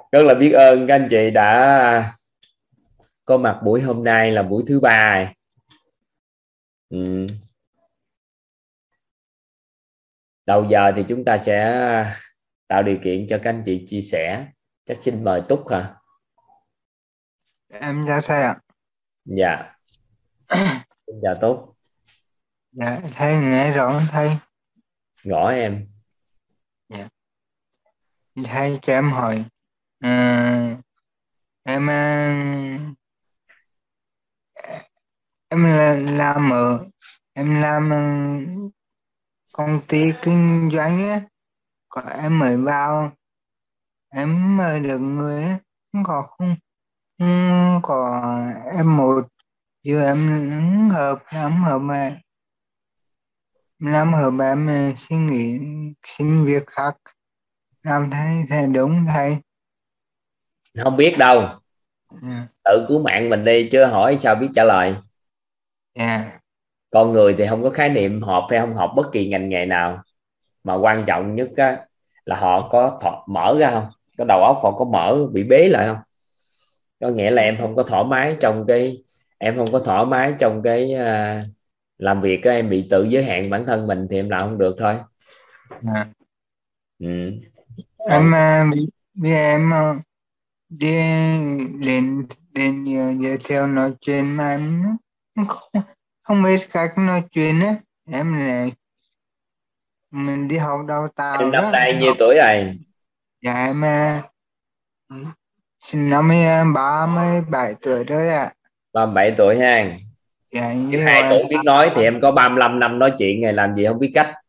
Rất là biết ơn các anh chị đã có mặt buổi hôm nay là buổi thứ ba. Ừ. Đầu giờ thì chúng ta sẽ tạo điều kiện cho các anh chị chia sẻ. Chắc xin mời Túc hả? Em chào thầy ạ. Dạ, xin chào Túc. Dạ, thầy nghe rõ không thầy? Ngỏ em. Dạ. Thầy cho em hỏi, à, em làm em làm công ty kinh doanh á, có em mới vào, em mời được người á, không có em một, giờ em hợp mà làm hợp em xin nghỉ, xin việc khác làm thầy đúng thầy. Không biết đâu, Dạ. tự cứu mạng mình đi chứ hỏi sao biết trả lời. Dạ. Con người thì không có khái niệm học hay không học bất kỳ ngành nghề nào, mà quan trọng nhất á, là họ có mở ra không, có đầu óc họ có mở, bị bế lại không. Có nghĩa là em không có thoải mái trong cái em không có thoải mái trong cái làm việc á, em bị tự giới hạn bản thân mình thì em làm không được thôi. Dạ. Ừ. Còn Em bây giờ em đi lên đến giới thiệu nói chuyện mà em không biết cách nói chuyện á, em lại mình đi học đào em tạo năm đó. nay nhiêu tuổi rồi? Dạ em sinh năm 37 tuổi rồi ạ. 37 tuổi ha. Dạ Nếu như 2 gọi tuổi biết nói thì em có 35 năm nói chuyện này làm gì không biết cách.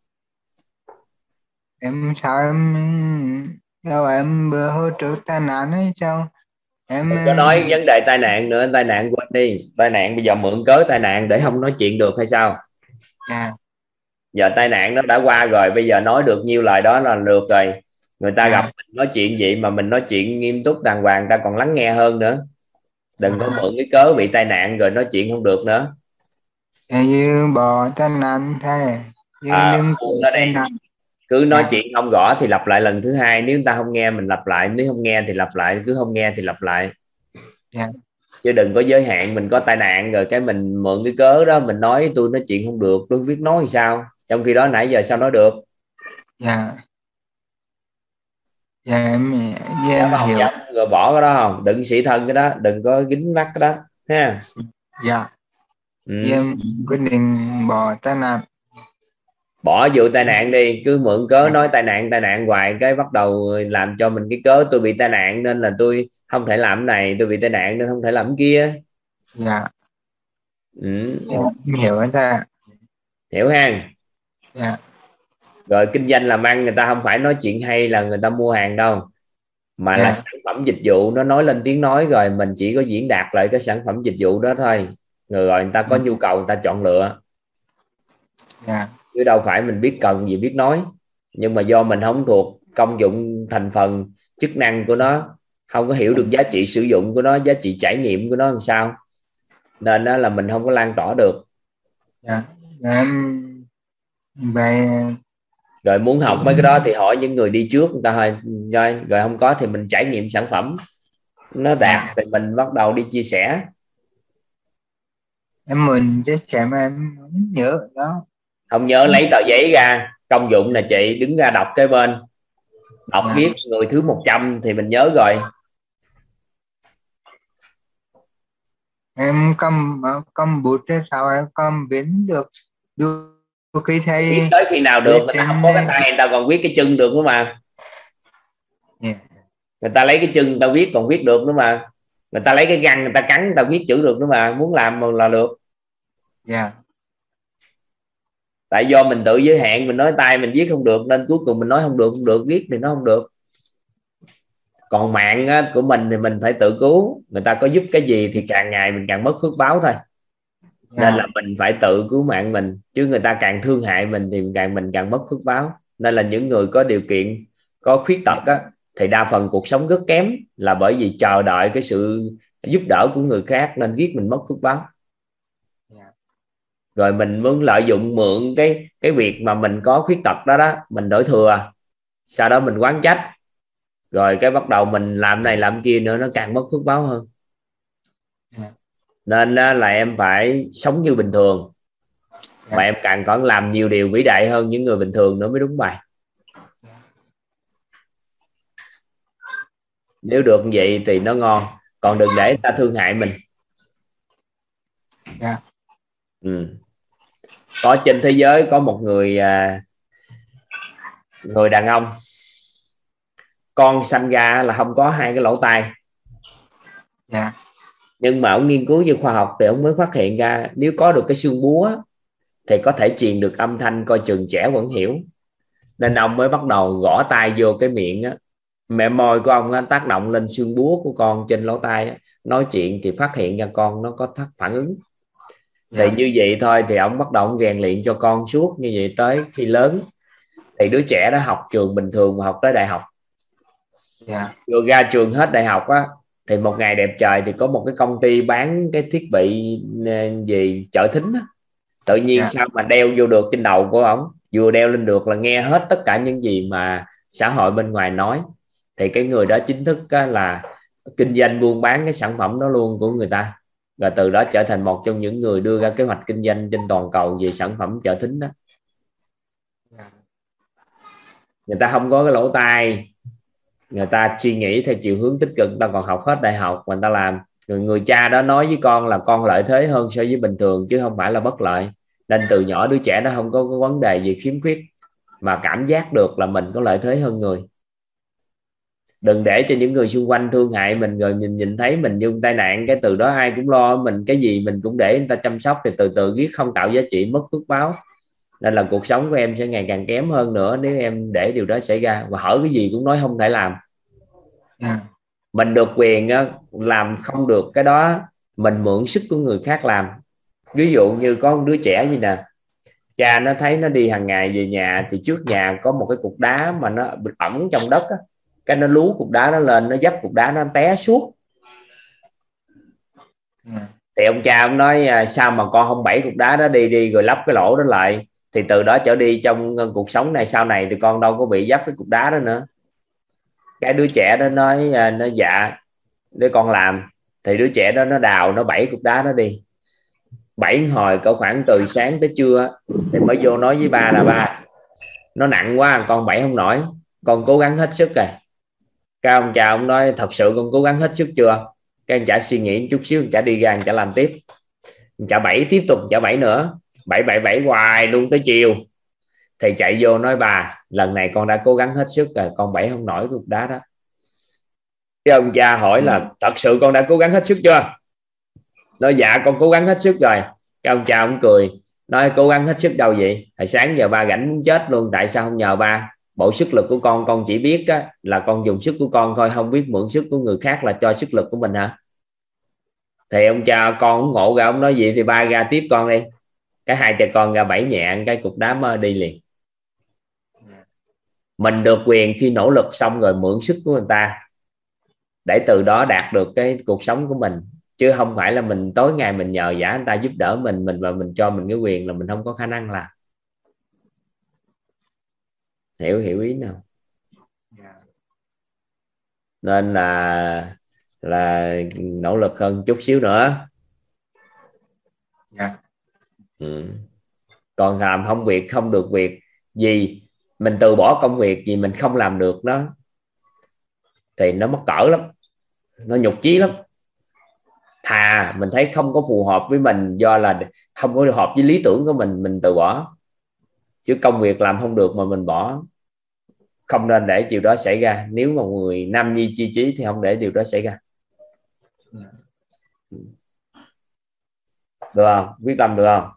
em sao đâu em bữa hôm trước tai nạn ấy sao em Đừng có nói vấn đề tai nạn nữa, tai nạn quên đi, tai nạn bây giờ mượn cớ tai nạn để không nói chuyện được hay sao? dạ. Giờ tai nạn nó đã qua rồi, bây giờ nói được nhiêu lời đó là được rồi. Người ta gặp Dạ. mình nói chuyện gì mà mình nói chuyện nghiêm túc đàng hoàng, ta còn lắng nghe hơn nữa. Đừng có Dạ. mượn cái cớ bị tai nạn rồi nói chuyện không được nữa. Dạ như bỏ tai nạn thầy, như đừng có Buông nó tai đi, nạn. cứ nói Dạ. chuyện không gõ thì lặp lại lần thứ hai, nếu người ta không nghe mình lặp lại, nếu không nghe thì lặp lại, cứ không nghe thì lặp lại. Dạ. Chứ đừng có giới hạn mình có tai nạn rồi cái mình mượn cái cớ đó mình nói tôi nói chuyện không được, tôi không biết nói thì sao, trong khi đó nãy giờ sao nói được. Dạ. Dạ Dám em không? hiểu. Dám rồi bỏ cái đó không, đừng sĩ thân cái đó, đừng có dính mắc cái đó ha. Dạ Ừ. em quyết định bỏ tai nạn. Bỏ vụ tai nạn đi, cứ mượn cớ Dạ. nói tai nạn hoài cái bắt đầu làm cho mình cái cớ tôi bị tai nạn nên là tôi không thể làm cái này, tôi bị tai nạn nên không thể làm cái kia. Dạ Ừ. em hiểu anh ta. Hiểu ha. Dạ. Rồi kinh doanh làm ăn người ta không phải nói chuyện hay là người ta mua hàng đâu, mà là Dạ. sản phẩm dịch vụ nó nói lên tiếng nói, rồi mình chỉ có diễn đạt lại cái sản phẩm dịch vụ đó thôi, rồi người ta có nhu cầu người ta chọn lựa, Dạ. chứ đâu phải mình biết cần gì biết nói. Nhưng mà do mình không thuộc công dụng thành phần chức năng của nó, không có hiểu được giá trị sử dụng của nó, giá trị trải nghiệm của nó làm sao, nên đó là mình không có lan tỏa được. Dạ. Dạ em về. Rồi muốn học mấy cái đó thì hỏi những người đi trước người ta thôi, rồi không có thì mình trải nghiệm sản phẩm nó đạt Dạ thì mình bắt đầu đi chia sẻ. em mừng chia sẻ mà em không nhớ đó. Không nhớ lấy tờ giấy ra, công dụng là chị đứng ra đọc cái bên, đọc Dạ viết người thứ 100 thì mình nhớ rồi. em cầm bút ra sao em cầm viết được, đôi khi Viết thầy tới khi nào được, viết người ta không trên. có cái tay người ta còn viết cái chân được nữa mà. Dạ. Người ta lấy cái chân người ta viết còn viết được nữa mà. Người ta lấy cái răng người ta cắn người ta viết chữ được nữa mà, muốn làm mà là được. Dạ. Tại do mình tự giới hạn, mình nói tay mình viết không được nên cuối cùng mình nói không được, không được, viết thì nó không được. Còn mạng á, của mình thì mình phải tự cứu, người ta có giúp cái gì thì càng ngày mình càng mất phước báo thôi. Nên là Dạ. mình phải tự cứu mạng mình, chứ người ta càng thương hại mình thì mình càng mất phước báo. Nên là những người có điều kiện, có khuyết tật á, thì đa phần cuộc sống rất kém, là bởi vì chờ đợi cái sự giúp đỡ của người khác nên giết mình mất phước báo. Dạ. Rồi mình muốn lợi dụng mượn cái việc mà mình có khuyết tật đó đó, mình đổi thừa, sau đó mình oán trách. rồi cái bắt đầu mình làm này làm kia nữa, nó càng mất phước báo hơn. Nên là em phải sống như bình thường, mà em càng còn làm nhiều điều vĩ đại hơn những người bình thường nữa mới đúng bài. Nếu được như vậy thì nó ngon, còn đừng để người ta thương hại mình. Có trên thế giới có một người đàn ông, con sanh ra là không có hai cái lỗ tai. Nhưng mà ông nghiên cứu về khoa học thì ông mới phát hiện ra nếu có được cái xương búa thì có thể truyền được âm thanh, coi chừng trẻ vẫn hiểu. Nên ông mới bắt đầu gõ tai vô cái miệng á, mẹ môi của ông á, tác động lên xương búa của con trên lỗ tai á, nói chuyện thì phát hiện ra con nó có thắc phản ứng. Thì như vậy thôi thì ông bắt đầu ông rèn luyện cho con suốt như vậy, tới khi lớn thì đứa trẻ đó học trường bình thường mà học tới đại học. Vừa ra trường hết đại học á, thì một ngày đẹp trời thì có một cái công ty bán cái thiết bị gì trợ thính á, tự nhiên sao mà đeo vô được trên đầu của ổng, vừa đeo lên được là nghe hết tất cả những gì mà xã hội bên ngoài nói. Thì cái người đó chính thức là kinh doanh buôn bán cái sản phẩm đó luôn của người ta, rồi từ đó trở thành một trong những người đưa ra kế hoạch kinh doanh trên toàn cầu về sản phẩm trợ thính đó. Người ta không có cái lỗ tai, người ta suy nghĩ theo chiều hướng tích cực, người ta còn học hết đại học mà người ta làm. Người cha đó nói với con là con lợi thế hơn so với bình thường chứ không phải là bất lợi. Nên từ nhỏ đứa trẻ đó không có cái vấn đề gì khiếm khuyết, mà cảm giác được là mình có lợi thế hơn người. Đừng để cho những người xung quanh thương hại mình, rồi mình nhìn thấy mình như tai nạn, cái từ đó ai cũng lo mình, cái gì mình cũng để người ta chăm sóc, thì từ từ biết không tạo giá trị, mất phước báo. Nên là cuộc sống của em sẽ ngày càng kém hơn nữa nếu em để điều đó xảy ra, và hỏi cái gì cũng nói không thể làm. Mình được quyền làm không được cái đó, mình mượn sức của người khác làm. Ví dụ như có một đứa trẻ gì nè, cha nó thấy nó đi hàng ngày về nhà thì trước nhà có một cái cục đá mà nó bị ẩm trong đất á, cái nó lú cục đá nó lên, nó dấp cục đá nó té suốt. Thì ông cha ông nói sao mà con không bẫy cục đá đó đi đi rồi lắp cái lỗ đó lại, thì từ đó trở đi trong cuộc sống này sau này thì con đâu có bị dấp cái cục đá đó nữa. Cái đứa trẻ đó nói nó dạ để con làm. Thì đứa trẻ đó nó đào, nó bẫy cục đá đó đi, bẫy hồi cỡ khoảng từ sáng tới trưa, thì mới vô nói với ba là ba, nó nặng quá con bẫy không nổi, con cố gắng hết sức rồi. Cái ông cha ông nói thật sự con cố gắng hết sức chưa? Cái anh chả suy nghĩ chút xíu, anh chả đi ra, anh chả làm tiếp, anh chả bẫy tiếp tục, chả bẫy nữa, bẫy bẫy bẫy hoài luôn tới chiều. Thì chạy vô nói bà, lần này con đã cố gắng hết sức rồi, con bẫy không nổi cục đá đó. Cái ông cha hỏi là thật sự con đã cố gắng hết sức chưa? Nói dạ con cố gắng hết sức rồi. Cái ông cha ông cười, nói cố gắng hết sức đâu vậy, hồi sáng giờ ba rảnh muốn chết luôn, tại sao không nhờ ba? Bộ sức lực của con chỉ biết là con dùng sức của con thôi, không biết mượn sức của người khác là cho sức lực của mình hả? Thì ông cha con cũng ngộ ra, ông nói vậy thì ba ra tiếp con đi. Cái hai cha con ra bẫy nhẹ cái cục đá mới đi liền. Mình được quyền khi nỗ lực xong rồi mượn sức của người ta để từ đó đạt được cái cuộc sống của mình, chứ không phải là mình tối ngày mình nhờ vả người ta giúp đỡ mình và mình cho mình cái quyền là mình không có khả năng làm. Hiểu ý nào? Nên là nỗ lực hơn chút xíu nữa. Còn làm không việc không được việc gì, mình từ bỏ công việc gì mình không làm được đó thì nó mất cỡ lắm, nó nhục chí lắm. Thà mình thấy không có phù hợp với mình, do là không có hợp với lý tưởng của mình từ bỏ. Chứ công việc làm không được mà mình bỏ, không nên để điều đó xảy ra. Nếu mà người nam nhi chi chí thì không để điều đó xảy ra. Được không? Quyết tâm được không?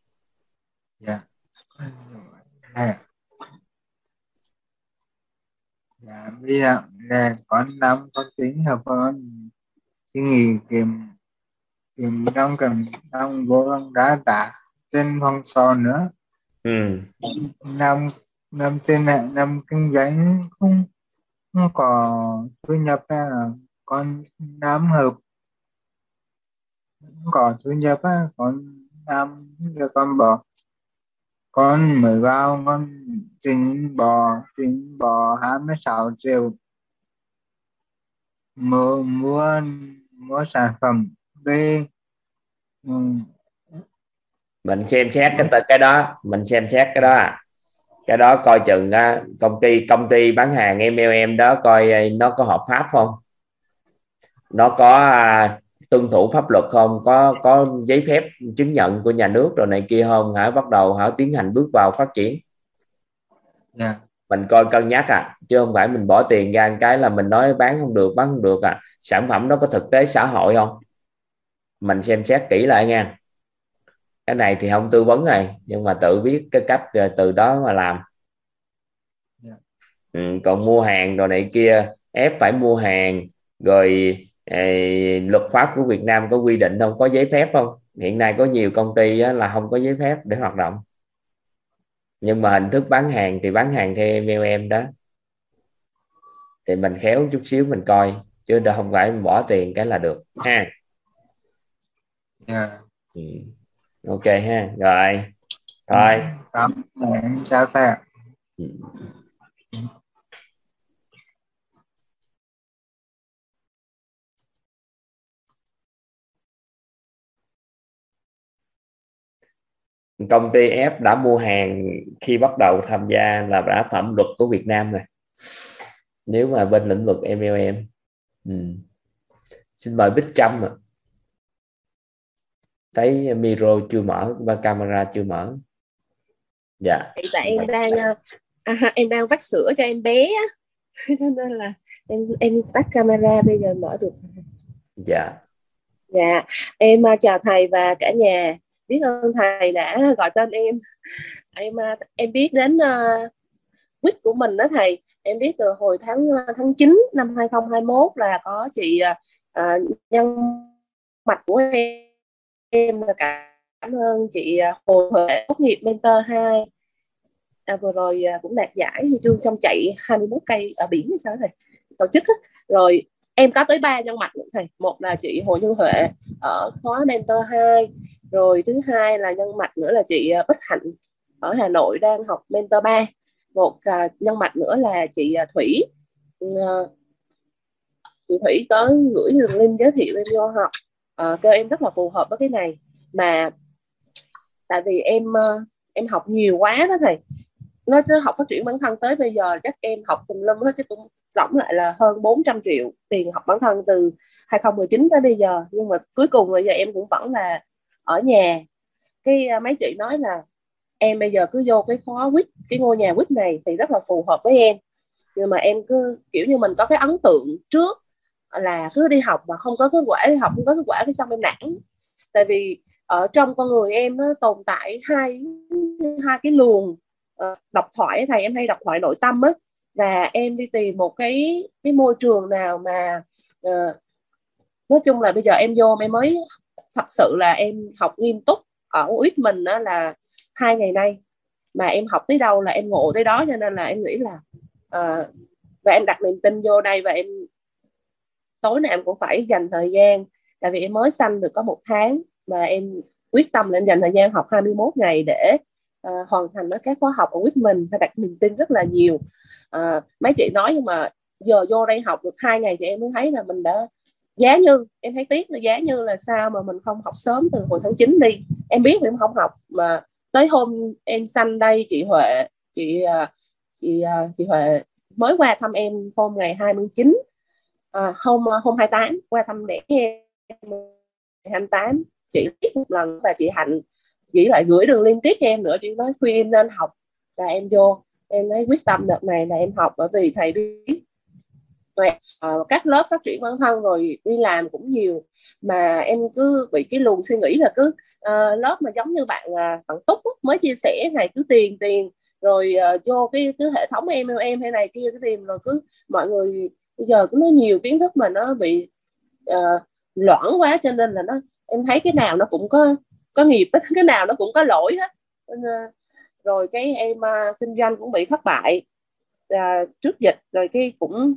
Bây giờ là con năm con tính hợp con suy nghĩ kiếm kiếm trong cần trong vô trong đá trên phòng trò nữa. năm năm trên này năm kinh doanh không có thu nhập là con năm hợp không có thu nhập con năm giờ con bỏ, con mới vào con tính bò 26 triệu mua sản phẩm về. Mình xem xét cái đó, mình xem xét cái đó cái đó coi chừng công ty bán hàng MLM đó coi nó có hợp pháp không, nó có tuân thủ pháp luật không, có giấy phép chứng nhận của nhà nước rồi này kia không, hãy bắt đầu tiến hành bước vào phát triển. Dạ. Mình coi cân nhắc chứ không phải mình bỏ tiền ra cái là mình nói bán không được sản phẩm đó có thực tế xã hội không, mình xem xét kỹ lại nha. Cái này thì không tư vấn này, nhưng mà tự biết cái cách từ đó mà làm. Còn mua hàng rồi này kia ép phải mua hàng rồi luật pháp của Việt Nam có quy định không, có giấy phép không? Hiện nay có nhiều công ty là không có giấy phép để hoạt động, nhưng mà hình thức bán hàng thì bán hàng theo MLM đó, thì mình khéo chút xíu mình coi, chứ không phải mình bỏ tiền cái là được ha. Ok ha, rồi thôi. Chào thầy ạ. Công ty F đã mua hàng khi bắt đầu tham gia là đã phạm luật của Việt Nam rồi, nếu mà bên lĩnh vực MLM. Xin mời Bích Trâm thấy micro chưa mở và camera chưa mở. Dạ. Tại em đang vắt sữa cho em bé á, cho nên là em tắt camera bây giờ mở được. Dạ. Dạ, em chào thầy và cả nhà. Biết ơn thầy đã gọi tên em. Em biết đến quýt của mình đó thầy. Em biết từ hồi tháng 9 năm 2021 là có chị nhân mạch của em là cảm ơn chị Hồ Huệ tốt nghiệp mentor 2. Vừa rồi cũng đạt giải huy chương trong chạy 21 cây ở biển hay sao thầy tổ chức đó. Rồi em có tới 3 nhân mạch nữa thầy. Một là chị Hồ Như Huệ ở khóa mentor 2, rồi thứ hai là nhân mạch nữa là chị Bích Hạnh ở Hà Nội đang học mentor 3. Một nhân mạch nữa là chị Thủy. Chị Thủy có gửi đường link giới thiệu em vô học, kêu em rất là phù hợp với cái này, mà tại vì em học nhiều quá đó thầy. Nói chứ học phát triển bản thân tới bây giờ chắc em học tùm lum hết, chứ cũng tổng lại là hơn 400 triệu tiền học bản thân từ 2019 tới bây giờ. Nhưng mà cuối cùng bây giờ em cũng vẫn là ở nhà. Cái mấy chị nói là em bây giờ cứ vô cái khóa quýt, cái ngôi nhà quýt này thì rất là phù hợp với em. Nhưng mà em cứ kiểu như mình có cái ấn tượng trước là cứ đi học mà không có kết quả, đi học không có kết quả cái xong em nản. Tại vì ở trong con người em nó tồn tại hai cái luồng độc thoại thầy. Em hay độc thoại nội tâm á, và em đi tìm một cái môi trường nào mà nói chung là bây giờ em vô em mới thật sự là em học nghiêm túc. Ở UX mình đó là 2 ngày nay mà em học tới đâu là em ngộ tới đó, cho nên là em nghĩ là và em đặt niềm tin vô đây, và em tối nào em cũng phải dành thời gian. Tại vì em mới sanh được có 1 tháng mà em quyết tâm là em dành thời gian học 21 ngày để hoàn thành các khóa học ở UX mình, phải đặt niềm tin rất là nhiều. Mấy chị nói nhưng mà giờ vô đây học được 2 ngày thì em mới thấy là mình đã giá như, em thấy tiếc là giá như là sao mà mình không học sớm từ hồi tháng 9 đi. Em biết em không học mà tới hôm em sanh đây chị Huệ chị Huệ mới qua thăm em hôm ngày 29 hôm 28 qua thăm để em 28. Chị biết một lần và chị Hạnh chị lại gửi đường link tiếp cho em nữa, chị nói khuyên em nên học, là em vô. Em nói quyết tâm đợt này là em học, bởi vì thầy biết các lớp phát triển bản thân rồi đi làm cũng nhiều, mà em cứ bị cái luồng suy nghĩ là cứ lớp mà giống như bạn Túc mới chia sẻ này, cứ tiền rồi vô cái hệ thống MLM hay này kia, cái tìm rồi cứ mọi người bây giờ cứ nói nhiều kiến thức mà nó bị loãng quá, cho nên là em thấy cái nào nó cũng có nghiệp, cái nào nó cũng có lỗi hết. Rồi cái em kinh doanh cũng bị thất bại trước dịch, rồi cái cũng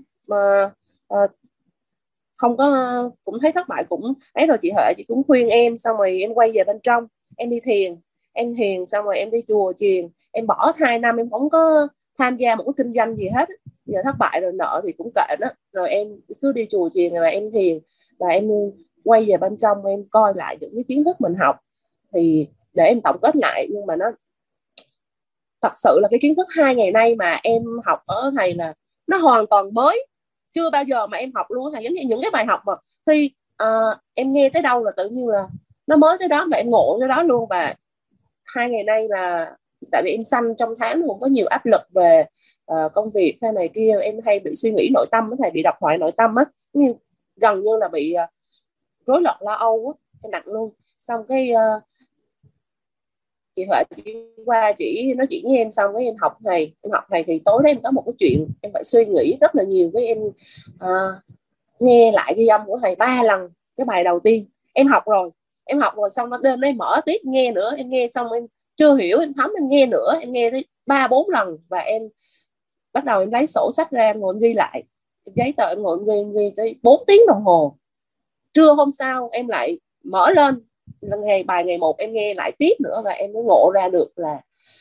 không có, cũng thấy thất bại cũng ấy. Rồi chị Huệ chị cũng khuyên em, xong rồi em quay về bên trong em đi thiền. Em thiền xong rồi em đi chùa chiền, em bỏ 2 năm em không có tham gia một cái kinh doanh gì hết. giờ thất bại rồi, nợ thì cũng kệ đó. Rồi em cứ đi chùa chiền và em thiền, và em quay về bên trong em coi lại những cái kiến thức mình học thì để em tổng kết lại. Nhưng mà nó thật sự là cái kiến thức 2 ngày nay mà em học ở thầy là nó hoàn toàn mới, chưa bao giờ mà em học luôn thầy. Giống như những cái bài học mà khi em nghe tới đâu là tự nhiên là nó mới tới đó và em ngộ tới đó luôn. Và 2 ngày nay là tại vì em sanh trong tháng cũng có nhiều áp lực về công việc hay này kia, em hay bị suy nghĩ nội tâm á thầy, bị độc thoại nội tâm á, gần như là bị rối loạn lo âu á, nặng luôn. Xong cái chị Huệ chị qua chị nói chuyện với em, xong cái em học thầy thì tối đấy em có một cái chuyện em phải suy nghĩ rất là nhiều. Với em nghe lại ghi âm của thầy 3 lần. Cái bài đầu tiên em học rồi xong nó đêm đấy mở tiếp nghe nữa, em nghe xong em chưa hiểu, em thấm em nghe nữa, em nghe tới 3-4 lần. Và em bắt đầu em lấy sổ sách ra em ngồi em ghi lại, giấy tờ em ngồi em ghi tới 4 tiếng đồng hồ. Trưa hôm sau em lại mở lên bài ngày 1 em nghe lại tiếp nữa, và em mới ngộ ra được là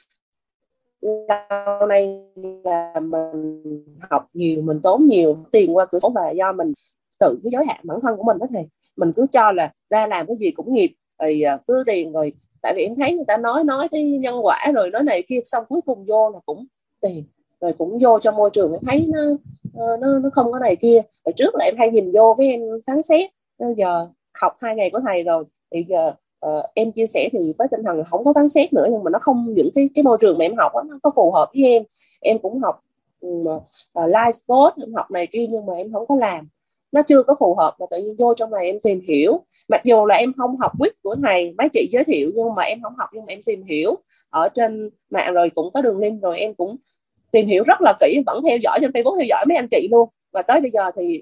lâu nay là mình học nhiều, mình tốn nhiều tiền qua cửa sổ, và do mình tự cái giới hạn bản thân của mình đó thầy. Mình cứ cho là ra làm cái gì cũng nghiệp thì cứ tiền rồi. Tại vì em thấy người ta nói cái nhân quả rồi nói này kia, xong cuối cùng vô là cũng tiền, rồi cũng vô cho môi trường em thấy nó không có này kia. Rồi trước là em hay nhìn vô cái em phán xét. Giờ học 2 ngày của thầy rồi thì giờ em chia sẻ thì với tinh thần là không có phán xét nữa, nhưng mà nó không, những cái môi trường mà em học đó, nó có phù hợp với em cũng học live sport, em học này kia, nhưng mà em không có làm, nó chưa có phù hợp. Mà tự nhiên vô trong này em tìm hiểu, mặc dù là em không học quýt của thầy mấy chị giới thiệu, nhưng mà em không học, nhưng mà em tìm hiểu ở trên mạng rồi cũng có đường link, rồi em cũng tìm hiểu rất là kỹ, vẫn theo dõi trên Facebook, theo dõi mấy anh chị luôn. Và tới bây giờ thì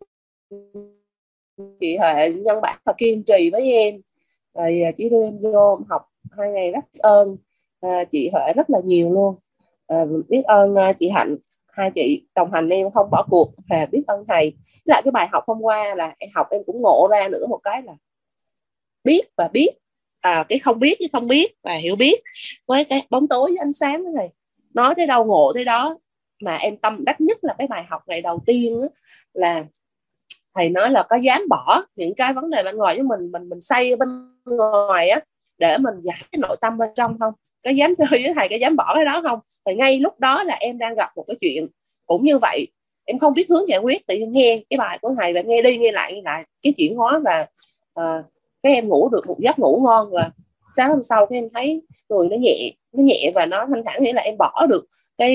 chị Huệ nhân bản và kiên trì với em, rồi chị đưa em vô học 2 ngày. Rất ơn chị Huệ rất là nhiều luôn. Biết ơn chị Hạnh, hai chị đồng hành em không bỏ cuộc. Và biết ơn thầy. Lại cái bài học hôm qua là em học em cũng ngộ ra nữa một cái là biết và biết, cái không biết với không biết, và hiểu biết với cái bóng tối với ánh sáng đó thầy. Nói tới đâu ngộ tới đó. Mà em tâm đắc nhất là cái bài học ngày đầu tiên đó, là thầy nói là có dám bỏ những cái vấn đề bên ngoài với mình xây bên ngoài á, để mình giải cái nội tâm bên trong không? Có dám chơi với thầy, có dám bỏ cái đó không? Thì ngay lúc đó là em đang gặp một cái chuyện cũng như vậy, em không biết hướng giải quyết, tự nhiên nghe cái bài của thầy và nghe đi nghe lại cái chuyển hóa. Và cái em ngủ được một giấc ngủ ngon, và sáng hôm sau cái em thấy người nó nhẹ và nó thanh thản, nghĩa là em bỏ được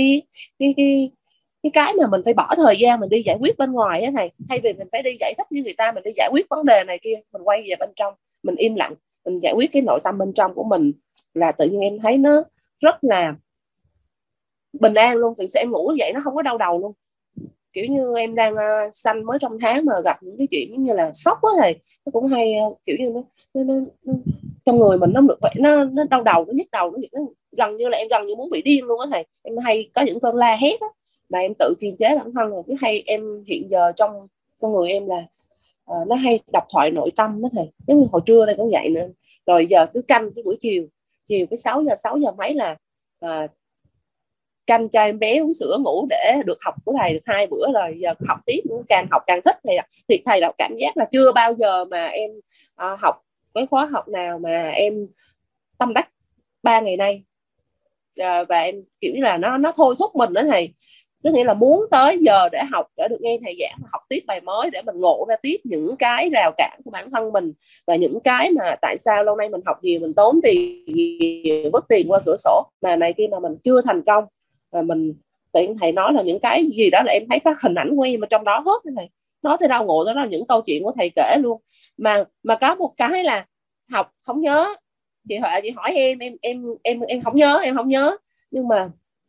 cái mà mình phải bỏ thời gian mình đi giải quyết bên ngoài á thầy. Thay vì mình phải đi giải thích với người ta, mình đi giải quyết vấn đề này kia, mình quay về bên trong, mình im lặng, mình giải quyết cái nội tâm bên trong của mình, là tự nhiên em thấy nó rất là bình an luôn. Từ em ngủ vậy nó không có đau đầu luôn. Kiểu như em đang sanh mới trong tháng mà gặp những cái chuyện như là sốc á thầy, nó cũng hay kiểu như nó trong người mình nó được vậy, nó đau đầu, nó nhức đầu, nó gần như là em gần như muốn bị điên luôn á thầy. Em hay có những cơn la hét á, mà em tự kiềm chế bản thân rồi. Cái hay em hiện giờ trong con người em là nó hay độc thoại nội tâm đó thầy, giống như hồi trưa đây cũng vậy nữa. Rồi giờ cứ canh cái buổi chiều cái 6 giờ mấy là canh cho em bé uống sữa ngủ để được học của thầy được 2 bữa. Rồi giờ học tiếp nữa, càng học càng thích thầy. Thì thầy là cảm giác là chưa bao giờ mà em học cái khóa học nào mà em tâm đắc 3 ngày nay. Và em kiểu như là nó thôi thúc mình đó thầy, có nghĩa là muốn tới giờ để học, để được nghe thầy giảng, học tiếp bài mới, để mình ngộ ra tiếp những cái rào cản của bản thân mình, và những cái mà tại sao lâu nay mình học nhiều, mình tốn tiền nhiều, vứt tiền qua cửa sổ mà này kia mà mình chưa thành công. Và mình tiện thầy nói là những cái gì đó là em thấy có hình ảnh của em ở trong đó hết thầy. Nói tới đâu ngộ đó là những câu chuyện của thầy kể luôn. Mà có một cái là học không nhớ. Chị Huệ chị hỏi em không nhớ, nhưng mà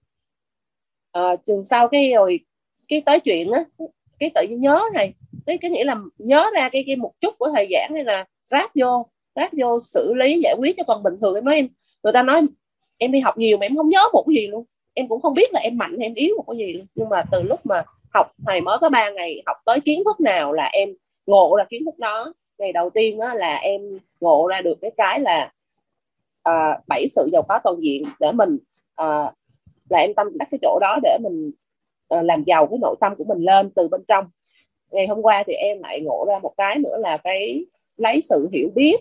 chừng sau cái rồi cái tới chuyện á, cái tự nhiên nhớ thầy. Cái nghĩa là nhớ ra cái một chút của thầy giảng, hay là ráp vô xử lý giải quyết. Chứ còn bình thường em nói người ta nói em đi học nhiều mà em không nhớ một cái gì luôn, em cũng không biết là em mạnh hay em yếu một cái gì luôn. Nhưng mà từ lúc mà học thầy mới có 3 ngày, học tới kiến thức nào là em ngộ ra kiến thức đó. Ngày đầu tiên đó là em ngộ ra được cái là 7 sự giàu có toàn diện, để mình là em tâm đắc cái chỗ đó, để mình làm giàu cái nội tâm của mình lên từ bên trong. Ngày hôm qua thì em lại ngộ ra một cái nữa là cái lấy sự hiểu biết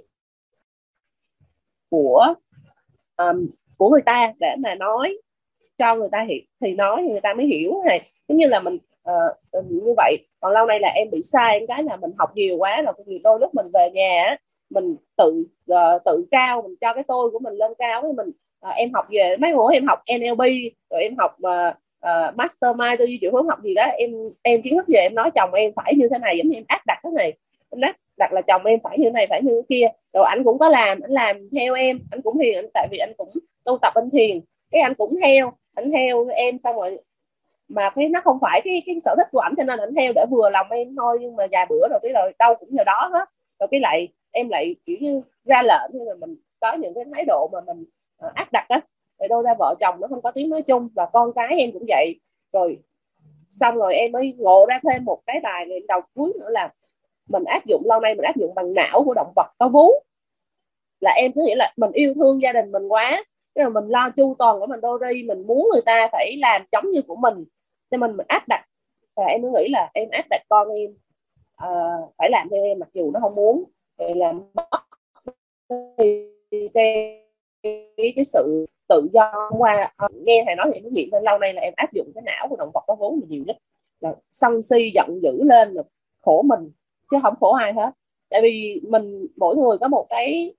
của người ta để mà nói cho người ta hiểu, thì nói thì người ta mới hiểu này, giống như là mình như vậy. Còn lâu nay là em bị sai cái là mình học nhiều quá rồi, đôi lúc mình về nhà mình tự cao, mình cho cái tôi của mình lên cao. Với mình em học về mấy bữa em học NLP, rồi em học Mastermind tư duy chuyển hướng, học gì đó, em kiến thức về em nói chồng em phải như thế này, giống như em áp đặt cái này, em đặt là chồng em phải như này, phải như cái kia. Rồi anh cũng có làm, anh làm theo em, anh cũng thiền, tại vì anh cũng tu tập anh thiền, cái anh cũng anh theo em, xong rồi mà cái nó không phải cái sở thích của ảnh, cho nên ảnh theo để vừa lòng em thôi. Nhưng mà vài bữa rồi cái rồi đâu cũng nhờ đó hết, rồi cái em lại kiểu như ra lệnh, hay là mình có những cái thái độ mà mình áp đặt á, thì đôi ra vợ chồng nó không có tiếng nói chung, và con cái em cũng vậy. Rồi xong rồi em mới ngộ ra thêm một cái bài này đầu cuối nữa, là mình áp dụng lâu nay mình áp dụng bằng não của động vật có vú. Là em cứ nghĩ là mình yêu thương gia đình mình quá, nhưng mà mình lo chu toàn của mình đôi ri, mình muốn người ta phải làm giống như của mình, cho mình áp đặt. Và em mới nghĩ là em áp đặt con em phải làm theo em, mặc dù nó không muốn, thì làm cái sự tự do. Qua nghe thầy nói thì em mới nghiệm lên lâu nay là em áp dụng cái não của động vật có vốn nhiều nhất, là sân si giận dữ lên là khổ mình chứ không khổ ai hết. Tại vì mình mỗi người có một cái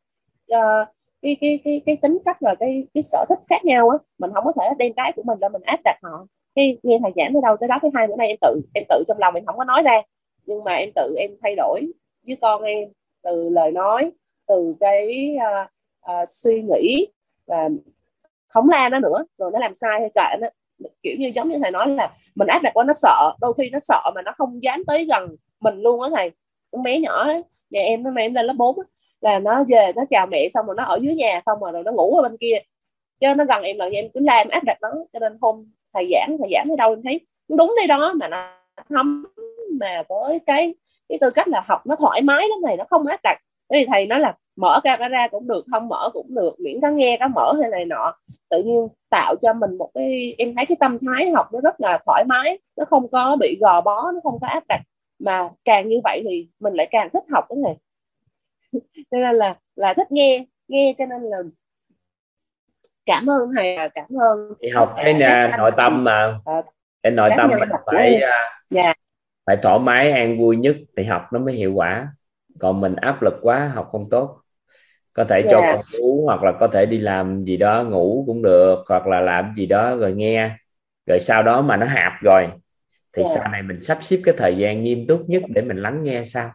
tính cách và cái sở thích khác nhau á, mình không có thể đem cái của mình là mình áp đặt họ. Cái nghe thầy giảng tới đâu tới đó. Cái 2 bữa nay em tự trong lòng em không có nói ra, nhưng mà em thay đổi với con em từ lời nói, từ cái suy nghĩ, và không la nó nữa, rồi nó làm sai hay kệ nó. Kiểu như giống như thầy nói là mình áp đặt quá, nó sợ, đôi khi nó sợ mà nó không dám tới gần mình luôn á thầy. Con bé nhỏ ấy, nhà em nó em lên lớp 4 á, là nó về nó chào mẹ xong rồi nó ở dưới nhà không, rồi nó ngủ ở bên kia, chứ nó gần em là em cứ la em áp đặt nó. Cho nên hôm thầy giảng tới đâu em thấy đúng đây đó, mà nó không, mà với cái tư cách là học nó thoải mái lắm này, nó không áp đặt. Thế thì thầy nói là mở camera cũng được, không mở cũng được, miễn có nghe có mở hay này nọ. Tự nhiên tạo cho mình một cái, em thấy cái tâm thái học nó rất là thoải mái, nó không có bị gò bó, nó không có áp đặt. Mà càng như vậy thì mình lại càng thích học cái này, cho nên là thích nghe. Cho nên là cảm ơn thầy, cảm ơn Thì tất học cái cả các anh nội chị, tâm mà, cái nội các tâm nhân mình vật của phải em. Dạ. phải thoải mái an vui nhất thì học nó mới hiệu quả. Còn mình áp lực quá học không tốt. Có thể cho Dạ. con bú, hoặc là có thể đi làm gì đó ngủ cũng được, hoặc là làm gì đó rồi nghe, rồi sau đó mà nó hạp rồi thì Dạ. sau này mình sắp xếp cái thời gian nghiêm túc nhất để mình lắng nghe sao.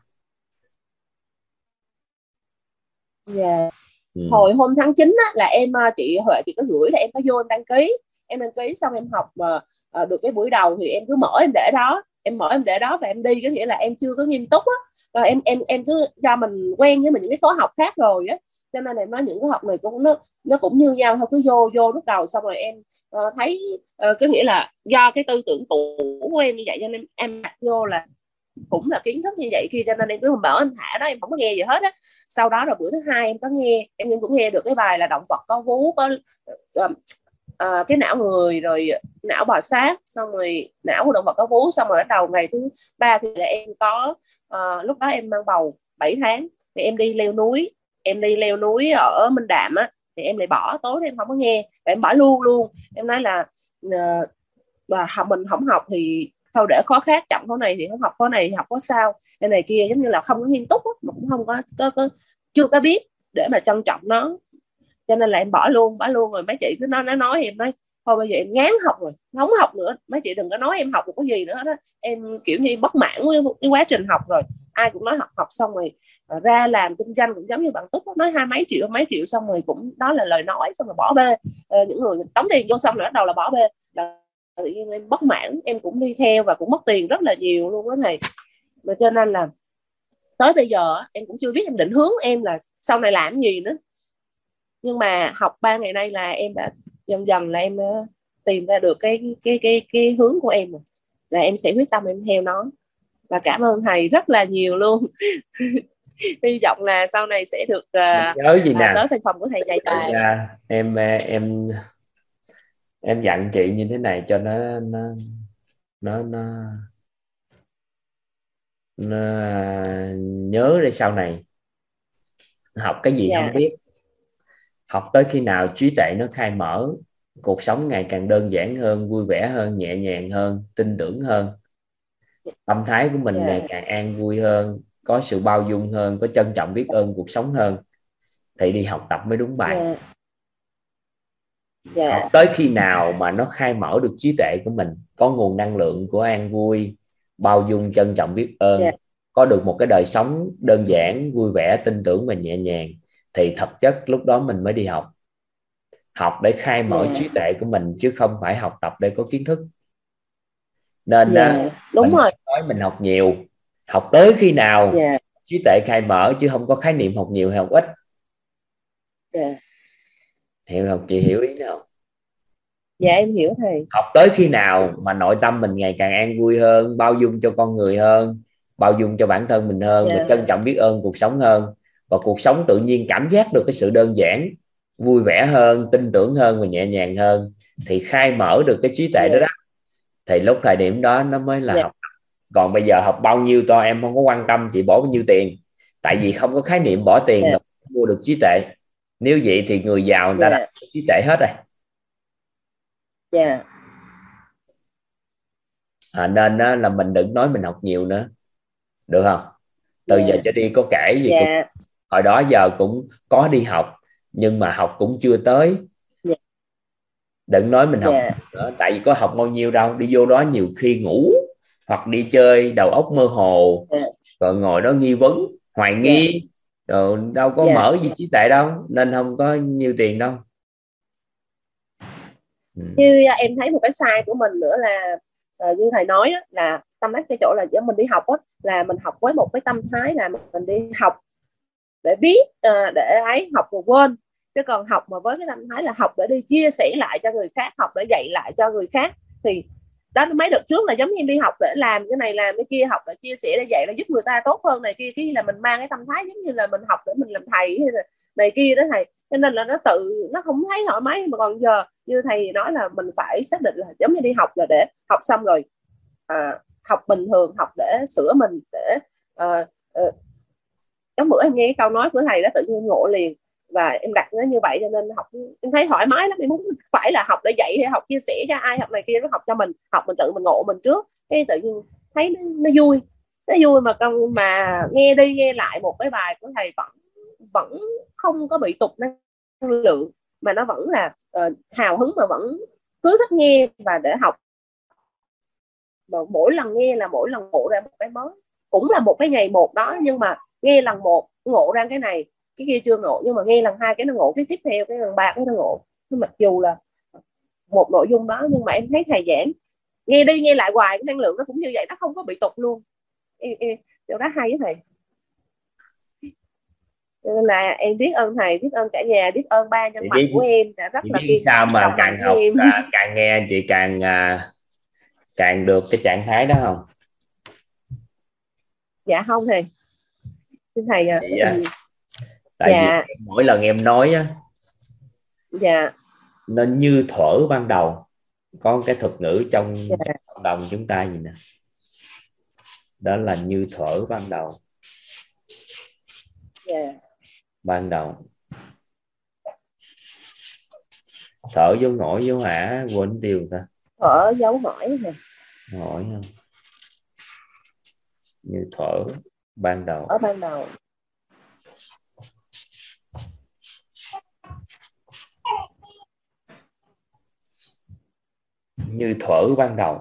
Dạ. Ừ. Hồi hôm tháng 9 á, là em chị Huệ chị có gửi là em có vô em đăng ký. Em đăng ký xong em học mà được cái buổi đầu thì em cứ mở em để đó, và em đi, có nghĩa là em chưa có nghiêm túc á. Rồi em cứ do mình quen với mình những cái khóa học khác rồi á, cho nên em nói những cái học này cũng nó cũng như nhau thôi, cứ vô lúc đầu. Xong rồi em thấy cái nghĩa là do cái tư tưởng cũ của em như vậy, cho nên em đặt vô là cũng là kiến thức như vậy kia, cho nên em cứ mở em thả đó, em không có nghe gì hết á. Sau đó là bữa thứ hai em có nghe, em cũng nghe được cái bài là động vật có vú, có cái não người, rồi não bò sát, xong rồi não của động vật có vú. Xong rồi bắt đầu ngày thứ 3 thì là em có lúc đó em mang bầu 7 tháng thì em đi leo núi ở Minh Đạm á, thì em lại bỏ, tối em không có nghe, em bỏ luôn. Em nói là mình không học thì thôi để khó khác, chậm khóa này thì không học khóa này thì học có sao cái này kia, giống như là không có nghiêm túc, mà cũng không có chưa có biết để mà trân trọng nó. Cho nên là em bỏ luôn. Rồi mấy chị cứ nói em nói thôi bây giờ em ngán học rồi, không học nữa, mấy chị đừng có nói em học được cái gì nữa đó. Em kiểu như bất mãn với cái quá trình học rồi. Ai cũng nói học xong rồi ra làm kinh doanh cũng giống như bạn Túc nói mấy triệu xong rồi cũng đó là lời nói, xong rồi bỏ bê. Những người đóng tiền vô xong rồi bắt đầu là bỏ bê, là tự nhiên em bất mãn, em cũng đi theo và cũng mất tiền rất là nhiều luôn đó thầy. Mà cho nên là tới bây giờ em cũng chưa biết em định hướng em là sau này làm gì nữa. Nhưng mà học 3 ngày nay là em đã dần dần là em tìm ra được cái hướng của em rồi, là em sẽ quyết tâm em theo nó. Và cảm ơn thầy rất là nhiều luôn. Hy vọng là sau này sẽ được Nhớ gì nè, tới văn phòng của thầy dạy tài. em dặn chị như thế này cho nó nó nó nhớ để sau này học cái gì không Dạ. biết, học tới khi nào trí tuệ nó khai mở, cuộc sống ngày càng đơn giản hơn, vui vẻ hơn, nhẹ nhàng hơn, tin tưởng hơn, tâm thái của mình ngày Dạ. càng an vui hơn, có sự bao dung hơn, có trân trọng biết ơn cuộc sống hơn, thì đi học tập mới đúng bài. Dạ. Học Dạ. tới khi nào mà nó khai mở được trí tuệ của mình, có nguồn năng lượng của an vui, bao dung, trân trọng biết ơn, Dạ. có được một cái đời sống đơn giản, vui vẻ, tin tưởng và nhẹ nhàng, thì thực chất lúc đó mình mới đi học. Học để khai mở Dạ. trí tuệ của mình chứ không phải học tập để có kiến thức. Nên Dạ. Đúng mình rồi. nói mình học nhiều, học tới khi nào Dạ. trí tuệ khai mở, chứ không có khái niệm học nhiều hay học ít. Dạ. Chị hiểu ý nào? Dạ em hiểu thầy. Học tới khi nào mà nội tâm mình ngày càng an vui hơn, bao dung cho con người hơn, bao dung cho bản thân mình hơn, và Dạ. trân trọng biết ơn cuộc sống hơn, và cuộc sống tự nhiên cảm giác được cái sự đơn giản, vui vẻ hơn, tin tưởng hơn và nhẹ nhàng hơn, thì khai mở được cái trí tuệ đó Dạ. đó, thì lúc thời điểm đó nó mới là Dạ. học. Còn bây giờ học bao nhiêu to em không có quan tâm chị bỏ bao nhiêu tiền, tại vì không có khái niệm bỏ tiền Dạ. là mua được trí tuệ. Nếu vậy thì người giàu người ta đã Dạ. có trí tuệ hết rồi. Dạ. Nên là mình đừng nói mình học nhiều nữa, được không? Từ giờ Dạ. trở đi có kể gì cũng, Dạ. hồi đó giờ cũng có đi học nhưng mà học cũng chưa tới. Dạ. Đừng nói mình học Dạ. nữa, tại vì có học bao nhiêu đâu, đi vô đó nhiều khi ngủ hoặc đi chơi đầu óc mơ hồ, Dạ. rồi ngồi đó nghi vấn, hoài Dạ. nghi, rồi đâu có Dạ. mở gì trí tuệ đâu, nên không có nhiều tiền đâu. Như em thấy một cái sai của mình nữa là như thầy nói á, là tâm đắc cái chỗ là mình đi học á, là mình học với một cái tâm thái là mình đi học để biết, để ấy học rồi quên, chứ còn học mà với cái tâm thái là học để đi chia sẻ lại cho người khác, học để dạy lại cho người khác, thì đó mấy đợt trước là giống như đi học để làm cái này làm cái kia, học để chia sẻ để dạy, để giúp người ta tốt hơn này kia, cái là mình mang cái tâm thái giống như là mình học để mình làm thầy hay là này kia đó thầy, cho nên là nó không thấy thoải mái. Mà còn giờ như thầy nói là mình phải xác định là giống như đi học là để học xong rồi học bình thường, học để sửa mình, để giống bữa em nghe cái câu nói của thầy đó tự nhiên ngộ liền, và em đặt nó như vậy cho nên học em thấy thoải mái lắm. Em muốn phải là học để dạy hay học chia sẻ cho ai, học này kia, nó học cho mình, học mình tự mình ngộ mình trước, cái tự nhiên thấy nó vui, nó vui. Mà nghe đi nghe lại một cái bài của thầy vẫn không có bị tụt năng lượng, mà nó vẫn là hào hứng, mà vẫn cứ thích nghe và để học. Mà mỗi lần nghe là mỗi lần ngộ ra một cái mới, cũng là một cái ngày một đó, nhưng mà nghe lần một ngộ ra cái này, cái kia chưa ngộ, nhưng mà nghe lần hai cái nó ngộ, cái tiếp theo cái lần ba cái nó ngộ. Mặc dù là một nội dung đó, nhưng mà em thấy thầy giảng nghe đi nghe lại hoài, cái năng lượng nó cũng như vậy, nó không có bị tụt luôn. Điều đó hay với thầy, nên là em biết ơn thầy, biết ơn cả nhà, biết ơn ba nhân mạch của em đã rất là biết kiên sao nhẫn mà đồng hành càng với học em. càng nghe chị càng được cái trạng thái đó không? Dạ không thầy, xin thầy Tại dạ. vì mỗi lần em nói á, Dạ. nó như thuở ban đầu, có cái thuật ngữ trong Dạ. cộng đồng chúng ta gì nè, đó là như thuở ban đầu. Dạ. Ban đầu thở vô ngõ vô hả, quên tiêu ta, Ở dấu hỏi nè, hỏi không, như thuở ban đầu. ở ban đầu. Như thuở ban đầu,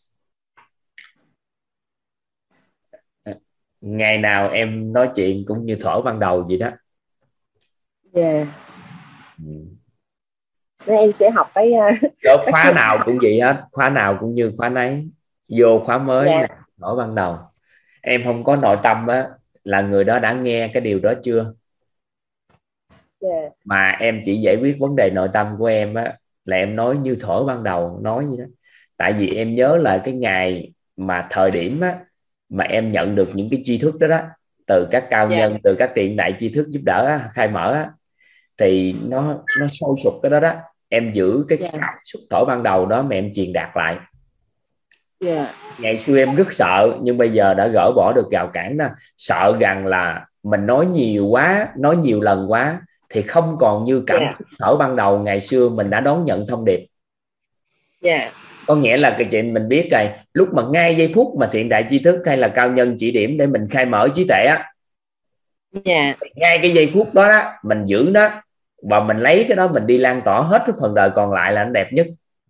ngày nào em nói chuyện cũng như thuở ban đầu vậy đó. Dạ. Ừ. Nên em sẽ học cái Đó, khóa nào cũng vậy hết, khóa nào cũng như khóa nấy, vô khóa mới dạ. là thuở ban đầu. Em không có nội tâm á, là người đó đã nghe cái điều đó chưa? Dạ. Mà em chỉ giải quyết vấn đề nội tâm của em á, là em nói như thuở ban đầu nói gì đó. Tại vì em nhớ lại cái ngày mà thời điểm á, mà em nhận được những cái tri thức đó đó, từ các cao Dạ. nhân, từ các tiền đại tri thức giúp đỡ á, khai mở á, thì nó sôi sục cái đó đó. Em giữ cái Dạ. cảm xúc thuở ban đầu đó mà em truyền đạt lại, Dạ. Ngày xưa em rất sợ, nhưng bây giờ đã gỡ bỏ được rào cản đó. Sợ rằng là mình nói nhiều quá, nói nhiều lần quá thì không còn như cảm Dạ. xúc thở ban đầu ngày xưa mình đã đón nhận thông điệp. Dạ. Có nghĩa là cái chuyện mình biết rồi, lúc mà ngay giây phút mà thiện đại tri thức hay là cao nhân chỉ điểm để mình khai mở trí tuệ á, Dạ. ngay cái giây phút đó, mình giữ nó và mình lấy cái đó mình đi lan tỏa hết cái phần đời còn lại là nó đẹp nhất.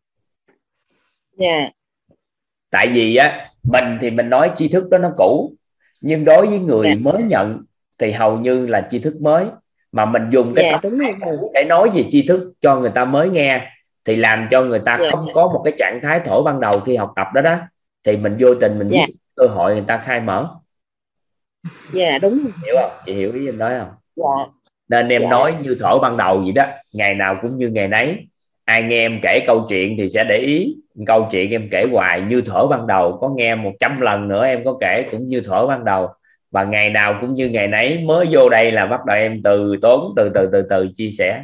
Dạ. Tại vì á, mình thì mình nói tri thức đó nó cũ, nhưng đối với người mới nhận thì hầu như là tri thức mới, mà mình dùng cái đúng rồi cũ để nói về tri thức cho người ta mới nghe thì làm cho người ta không có một cái trạng thái thổ ban đầu khi học tập đó đó, thì mình vô tình mình giết cơ hội người ta khai mở. Dạ đúng rồi. Hiểu không? Chị hiểu ý em nói không? Dạ. Nên em nói như thổ ban đầu vậy đó, ngày nào cũng như ngày nấy. Ai nghe em kể câu chuyện thì sẽ để ý, câu chuyện em kể hoài như thổ ban đầu, có nghe 100 lần nữa em có kể cũng như thổ ban đầu, và ngày nào cũng như ngày nấy. Mới vô đây là bắt đầu em từ tốn từ chia sẻ.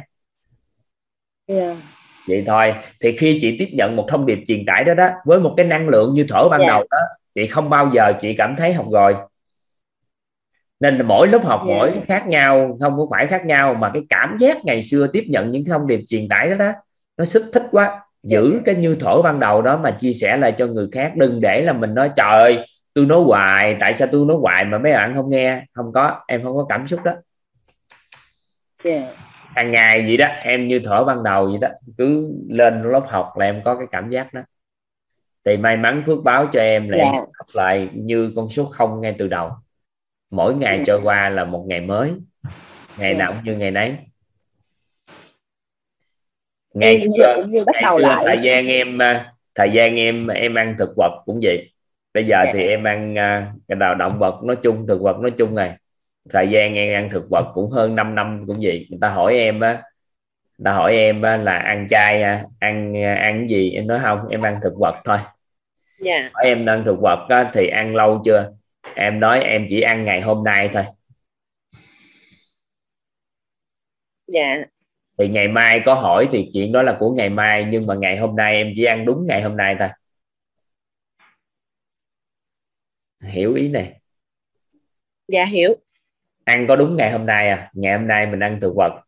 Vậy thôi. Thì khi chị tiếp nhận một thông điệp truyền tải đó đó, với một cái năng lượng như thổ ban đầu đó, chị không bao giờ chị cảm thấy học rồi. Nên là mỗi lớp học mỗi khác nhau, không có phải khác nhau, mà cái cảm giác ngày xưa tiếp nhận những thông điệp truyền tải đó đó, nó xích thích quá. Giữ cái như thổ ban đầu đó mà chia sẻ lại cho người khác. Đừng để là mình nói trời ơi tôi nói hoài, tại sao tôi nói hoài mà mấy bạn không nghe. Không có, em không có cảm xúc đó. Hàng ngày vậy đó, em như thổ ban đầu vậy đó, cứ lên lớp học là em có cái cảm giác đó. Thì may mắn phước báo cho em là em học lại như con số 0 ngay từ đầu. Mỗi ngày trôi qua là một ngày mới, ngày nào cũng như ngày nấy. Ngày xưa thời gian em ăn thực vật cũng vậy. Bây giờ thì em ăn cái nào động vật nói chung, thực vật nói chung này. Thời gian em ăn thực vật cũng hơn 5 năm cũng vậy. Người ta hỏi em là ăn chay ăn cái gì, em nói không, em ăn thực vật thôi. Hỏi em ăn thực vật thì ăn lâu chưa, em nói em chỉ ăn ngày hôm nay thôi. Thì ngày mai có hỏi thì chuyện đó là của ngày mai, nhưng mà ngày hôm nay em chỉ ăn đúng ngày hôm nay thôi. Hiểu ý này? Dạ hiểu. Ăn có đúng ngày hôm nay à, ngày hôm nay mình ăn thực vật.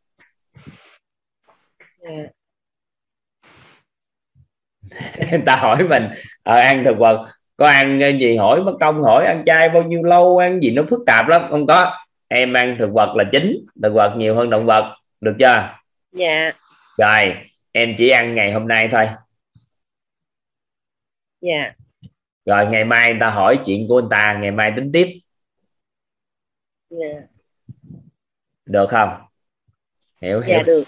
Người ta hỏi mình ăn thực vật có ăn cái gì, hỏi mất công hỏi ăn chay bao nhiêu lâu, ăn gì nó phức tạp lắm. Không có, em ăn thực vật là chính, thực vật nhiều hơn động vật, được chưa? Dạ. Rồi em chỉ ăn ngày hôm nay thôi. Dạ. Rồi ngày mai người ta hỏi chuyện của người ta, ngày mai tính tiếp. Được không? Hiểu? Được.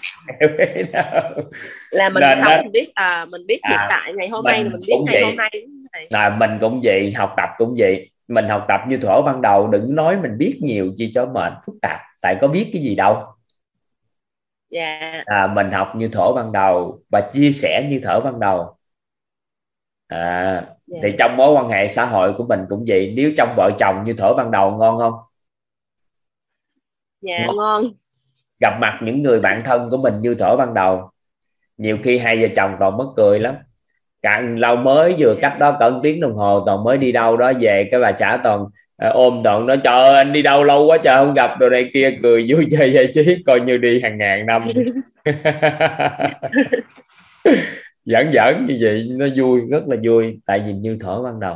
Là mình sống mình biết hiện tại ngày hôm nay, là mình biết ngày hôm nay là mình cũng vậy, học tập cũng vậy. Mình học tập như thuở ban đầu, đừng nói mình biết nhiều chi cho mệt phức tạp, tại có biết cái gì đâu. Mình học như thuở ban đầu và chia sẻ như thuở ban đầu. Thì trong mối quan hệ xã hội của mình cũng vậy. Nếu trong vợ chồng như thuở ban đầu ngon không? Ngon. Gặp mặt những người bạn thân của mình như thuở ban đầu, nhiều khi hai vợ chồng còn mắc cười lắm. Cả lâu mới vừa cách đó cỡ tiếng đồng hồ, toàn mới đi đâu đó về, cái bà xã toàn ôm toàn nói trời ơi anh đi đâu lâu quá trời không gặp, đồ này kia, cười vui chơi giải trí coi như đi hàng ngàn năm. Giỡn như vậy nó vui, rất là vui, tại vì như thuở ban đầu.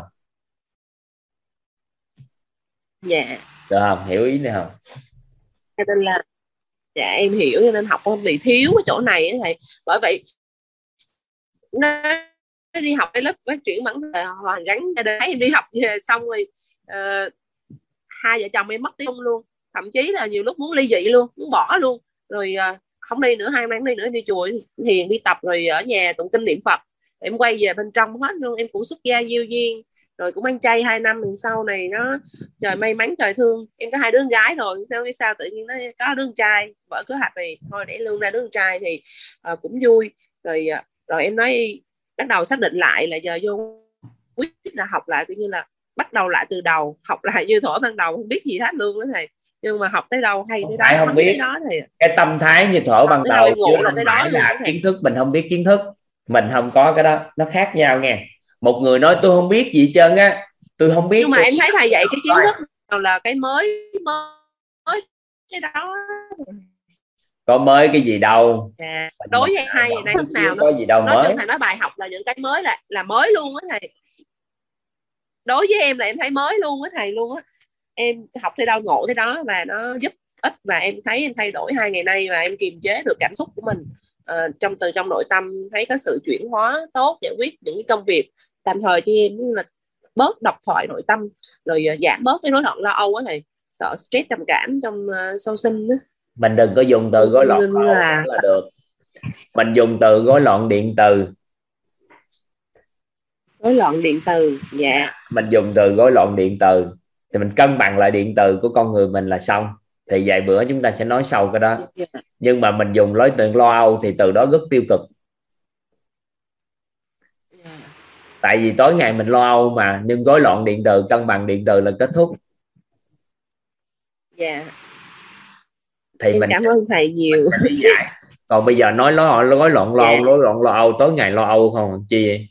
Được không? Hiểu ý này không? Cho nên là em hiểu, cho nên học không bị thiếu cái chỗ này ấy, thầy. Bởi vậy nó đi học cái lớp phát triển bản thể hoàn gắn gia đình, em đi học về xong rồi hai vợ chồng em mất tiếng luôn, thậm chí là nhiều lúc muốn ly dị luôn, muốn bỏ luôn, rồi không đi nữa, 2 năm đi nữa em đi chùa thiền đi tập, rồi ở nhà tụng kinh niệm Phật. Em quay về bên trong hết luôn, em cũng xuất gia diêu duyên, rồi cũng ăn chay 2 năm. Thì sau này nó trời may mắn trời thương, em có 2 đứa con gái rồi, sao tự nhiên nó có đứa con trai, vợ cứ hạch thì thôi để lương ra đứa con trai thì cũng vui. Rồi em nói bắt đầu xác định lại là giờ vô quyết là học lại, tự nhiên là bắt đầu lại từ đầu, học lại như thuở ban đầu, không biết gì hết luôn đó thầy. Nhưng mà học tới đâu hay tới đó, không biết tới đó thì cái tâm thái như thuở ban đầu chứ không phải là kiến thức mình không biết kiến thức, mình không có cái đó, nó khác nhau nghe. Một người nói tôi không biết gì hết trơn á, tôi không biết. Nhưng mà em thấy thầy dạy cái kiến thức nào là cái mới cái đó. Có mới cái gì đâu. Đối với hai ngày nay thức nào có gì đâu nói mới. chung thầy nói bài học là những cái mới là mới luôn á thầy. Đối với em là em thấy mới luôn á thầy luôn á. Em học tới đâu ngộ tới đó, và nó giúp ích, và em thấy em thay đổi 2 ngày nay, và em kiềm chế được cảm xúc của mình từ trong nội tâm, thấy có sự chuyển hóa tốt, giải quyết những cái công việc tạm thời cho em, như là bớt độc thoại nội tâm, rồi giảm bớt cái rối loạn lo âu á thầy, sợ stress trầm cảm trong sau sinh đó. Mình đừng có dùng từ rối loạn lo âu là được, mình dùng từ rối loạn điện từ. Rối loạn điện từ. Dạ. Mình dùng từ rối loạn điện từ thì mình cân bằng lại điện từ của con người mình là xong. Thì vài bữa chúng ta sẽ nói sâu cái đó. Nhưng mà mình dùng lối tượng lo âu thì từ đó rất tiêu cực. Tại vì tối ngày mình lo âu mà, nhưng rối loạn điện từ, cân bằng điện từ là kết thúc. Dạ. Thì em mình cảm ơn thầy nhiều. Còn bây giờ nói rối loạn lo âu tối ngày lo âu không chi vậy?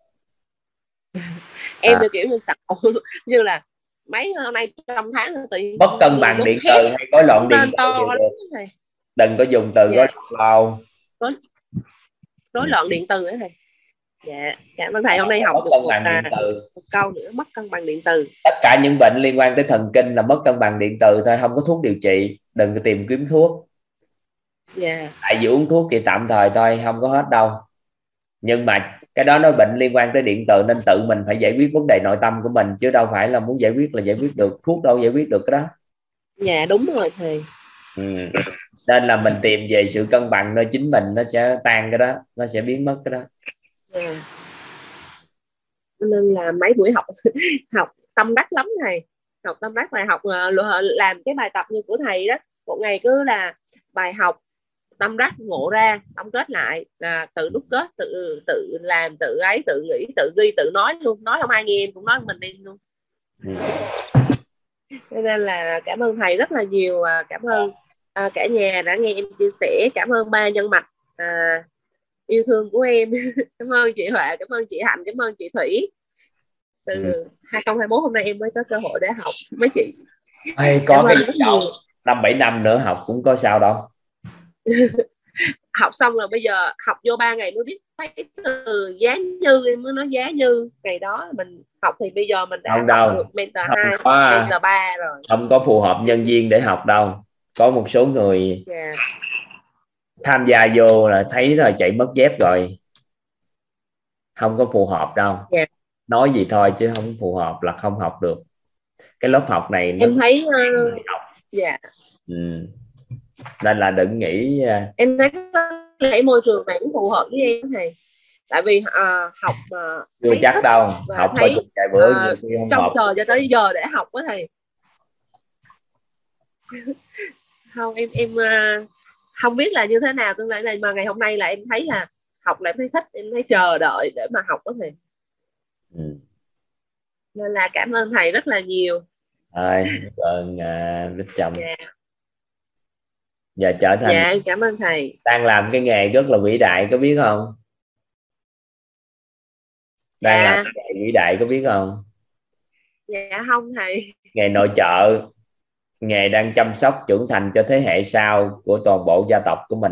Em thì kiểu như sợ như là mấy hôm nay trong tháng tự mất cân bằng điện từ hay rối loạn điện từ đừng có dùng từ rối loạn lo âu. Rối loạn điện từ ấy thầy. Dạ, cảm ơn thầy, hôm nay học được một câu nữa, mất cân bằng điện từ. Tất cả những bệnh liên quan tới thần kinh là mất cân bằng điện từ thôi, không có thuốc điều trị, đừng có tìm kiếm thuốc. Tại vì uống thuốc thì tạm thời thôi, không có hết đâu. Nhưng mà cái đó nó bệnh liên quan tới điện từ, nên tự mình phải giải quyết vấn đề nội tâm của mình, chứ đâu phải là muốn giải quyết là giải quyết được, thuốc đâu giải quyết được cái đó. Dạ đúng rồi thầy. Nên là mình tìm về sự cân bằng nơi chính mình, nó sẽ tan cái đó, nó sẽ biến mất cái đó. Nên là mấy buổi học học tâm đắc lắm thầy, học tâm đắc, bài học làm cái bài tập như của thầy đó, một ngày cứ là bài học tâm đắc ngộ ra, tổng kết lại, là tự đúc kết, tự làm, tự ấy, tự nghĩ, tự ghi, tự nói luôn, nói không ai nghe em cũng nói mình đi luôn. Cho nên là cảm ơn thầy rất là nhiều, cảm ơn cả nhà đã nghe em chia sẻ, cảm ơn ba nhân mạch yêu thương của em. Cảm ơn chị Họa, cảm ơn chị Hạnh, cảm ơn chị Thủy. Từ 2021 hôm nay em mới có cơ hội để học mấy chị. Có cái gì đâu, 5-7 năm nữa học cũng có sao đâu. Học xong rồi bây giờ học vô 3 ngày mới biết thấy từ giá như, em mới nói giá như ngày đó mình học, thì bây giờ mình đã không học đâu. được mentor 2, mentor 3 rồi. Không có phù hợp nhân viên để học đâu. Có một số người tham gia vô là thấy rồi chạy mất dép rồi, không có phù hợp đâu. Nói gì thôi chứ không phù hợp là không học được. Cái lớp học này nó em thấy nên là đừng nghĩ. Em thấy cái môi trường này cũng phù hợp với em thầy, tại vì học chưa chắc đâu, học thấy vài bữa trong chờ cho tới giờ để học đó thầy. Không, em không biết là như thế nào tương lai này, mà ngày hôm nay là em thấy là học là em thấy thích, em thấy chờ đợi để mà học đó thầy. Nên là cảm ơn thầy rất là nhiều. Ơn Bích Trâm. Giờ trở thành em cảm ơn thầy. Đang làm cái nghề rất là vĩ đại, có biết không? Đang làm cái nghề vĩ đại, có biết không? Dạ không thầy. Nghề nội trợ, nghề đang chăm sóc trưởng thành cho thế hệ sau của toàn bộ gia tộc của mình.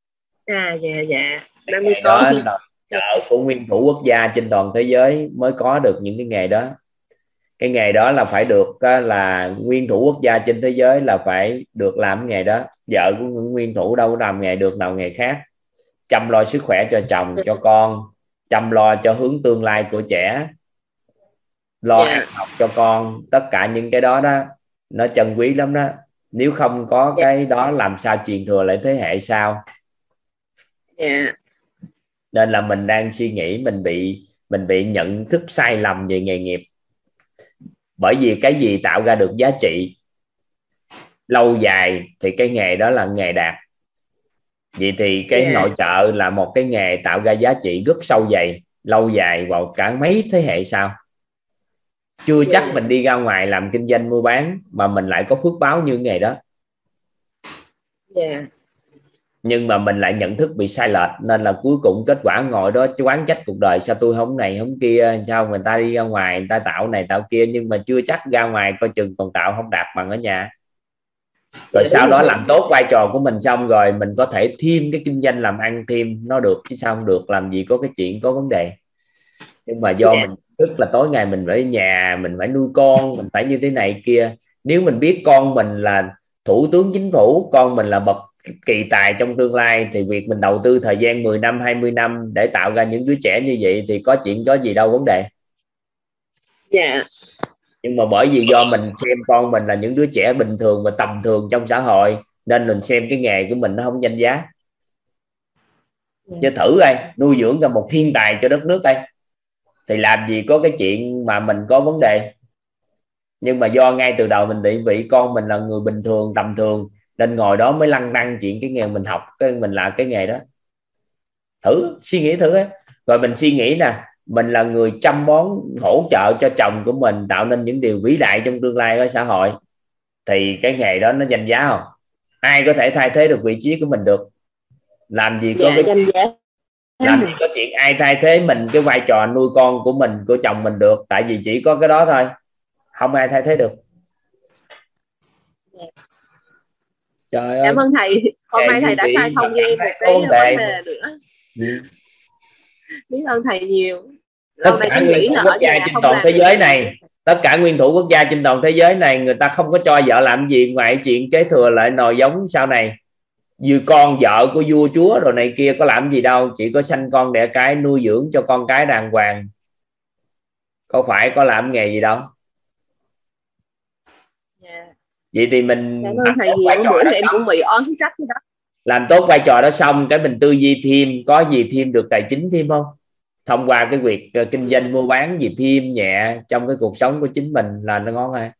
Nghề đó là trợ của nguyên thủ quốc gia trên toàn thế giới mới có được những cái nghề đó. Cái nghề đó là phải được là nguyên thủ quốc gia trên thế giới là phải được làm cái nghề đó. Vợ của những nguyên thủ đâu có làm nghề được nào nghề khác. Chăm lo sức khỏe cho chồng cho con, chăm lo cho hướng tương lai của trẻ, lo ăn học cho con, tất cả những cái đó đó nó trân quý lắm đó. Nếu không có cái đó làm sao truyền thừa lại thế hệ sau. Nên là mình đang suy nghĩ mình bị nhận thức sai lầm về nghề nghiệp. Bởi vì cái gì tạo ra được giá trị lâu dài thì cái nghề đó là nghề đạt. Vậy thì cái nội trợ là một cái nghề tạo ra giá trị rất sâu dày, lâu dài vào cả mấy thế hệ sau. Chưa chắc mình đi ra ngoài làm kinh doanh mua bán mà mình lại có phước báo như nghề đó. nhưng mà mình lại nhận thức bị sai lệch, nên là cuối cùng kết quả ngồi đó oán trách cuộc đời, sao tôi không này không kia, sao người ta đi ra ngoài người ta tạo này tạo kia, nhưng mà chưa chắc ra ngoài coi chừng còn tạo không đạt bằng ở nhà. Rồi sau đó làm tốt vai trò của mình xong rồi mình có thể thêm cái kinh doanh làm ăn thêm nó được, chứ sao không được, làm gì có cái chuyện có vấn đề. Nhưng mà do mình tức là tối ngày mình phải ở nhà, mình phải nuôi con, mình phải như thế này kia. Nếu mình biết con mình là thủ tướng chính phủ, con mình là bậc kỳ tài trong tương lai, thì việc mình đầu tư thời gian 10 năm 20 năm để tạo ra những đứa trẻ như vậy thì có chuyện có gì đâu vấn đề. Dạ. Nhưng mà bởi vì do mình xem con mình là những đứa trẻ bình thường và tầm thường trong xã hội, nên mình xem cái nghề của mình nó không danh giá. Chứ thử coi nuôi dưỡng ra một thiên tài cho đất nước đây, thì làm gì có cái chuyện mà mình có vấn đề. Nhưng mà do ngay từ đầu mình định vị con mình là người bình thường tầm thường, nên ngồi đó mới lăng tăng chuyện cái nghề mình học, cái mình làm cái nghề đó. Thử suy nghĩ thử ấy. Rồi mình suy nghĩ nè, mình là người chăm bón hỗ trợ cho chồng của mình tạo nên những điều vĩ đại trong tương lai của xã hội, thì cái nghề đó nó danh giá không? Ai có thể thay thế được vị trí của mình được? Làm gì có cái danh giá. Làm gì có chuyện ai thay thế mình cái vai trò nuôi con của mình, của chồng mình được, tại vì chỉ có cái đó thôi, không ai thay thế được. Trời ơi, Cảm ơn thầy, hôm nay thầy đã khai thông cho em một cái vấn đề nữa. Biết ơn thầy nhiều. Tất cả nguyên thủ quốc gia trên toàn thế giới này, tất cả nguyên thủ quốc gia trên toàn thế giới này, người ta không có cho vợ làm gì ngoài chuyện kế thừa lại nòi giống sau này. Như con vợ của vua chúa rồi này kia có làm gì đâu, chỉ có sanh con đẻ cái, nuôi dưỡng cho con cái đàng hoàng, có phải có làm nghề gì đâu. Vậy thì mình cảm ơn thầy nhiều, bữa em cũng bị oán trách đó. Làm tốt vai trò đó xong cái mình tư duy thêm, có gì thêm được tài chính thêm không, thông qua cái việc kinh doanh mua bán gì thêm nhẹ trong cái cuộc sống của chính mình là nó ngon ha.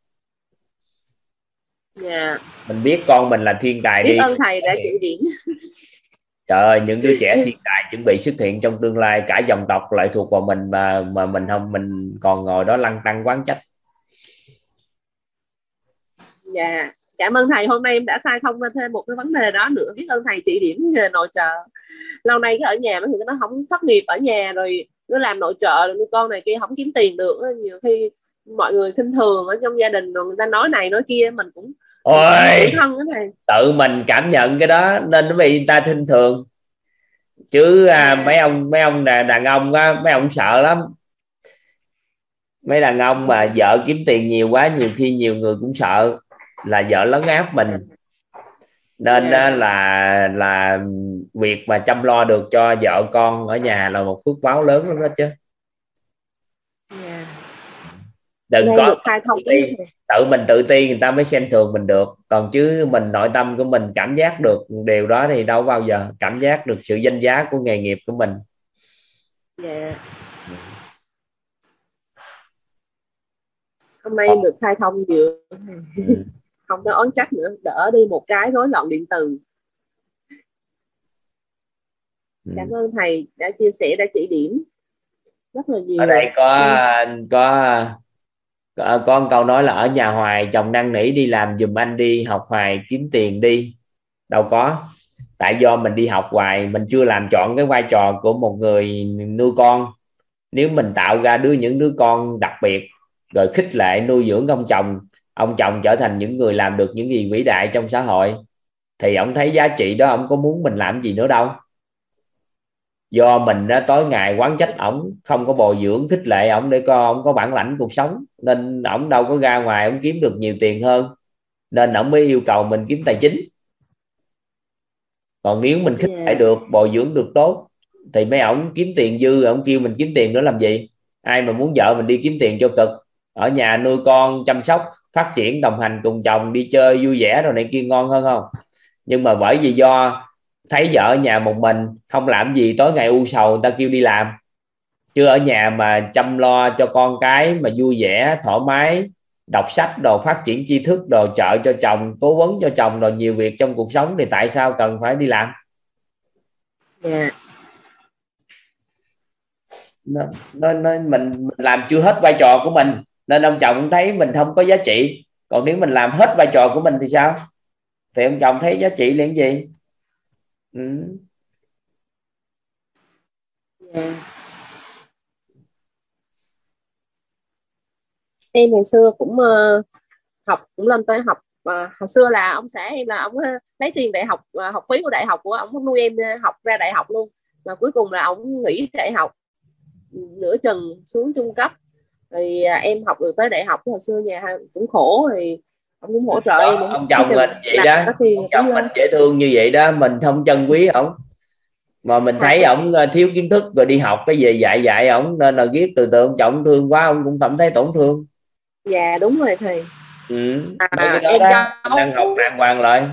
Mình biết con mình là thiên tài, biết ơn thầy đã chỉ điểm. Trời ơi, những đứa trẻ thiên tài chuẩn bị xuất hiện trong tương lai, cả dòng tộc lại thuộc vào mình, mà mình không, mình còn ngồi đó lăn tăn quán trách. Dạ, cảm ơn thầy, hôm nay em đã khai thông ra thêm một cái vấn đề đó nữa. Biết ơn thầy chỉ điểm nghề nội trợ. Lâu nay cái ở nhà mấy người nó không thất nghiệp ở nhà rồi nó làm nội trợ rồi nuôi con này kia không kiếm tiền được, nhiều khi mọi người khinh thường ở trong gia đình rồi người ta nói này nói kia, mình cũng thân đó thầy. Tự mình cảm nhận cái đó nên nó bị người ta khinh thường chứ. Mấy ông đàn ông á, mấy ông sợ lắm. Mấy đàn ông mà vợ kiếm tiền nhiều quá, nhiều khi nhiều người cũng sợ là vợ lấn áp mình, nên là việc mà chăm lo được cho vợ con ở nhà là một phước báo lớn lắm đó chứ. Đừng có tự mình tự ti người ta mới xem thường mình được, còn chứ mình nội tâm của mình cảm giác được điều đó thì đâu bao giờ cảm giác được sự danh giá của nghề nghiệp của mình. Hôm nay được khai thông nhiều, không có oán trách nữa, đỡ đi một cái rối loạn điện từ. Cảm ơn thầy đã chia sẻ, đã chỉ điểm rất là nhiều. Ở đây có một câu nói là ở nhà hoài chồng năn nỉ đi làm giùm anh đi, học hoài kiếm tiền đi. Đâu có, tại do mình đi học hoài, mình chưa làm chọn cái vai trò của một người nuôi con. Nếu mình tạo ra những đứa con đặc biệt, rồi khích lệ nuôi dưỡng ông chồng trở thành những người làm được những gì vĩ đại trong xã hội, thì ông thấy giá trị đó, ông có muốn mình làm gì nữa đâu. Do mình đó, tối ngày quán trách ổng, không có bồi dưỡng khích lệ ổng để coi ổng có bản lãnh cuộc sống, nên ổng đâu có ra ngoài ổng kiếm được nhiều tiền hơn, nên ổng mới yêu cầu mình kiếm tài chính. Còn nếu mình khích lệ được, bồi dưỡng được tốt, thì mấy ổng kiếm tiền dư, ổng kêu mình kiếm tiền nữa làm gì. Ai mà muốn vợ mình đi kiếm tiền cho cực, ở nhà nuôi con chăm sóc phát triển đồng hành cùng chồng, đi chơi vui vẻ rồi này kia ngon hơn không. Nhưng mà bởi vì do thấy vợ ở nhà một mình không làm gì, tối ngày u sầu, người ta kêu đi làm, chứ ở nhà mà chăm lo cho con cái mà vui vẻ thoải mái, đọc sách đồ, phát triển tri thức đồ, trợ cho chồng, cố vấn cho chồng đồ, nhiều việc trong cuộc sống, thì tại sao cần phải đi làm? Nên mình làm chưa hết vai trò của mình, nên ông chồng thấy mình không có giá trị. Còn nếu mình làm hết vai trò của mình thì sao? Thì ông chồng thấy giá trị là cái gì? Ừ. Dạ. Em ngày xưa cũng học cũng lên tới học, hồi xưa là ông xã em là ông lấy tiền đại học, học phí của đại học của ông nuôi em học ra đại học luôn, mà cuối cùng là ông nghỉ đại học nửa chừng xuống trung cấp, thì em học được tới đại học. Hồi xưa nhà cũng khổ thì ông cũng hỗ trợ Đó, em để ông cái chồng chừng mình vậy làm đó, có tiền ông cũng chồng mình vô. dễ thương như vậy đó, mình không trân quý ổng, mà mình thấy ổng thiếu kiến thức rồi đi học cái về dạy dạy ổng, nên là ghét từ từ ông chồng thương quá ông cũng cảm thấy tổn thương. Dạ đúng rồi thầy. Ừ. Mấy cái đó Em đó mình đang học giấu, đàng hoàng lại.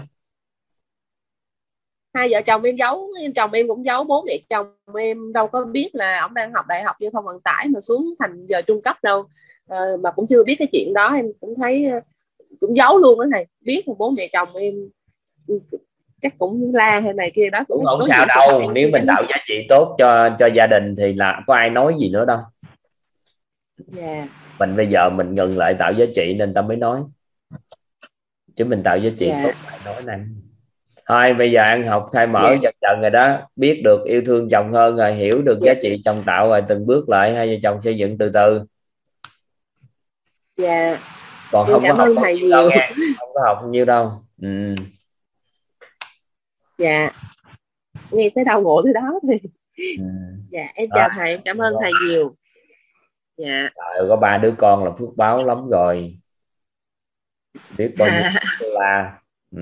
hai vợ chồng em giấu, chồng em cũng giấu bố mẹ chồng em đâu có biết là ông đang học đại học giao thông vận tải mà xuống thành giờ trung cấp đâu. Mà cũng chưa biết cái chuyện đó, em cũng thấy cũng giấu luôn đó thầy, biết mà bố mẹ chồng em chắc cũng la hay này kia đó, cũng Cũng biết không đối sao diện sự thật đâu, em nếu chưa mình dám tạo nói. giá trị tốt cho gia đình thì là có ai nói gì nữa đâu. Dạ. Mình bây giờ mình ngừng lại tạo giá trị nên ta mới nói, chứ mình tạo giá trị Dạ. tốt ai nói này. Thôi bây giờ ăn học khai mở Dạ. dần dần rồi đó, biết được yêu thương chồng hơn rồi, hiểu được giá Dạ. trị chồng tạo rồi, từng bước lại hai vợ chồng xây dựng từ từ. Dạ. Còn Em không có cảm học ơn bao thầy nhiêu đâu nhiều. nha, không có học nhiêu đâu. Ừ. Dạ, nghe tới đâu ngộ tới đó thì. Ừ. Dạ em Đó, chào thầy, em cảm ơn thầy nhiều. Dạ. trời, có 3 đứa con là phước báo lắm rồi, biết bao nhiêu đô la. Ừ.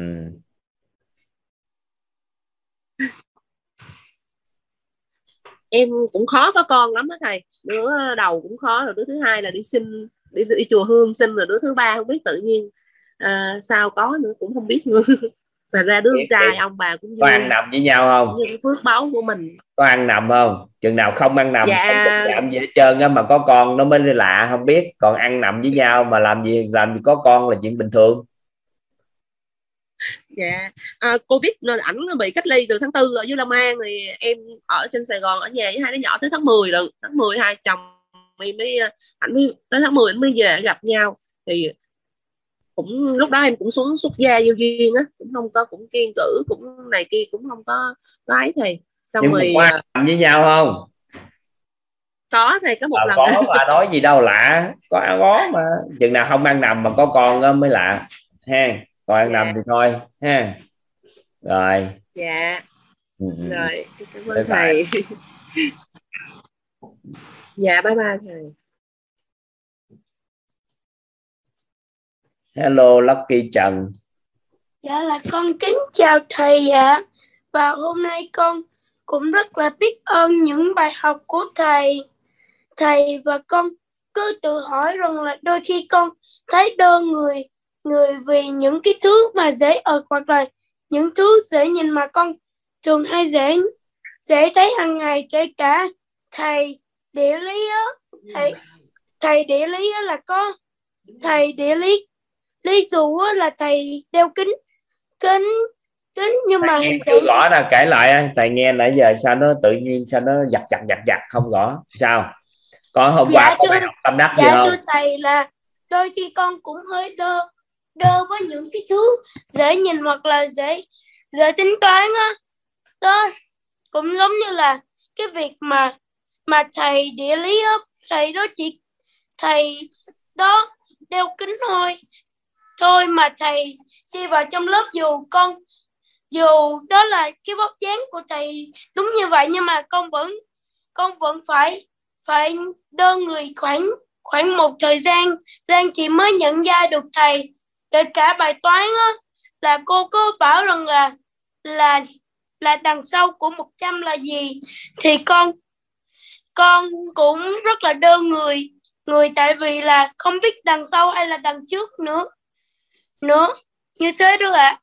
Em cũng khó có con lắm đó thầy, đứa đầu cũng khó, rồi đứa thứ hai là đi xin, đi chùa Hương xin, rồi đứa thứ ba không biết tự nhiên sao có nữa cũng không biết nữa. Và ra đứa con Biết trai biết. ông bà cũng Có ăn vui, nằm với nhau cũng không? như cái phước báu của mình. Có ăn nằm không? Chừng nào không ăn nằm không đụng Dạ. chạm gì hết trơn á, mà có con nó mới lạ không biết, còn ăn nằm với nhau mà làm gì có con là chuyện bình thường. Dạ. Covid nên ảnh bị cách ly từ tháng 4 ở dưới Long An, thì em ở trên Sài Gòn ở nhà với hai đứa nhỏ tới tháng 10 rồi, tháng 10 hai chồng em mới, ảnh mới tới tháng 10 ảnh mới về gặp nhau. Thì cũng lúc đó em cũng xuống xuất gia vô duyên á, cũng không có, cũng kiêng cữ cũng này kia, cũng không có ấy thầy, xong Nhưng mà rồi có ăn nằm với nhau không? có thầy, có một lần. Có mà nói gì đâu lạ, có mà. Chừng nào không ăn nằm mà có con đó mới lạ ha, còn ăn nằm Dạ. thì thôi ha. Rồi. Dạ. Ừ, ừ, ừ. Rồi cảm ơn Bye thầy. bye. Dạ bye bye thầy. Hello Lucky Trần. Dạ là con kính chào thầy ạ. Và hôm nay con cũng rất là biết ơn những bài học của thầy. Thầy và con cứ tự hỏi rằng là đôi khi con thấy đơn người vì những cái thứ mà dễ ợt, hoặc là những thứ dễ nhìn mà con thường hay dễ thấy hàng ngày, kể cả thầy địa lý á, thầy địa lý á là có thầy địa lý dù á là thầy đeo kính kính kính nhưng Thầy mà nghe hình chưa dạng gõ nè, kể lại thầy nghe nãy giờ sao nó tự nhiên, sao nó giặt không gõ sao? Có hôm qua dạ có thưa bài học tâm đắc gì dạ không? thưa thầy, là đôi khi con cũng hơi đơ với những cái thứ dễ nhìn hoặc là dễ dễ tính toán á. Đó cũng giống như là cái việc mà thầy địa lý á, thầy đó đeo kính thôi mà thầy đi vào trong lớp, dù đó là cái vóc dáng của thầy đúng như vậy, nhưng mà con vẫn phải đơ người khoảng một thời gian thì mới nhận ra được thầy. Kể cả bài toán á, là cô có bảo rằng là là đằng sau của 100 là gì, thì con cũng rất là đơ người tại vì là không biết đằng sau hay là đằng trước nữa như thế đó ạ.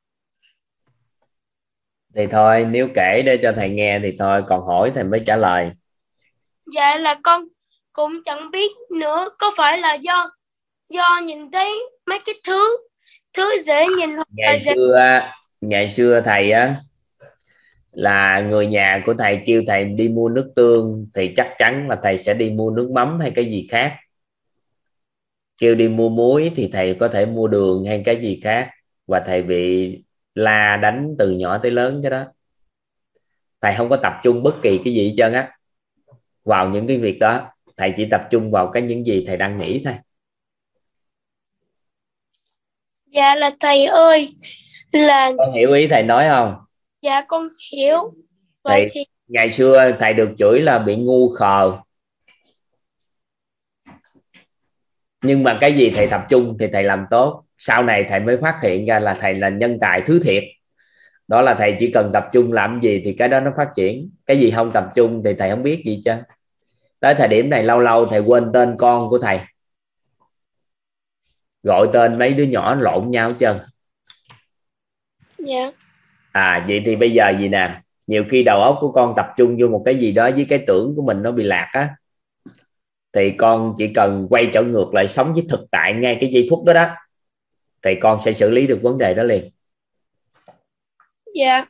Thì thôi, nếu kể để cho thầy nghe thì thôi, còn hỏi thầy mới trả lời. Dạ là con cũng chẳng biết nữa, có phải là do nhìn thấy mấy cái thứ dễ nhìn hoặc là dễ. Ngày xưa thầy á, là người nhà của thầy kêu thầy đi mua nước tương thì chắc chắn là thầy sẽ đi mua nước mắm hay cái gì khác, kêu đi mua muối thì thầy có thể mua đường hay cái gì khác, và thầy bị la đánh từ nhỏ tới lớn cái đó. Thầy không có tập trung bất kỳ cái gì hết trơn á vào những cái việc đó. Thầy chỉ tập trung vào những gì thầy đang nghĩ thôi. Dạ là thầy ơi, là Con hiểu ý thầy nói không? dạ con hiểu. Vậy thì Ngày xưa thầy được chửi là bị ngu khờ, nhưng mà cái gì thầy tập trung thì thầy làm tốt. Sau này thầy mới phát hiện ra là thầy là nhân tài thứ thiệt. Đó là thầy chỉ cần tập trung làm gì thì cái đó nó phát triển. Cái gì không tập trung thì thầy không biết gì chứ. Tới thời điểm này lâu lâu thầy quên tên con của thầy, gọi tên mấy đứa nhỏ lộn nhau hết trơn. dạ Vậy thì bây giờ gì nè, nhiều khi đầu óc của con tập trung vô một cái gì đó với cái tưởng của mình nó bị lạc á, thì con chỉ cần quay trở ngược lại sống với thực tại ngay cái giây phút đó đó, thì con sẽ xử lý được vấn đề đó liền. dạ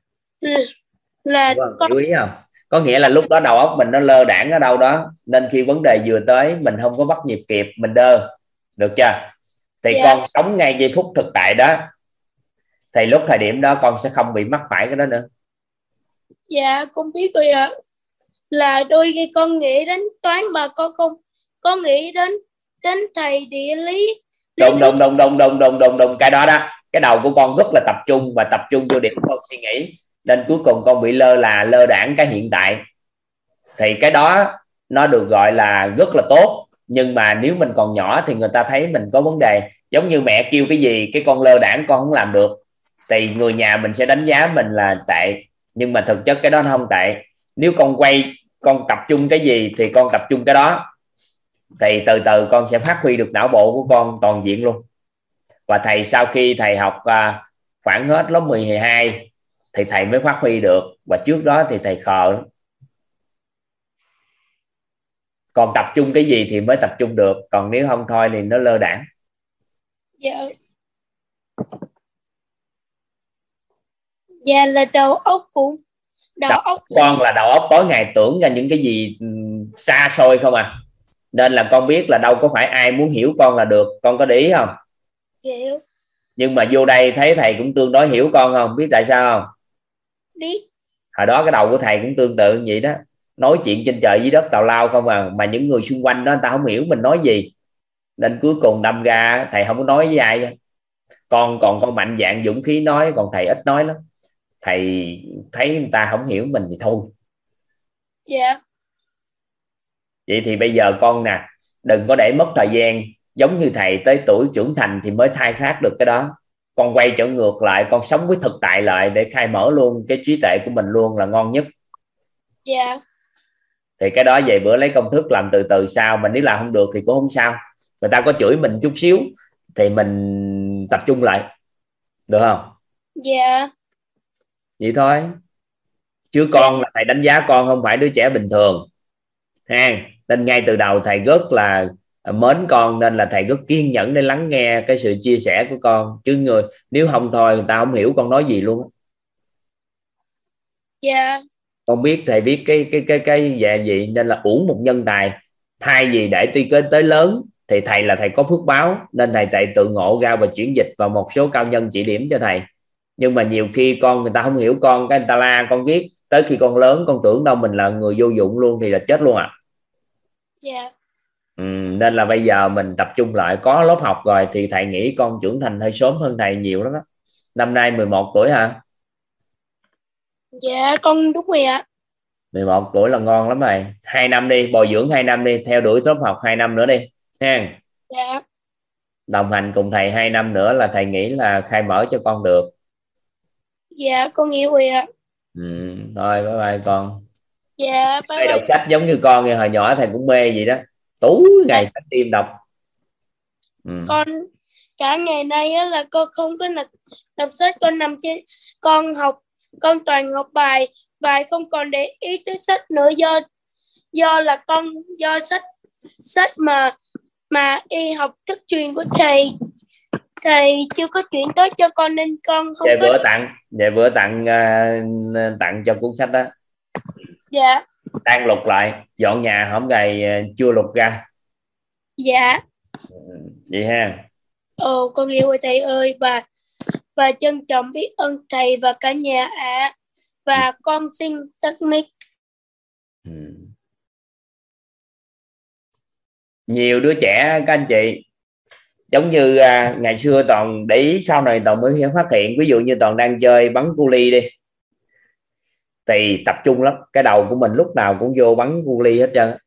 là con Hiểu ý không? Có nghĩa là lúc đó đầu óc mình nó lơ đãng ở đâu đó, nên khi vấn đề vừa tới mình không có bắt nhịp kịp, mình đơ, được chưa? Thì dạ con sống ngay giây phút thực tại đó, thì lúc thời điểm đó con sẽ không bị mắc phải cái đó nữa. dạ con biết rồi ạ. Là đôi khi con nghĩ đến toán mà con không có nghĩ đến thầy địa lý. Đúng. Cái đó đó, cái đầu của con rất là tập trung và tập trung vô điểm con suy nghĩ, nên cuối cùng con bị lơ đãng cái hiện tại. Thì cái đó nó được gọi là rất là tốt. Nhưng mà nếu mình còn nhỏ thì người ta thấy mình có vấn đề, giống như mẹ kêu cái gì cái con lơ đãng con không làm được, thì người nhà mình sẽ đánh giá mình là tệ. Nhưng mà thực chất cái đó nó không tệ. Nếu con tập trung cái gì thì con tập trung cái đó, thì từ từ con sẽ phát huy được não bộ của con toàn diện luôn. Và thầy sau khi thầy học khoảng hết lớp 12 thì thầy mới phát huy được, và trước đó thì thầy khờ lắm. Còn tập trung cái gì thì mới tập trung được, còn nếu không thôi thì nó lơ đãng. Dạ dạ là đầu óc Con là đầu óc tối ngày tưởng ra những cái gì xa xôi không à, nên là con biết là đâu có phải ai muốn hiểu con là được. Con có để ý không? hiểu. Nhưng mà vô đây thấy thầy cũng tương đối hiểu con không, biết tại sao không? Biết. Hồi đó cái đầu của thầy cũng tương tự như vậy đó, nói chuyện trên trời dưới đất tào lao không à, mà những người xung quanh đó người ta không hiểu mình nói gì, nên cuối cùng đâm ra thầy không có nói với ai. Con mạnh dạn dũng khí nói, còn thầy ít nói lắm. Thầy thấy người ta không hiểu mình thì thôi. Dạ Vậy thì bây giờ con nè, đừng có để mất thời gian giống như thầy tới tuổi trưởng thành thì mới khai thác được cái đó. Con quay trở ngược lại, con sống với thực tại lại để khai mở luôn cái trí tuệ của mình luôn là ngon nhất. dạ Thì cái đó về bữa lấy công thức làm từ từ sau, mình nếu làm không được thì cũng không sao, người ta có chửi mình chút xíu thì mình tập trung lại, được không? dạ Vậy thôi. Chứ con là thầy đánh giá con không phải đứa trẻ bình thường ha, nên ngay từ đầu thầy rất là mến con, nên là thầy rất kiên nhẫn để lắng nghe cái sự chia sẻ của con. Chứ nếu không thôi người ta không hiểu con nói gì luôn. dạ Con biết thầy biết cái dạng gì, nên là uổng một nhân tài. Thay vì để tới lớn thì thầy có phước báo, nên thầy tự ngộ ra và chuyển dịch vào một số cao nhân chỉ điểm cho thầy. Nhưng mà nhiều khi người ta không hiểu con, cái người ta la con viết, tới khi con lớn con tưởng đâu mình là người vô dụng luôn thì là chết luôn à. dạ Nên là bây giờ mình tập trung lại, có lớp học rồi thì thầy nghĩ con trưởng thành hơi sớm hơn thầy nhiều lắm đó. Năm nay 11 tuổi hả? dạ con đúng rồi ạ. 11 tuổi là ngon lắm rồi. 2 năm đi, bồi dưỡng 2 năm đi, theo đuổi lớp học 2 năm nữa đi ha. Dạ Đồng hành cùng thầy 2 năm nữa là thầy nghĩ là khai mở cho con được. dạ con hiểu rồi ạ. Thôi bye bye con. Dạ bye Thầy đọc bye. sách giống như con vậy, hồi nhỏ thầy cũng mê vậy đó, tối ngày sách tim đọc. Con cả ngày nay á là con không có đọc sách, con nằm trên con toàn học bài không còn để ý tới sách nữa, do là do sách mà y học thức truyền của thầy chưa có chuyển tới cho con nên con không Về có. bữa tặng cho cuốn sách đó. Dạ Đang lục lại, dọn nhà hổm gầy chưa lục ra. dạ Vậy ha. con hiểu rồi thầy ơi, và trân trọng biết ơn thầy và cả nhà ạ. và con xin tắt mic. Nhiều đứa trẻ các anh chị giống như ngày xưa Toàn để ý, sau này Toàn mới phát hiện, ví dụ như Toàn đang chơi bắn cu li đi thì tập trung lắm, cái đầu của mình lúc nào cũng vô bắn cu li hết trơn.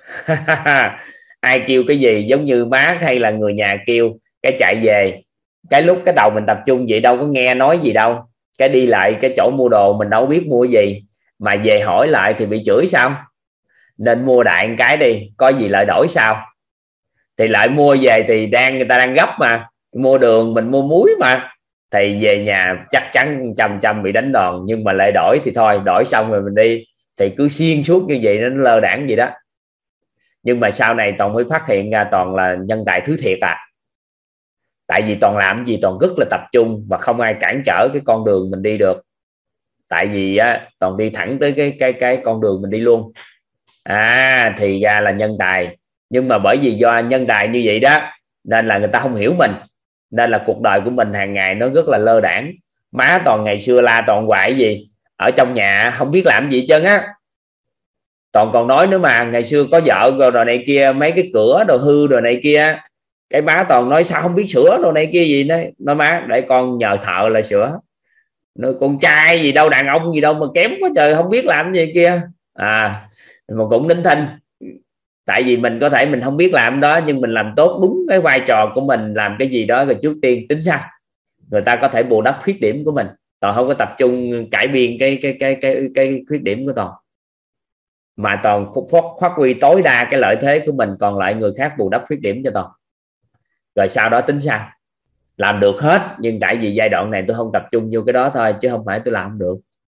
Ai kêu cái gì giống như má hay là người nhà kêu cái chạy về, cái lúc cái đầu mình tập trung vậy đâu có nghe nói gì đâu, cái đi lại cái chỗ mua đồ mình đâu biết mua gì, mà về hỏi lại thì bị chửi sao, nên mua đại cái đi có gì lại đổi sao, thì lại mua về thì người ta đang gấp mà, mua đường mình mua muối mà, thì về nhà chắc chắn trăm bị đánh đòn, nhưng mà lại đổi thì thôi, đổi xong rồi mình đi, thì cứ xuyên suốt như vậy, nó lơ đãng vậy đó. Nhưng mà sau này Toàn mới phát hiện ra Toàn là nhân tài thứ thiệt tại vì Toàn làm gì Toàn rất là tập trung và không ai cản trở cái con đường mình đi được, tại vì Toàn đi thẳng tới cái con đường mình đi luôn. Thì ra là nhân tài, nhưng mà bởi vì do nhân tài như vậy đó nên là người ta không hiểu mình, nên là cuộc đời của mình hàng ngày nó rất là lơ đãng. Má Toàn ngày xưa la Toàn hoài gì ở trong nhà không biết làm gì chân á. Toàn còn nói nữa mà, ngày xưa có vợ rồi này kia, mấy cái cửa đồ hư rồi này kia, cái má Toàn nói sao không biết sửa đồ này kia gì đó, nói má để con nhờ thợ là sửa. Nói con trai gì đâu, đàn ông gì đâu mà kém quá trời, không biết làm gì kia. Mà cũng đính thinh, tại vì mình có thể mình không biết làm đó, nhưng mình làm tốt đúng cái vai trò của mình, làm cái gì đó rồi trước tiên tính sao người ta có thể bù đắp khuyết điểm của mình. Toàn không có tập trung cải biên cái khuyết điểm của Toàn, mà Toàn phát huy tối đa cái lợi thế của mình, còn lại người khác bù đắp khuyết điểm cho Toàn, rồi sau đó tính sao. Làm được hết, nhưng tại vì giai đoạn này tôi không tập trung vô cái đó thôi, chứ không phải tôi làm không được.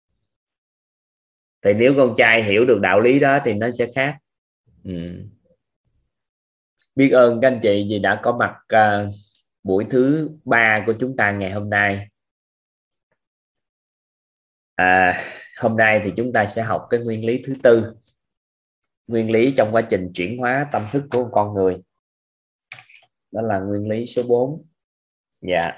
Thì nếu con trai hiểu được đạo lý đó thì nó sẽ khác. Biết ơn các anh chị vì đã có mặt buổi thứ 3 của chúng ta ngày hôm nay. Hôm nay thì chúng ta sẽ học cái nguyên lý thứ 4, nguyên lý trong quá trình chuyển hóa tâm thức của con người, đó là nguyên lý số 4. Dạ.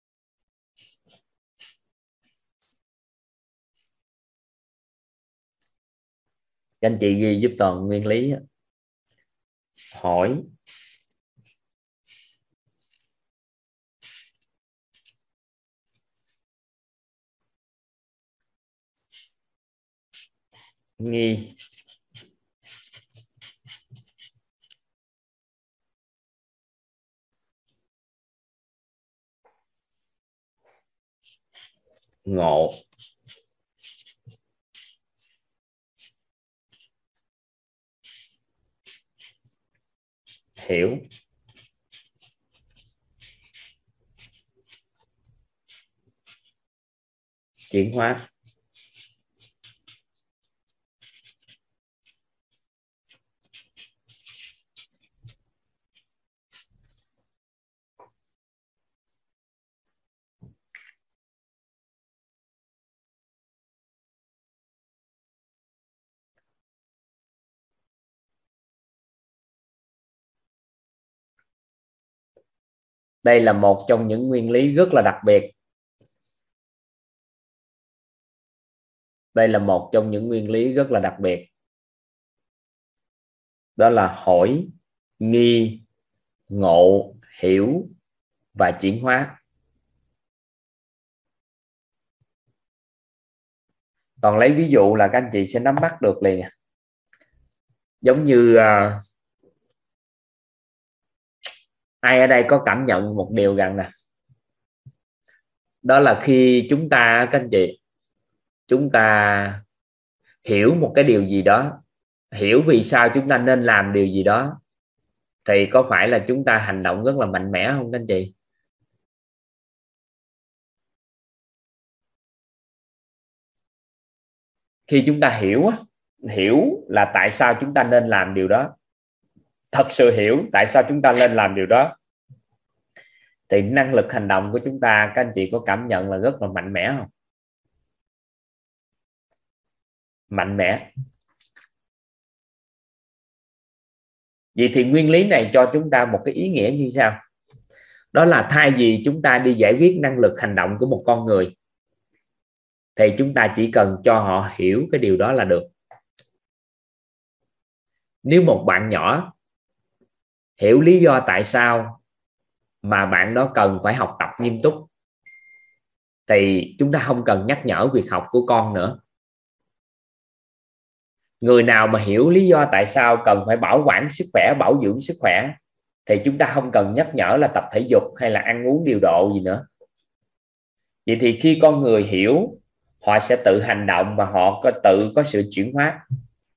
Các anh chị ghi giúp Toàn nguyên lý: hỏi, nghi, ngộ. Hiểu. Chuyển hóa. Đây là một trong những nguyên lý rất là đặc biệt. Đây là một trong những nguyên lý rất là đặc biệt. Đó là hỏi, nghi, ngộ, hiểu và chuyển hóa. Toàn lấy ví dụ là các anh chị sẽ nắm bắt được liền. Giống như ai ở đây có cảm nhận một điều rằng nè, đó là khi chúng ta, các anh chị, chúng ta hiểu một cái điều gì đó, hiểu vì sao chúng ta nên làm điều gì đó, thì có phải là chúng ta hành động rất là mạnh mẽ không các anh chị? Khi chúng ta hiểu là tại sao chúng ta nên làm điều đó, thật sự hiểu tại sao chúng ta nên làm điều đó, thì năng lực hành động của chúng ta, các anh chị có cảm nhận là rất là mạnh mẽ không? Mạnh mẽ. Vậy thì nguyên lý này cho chúng ta một cái ý nghĩa như sao? Đó là thay vì chúng ta đi giải quyết năng lực hành động của một con người, thì chúng ta chỉ cần cho họ hiểu cái điều đó là được. Nếu một bạn nhỏ hiểu lý do tại sao mà bạn đó cần phải học tập nghiêm túc thì chúng ta không cần nhắc nhở việc học của con nữa. Người nào mà hiểu lý do tại sao cần phải bảo quản sức khỏe, bảo dưỡng sức khỏe thì chúng ta không cần nhắc nhở là tập thể dục hay là ăn uống điều độ gì nữa. Vậy thì khi con người hiểu, họ sẽ tự hành động và họ tự có sự chuyển hóa.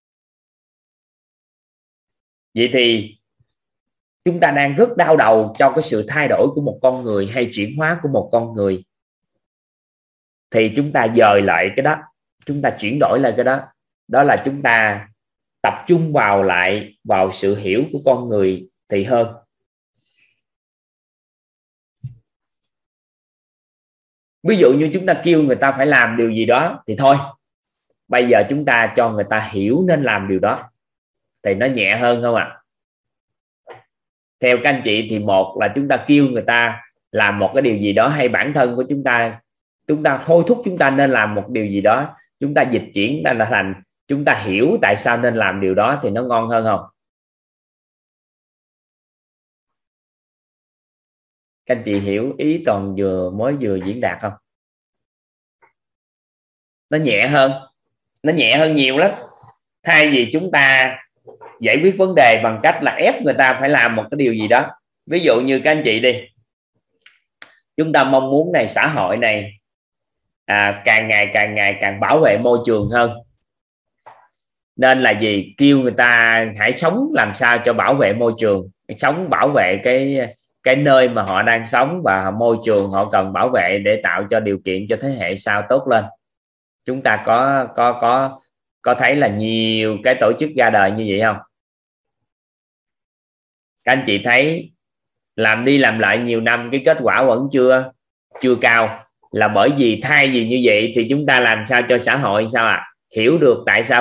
Vậy thì chúng ta đang rất đau đầu cho cái sự thay đổi của một con người hay chuyển hóa của một con người, thì chúng ta dời lại cái đó, chúng ta chuyển đổi lại cái đó. Đó là chúng ta tập trung vào sự hiểu của con người thì hơn. Ví dụ như chúng ta kêu người ta phải làm điều gì đó thì thôi, bây giờ chúng ta cho người ta hiểu nên làm điều đó thì nó nhẹ hơn không ạ? Theo các anh chị thì một là chúng ta kêu người ta làm một cái điều gì đó, hay bản thân của chúng ta thôi thúc chúng ta nên làm một điều gì đó, chúng ta dịch chuyển ra là thành chúng ta hiểu tại sao nên làm điều đó thì nó ngon hơn không? Các anh chị hiểu ý Toàn mới vừa diễn đạt không? Nó nhẹ hơn nhiều lắm. Thay vì chúng ta giải quyết vấn đề bằng cách là ép người ta phải làm một cái điều gì đó. Ví dụ như các anh chị đi, chúng ta mong muốn này, xã hội này càng ngày càng bảo vệ môi trường hơn, nên là gì? Kêu người ta hãy sống làm sao cho bảo vệ môi trường, sống bảo vệ cái nơi mà họ đang sống và môi trường họ cần bảo vệ để tạo cho điều kiện cho thế hệ sau tốt lên. Chúng ta có thấy là nhiều cái tổ chức ra đời như vậy không? Các anh chị thấy làm đi làm lại nhiều năm cái kết quả vẫn chưa cao, là bởi vì thay vì như vậy thì chúng ta làm sao cho xã hội sao hiểu được tại sao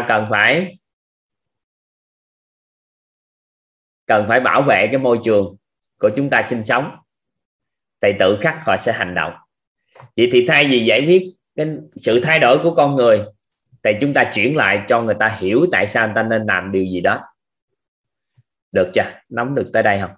cần phải bảo vệ cái môi trường của chúng ta sinh sống, thì tự khắc họ sẽ hành động. Vậy thì thay vì giải quyết cái sự thay đổi của con người thì chúng ta chuyển lại cho người ta hiểu tại sao người ta nên làm điều gì đó. Được chưa? Nắm được tới đây không?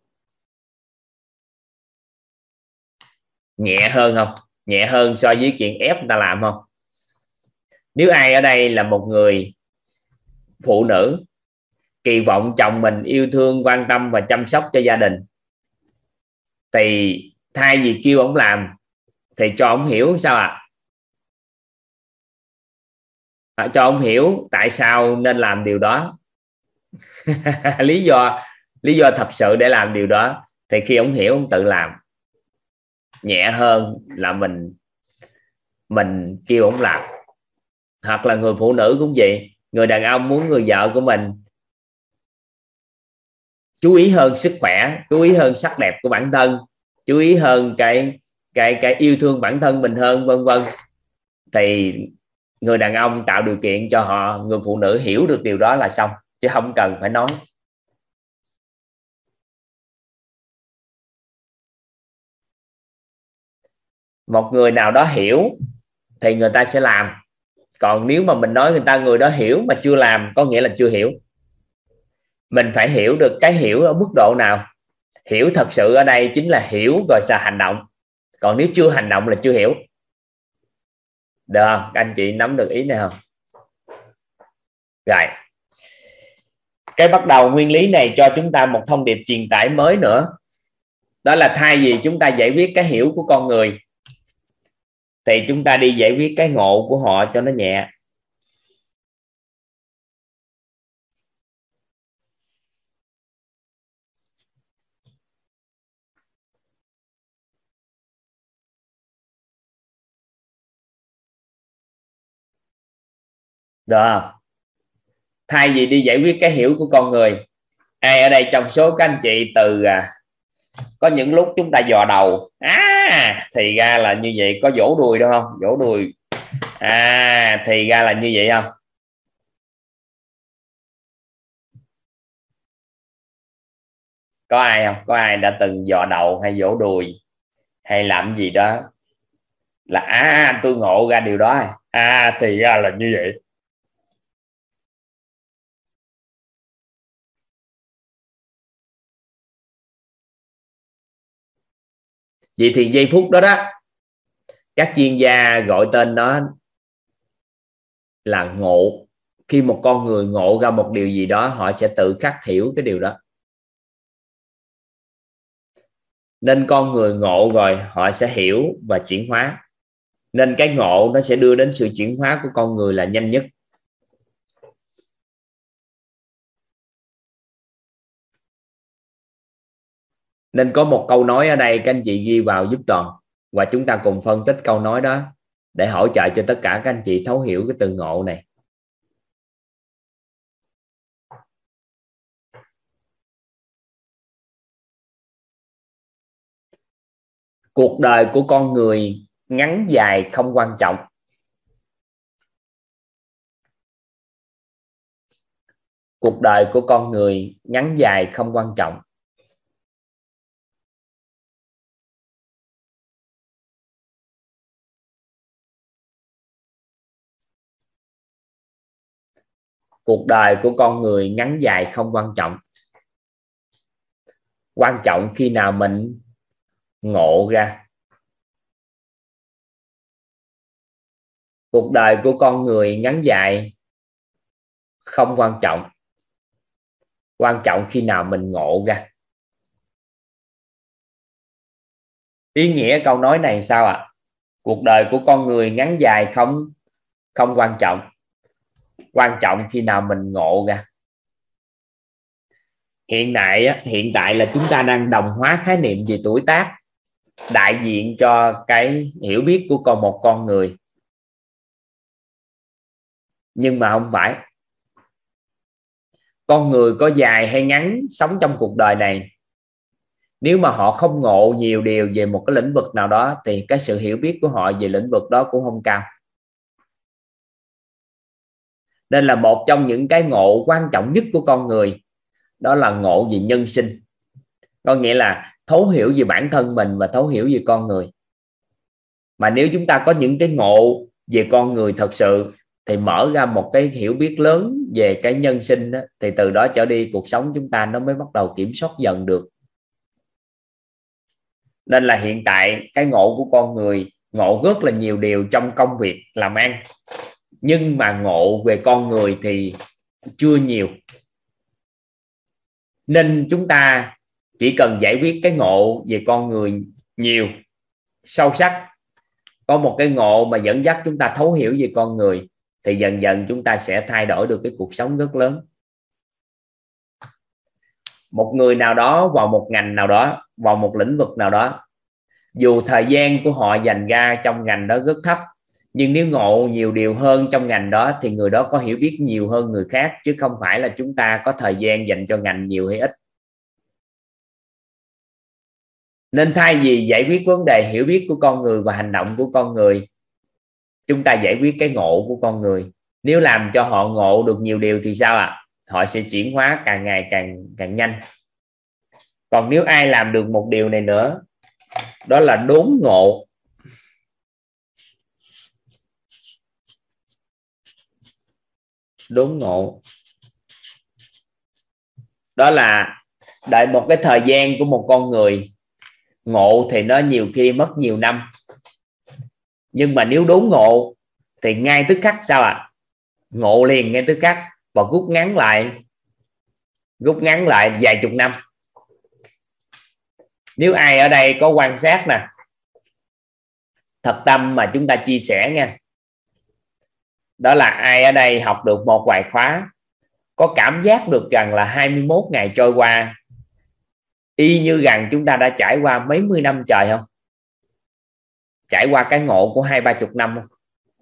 Nhẹ hơn không? Nhẹ hơn so với chuyện ép người ta làm không? Nếu ai ở đây là một người phụ nữ kỳ vọng chồng mình yêu thương, quan tâm và chăm sóc cho gia đình, thì thay vì kêu ông làm thì cho ông hiểu sao cho ông hiểu tại sao nên làm điều đó. lý do thật sự để làm điều đó, thì khi ông hiểu ông tự làm. Nhẹ hơn là mình kêu ông làm. Hoặc là người phụ nữ cũng vậy, người đàn ông muốn người vợ của mình chú ý hơn sức khỏe, chú ý hơn sắc đẹp của bản thân, chú ý hơn cái yêu thương bản thân mình hơn, vân vân, thì người đàn ông tạo điều kiện cho người phụ nữ hiểu được điều đó là xong, chứ không cần phải nói. Một người nào đó hiểu thì người ta sẽ làm. Còn nếu mà mình nói người đó hiểu mà chưa làm, có nghĩa là chưa hiểu. Mình phải hiểu được cái hiểu ở mức độ nào. Hiểu thật sự ở đây chính là hiểu rồi là hành động. Còn nếu chưa hành động là chưa hiểu. Được không? Các anh chị nắm được ý này không? Rồi. Cái bắt đầu nguyên lý này cho chúng ta một thông điệp truyền tải mới nữa. Đó là thay vì chúng ta giải quyết cái hiểu của con người thì chúng ta đi giải quyết cái ngộ của họ cho nó nhẹ. Được không? Thay vì đi giải quyết cái hiểu của con người, ai ở đây trong số các anh chị có những lúc chúng ta dò đầu thì ra là như vậy, có vỗ đùi đâu không? Vỗ đùi thì ra là như vậy không? Có ai không? Có ai đã từng dò đầu hay vỗ đùi hay làm gì đó là tôi ngộ ra điều đó, thì ra là như vậy. Vậy thì giây phút đó đó, các chuyên gia gọi tên đó là ngộ. Khi một con người ngộ ra một điều gì đó, họ sẽ tự khắc hiểu cái điều đó. Nên con người ngộ rồi họ sẽ hiểu và chuyển hóa. Nên cái ngộ nó sẽ đưa đến sự chuyển hóa của con người là nhanh nhất. Nên có một câu nói ở đây, các anh chị ghi vào giúp Toàn, và chúng ta cùng phân tích câu nói đó để hỗ trợ cho tất cả các anh chị thấu hiểu cái từ ngộ này. Cuộc đời của con người ngắn dài không quan trọng. Cuộc đời của con người ngắn dài không quan trọng. Cuộc đời của con người ngắn dài không quan trọng. Quan trọng khi nào mình ngộ ra. Cuộc đời của con người ngắn dài không quan trọng. Quan trọng khi nào mình ngộ ra. Ý nghĩa câu nói này sao ạ? Cuộc đời của con người ngắn dài không quan trọng. Quan trọng khi nào mình ngộ ra. Hiện tại là chúng ta đang đồng hóa khái niệm về tuổi tác, đại diện cho cái hiểu biết của một con người. Nhưng mà không phải. Con người có dài hay ngắn sống trong cuộc đời này, nếu mà họ không ngộ nhiều điều về một cái lĩnh vực nào đó, thì cái sự hiểu biết của họ về lĩnh vực đó cũng không cao. Nên là một trong những cái ngộ quan trọng nhất của con người, đó là ngộ về nhân sinh. Có nghĩa là thấu hiểu về bản thân mình và thấu hiểu về con người. Mà nếu chúng ta có những cái ngộ về con người thật sự, thì mở ra một cái hiểu biết lớn về cái nhân sinh đó, thì từ đó trở đi cuộc sống chúng ta nó mới bắt đầu kiểm soát dần được. Nên là hiện tại cái ngộ của con người ngộ rất là nhiều điều trong công việc làm ăn, nhưng mà ngộ về con người thì chưa nhiều. Nên chúng ta chỉ cần giải quyết cái ngộ về con người nhiều, sâu sắc, có một cái ngộ mà dẫn dắt chúng ta thấu hiểu về con người, thì dần dần chúng ta sẽ thay đổi được cái cuộc sống rất lớn. Một người nào đó vào một ngành nào đó, vào một lĩnh vực nào đó, dù thời gian của họ dành ra trong ngành đó rất thấp, nhưng nếu ngộ nhiều điều hơn trong ngành đó thì người đó có hiểu biết nhiều hơn người khác, chứ không phải là chúng ta có thời gian dành cho ngành nhiều hay ít. Nên thay vì giải quyết vấn đề hiểu biết của con người và hành động của con người, chúng ta giải quyết cái ngộ của con người. Nếu làm cho họ ngộ được nhiều điều thì sao ạ? Họ sẽ chuyển hóa càng ngày càng nhanh. Còn nếu ai làm được một điều này nữa, đó là đốn ngộ. Đốn ngộ đó là đợi một cái thời gian của một con người. Ngộ thì nó nhiều khi mất nhiều năm, nhưng mà nếu đốn ngộ thì ngay tức khắc sao ạ? Ngộ liền ngay tức khắc, và rút ngắn lại vài chục năm. Nếu ai ở đây có quan sát nè, thật tâm mà chúng ta chia sẻ nha, đó là ai ở đây học được một vài khóa, có cảm giác được rằng là 21 ngày trôi qua y như rằng chúng ta đã trải qua mấy mươi năm trời không? Trải qua cái ngộ của 20-30 năm không?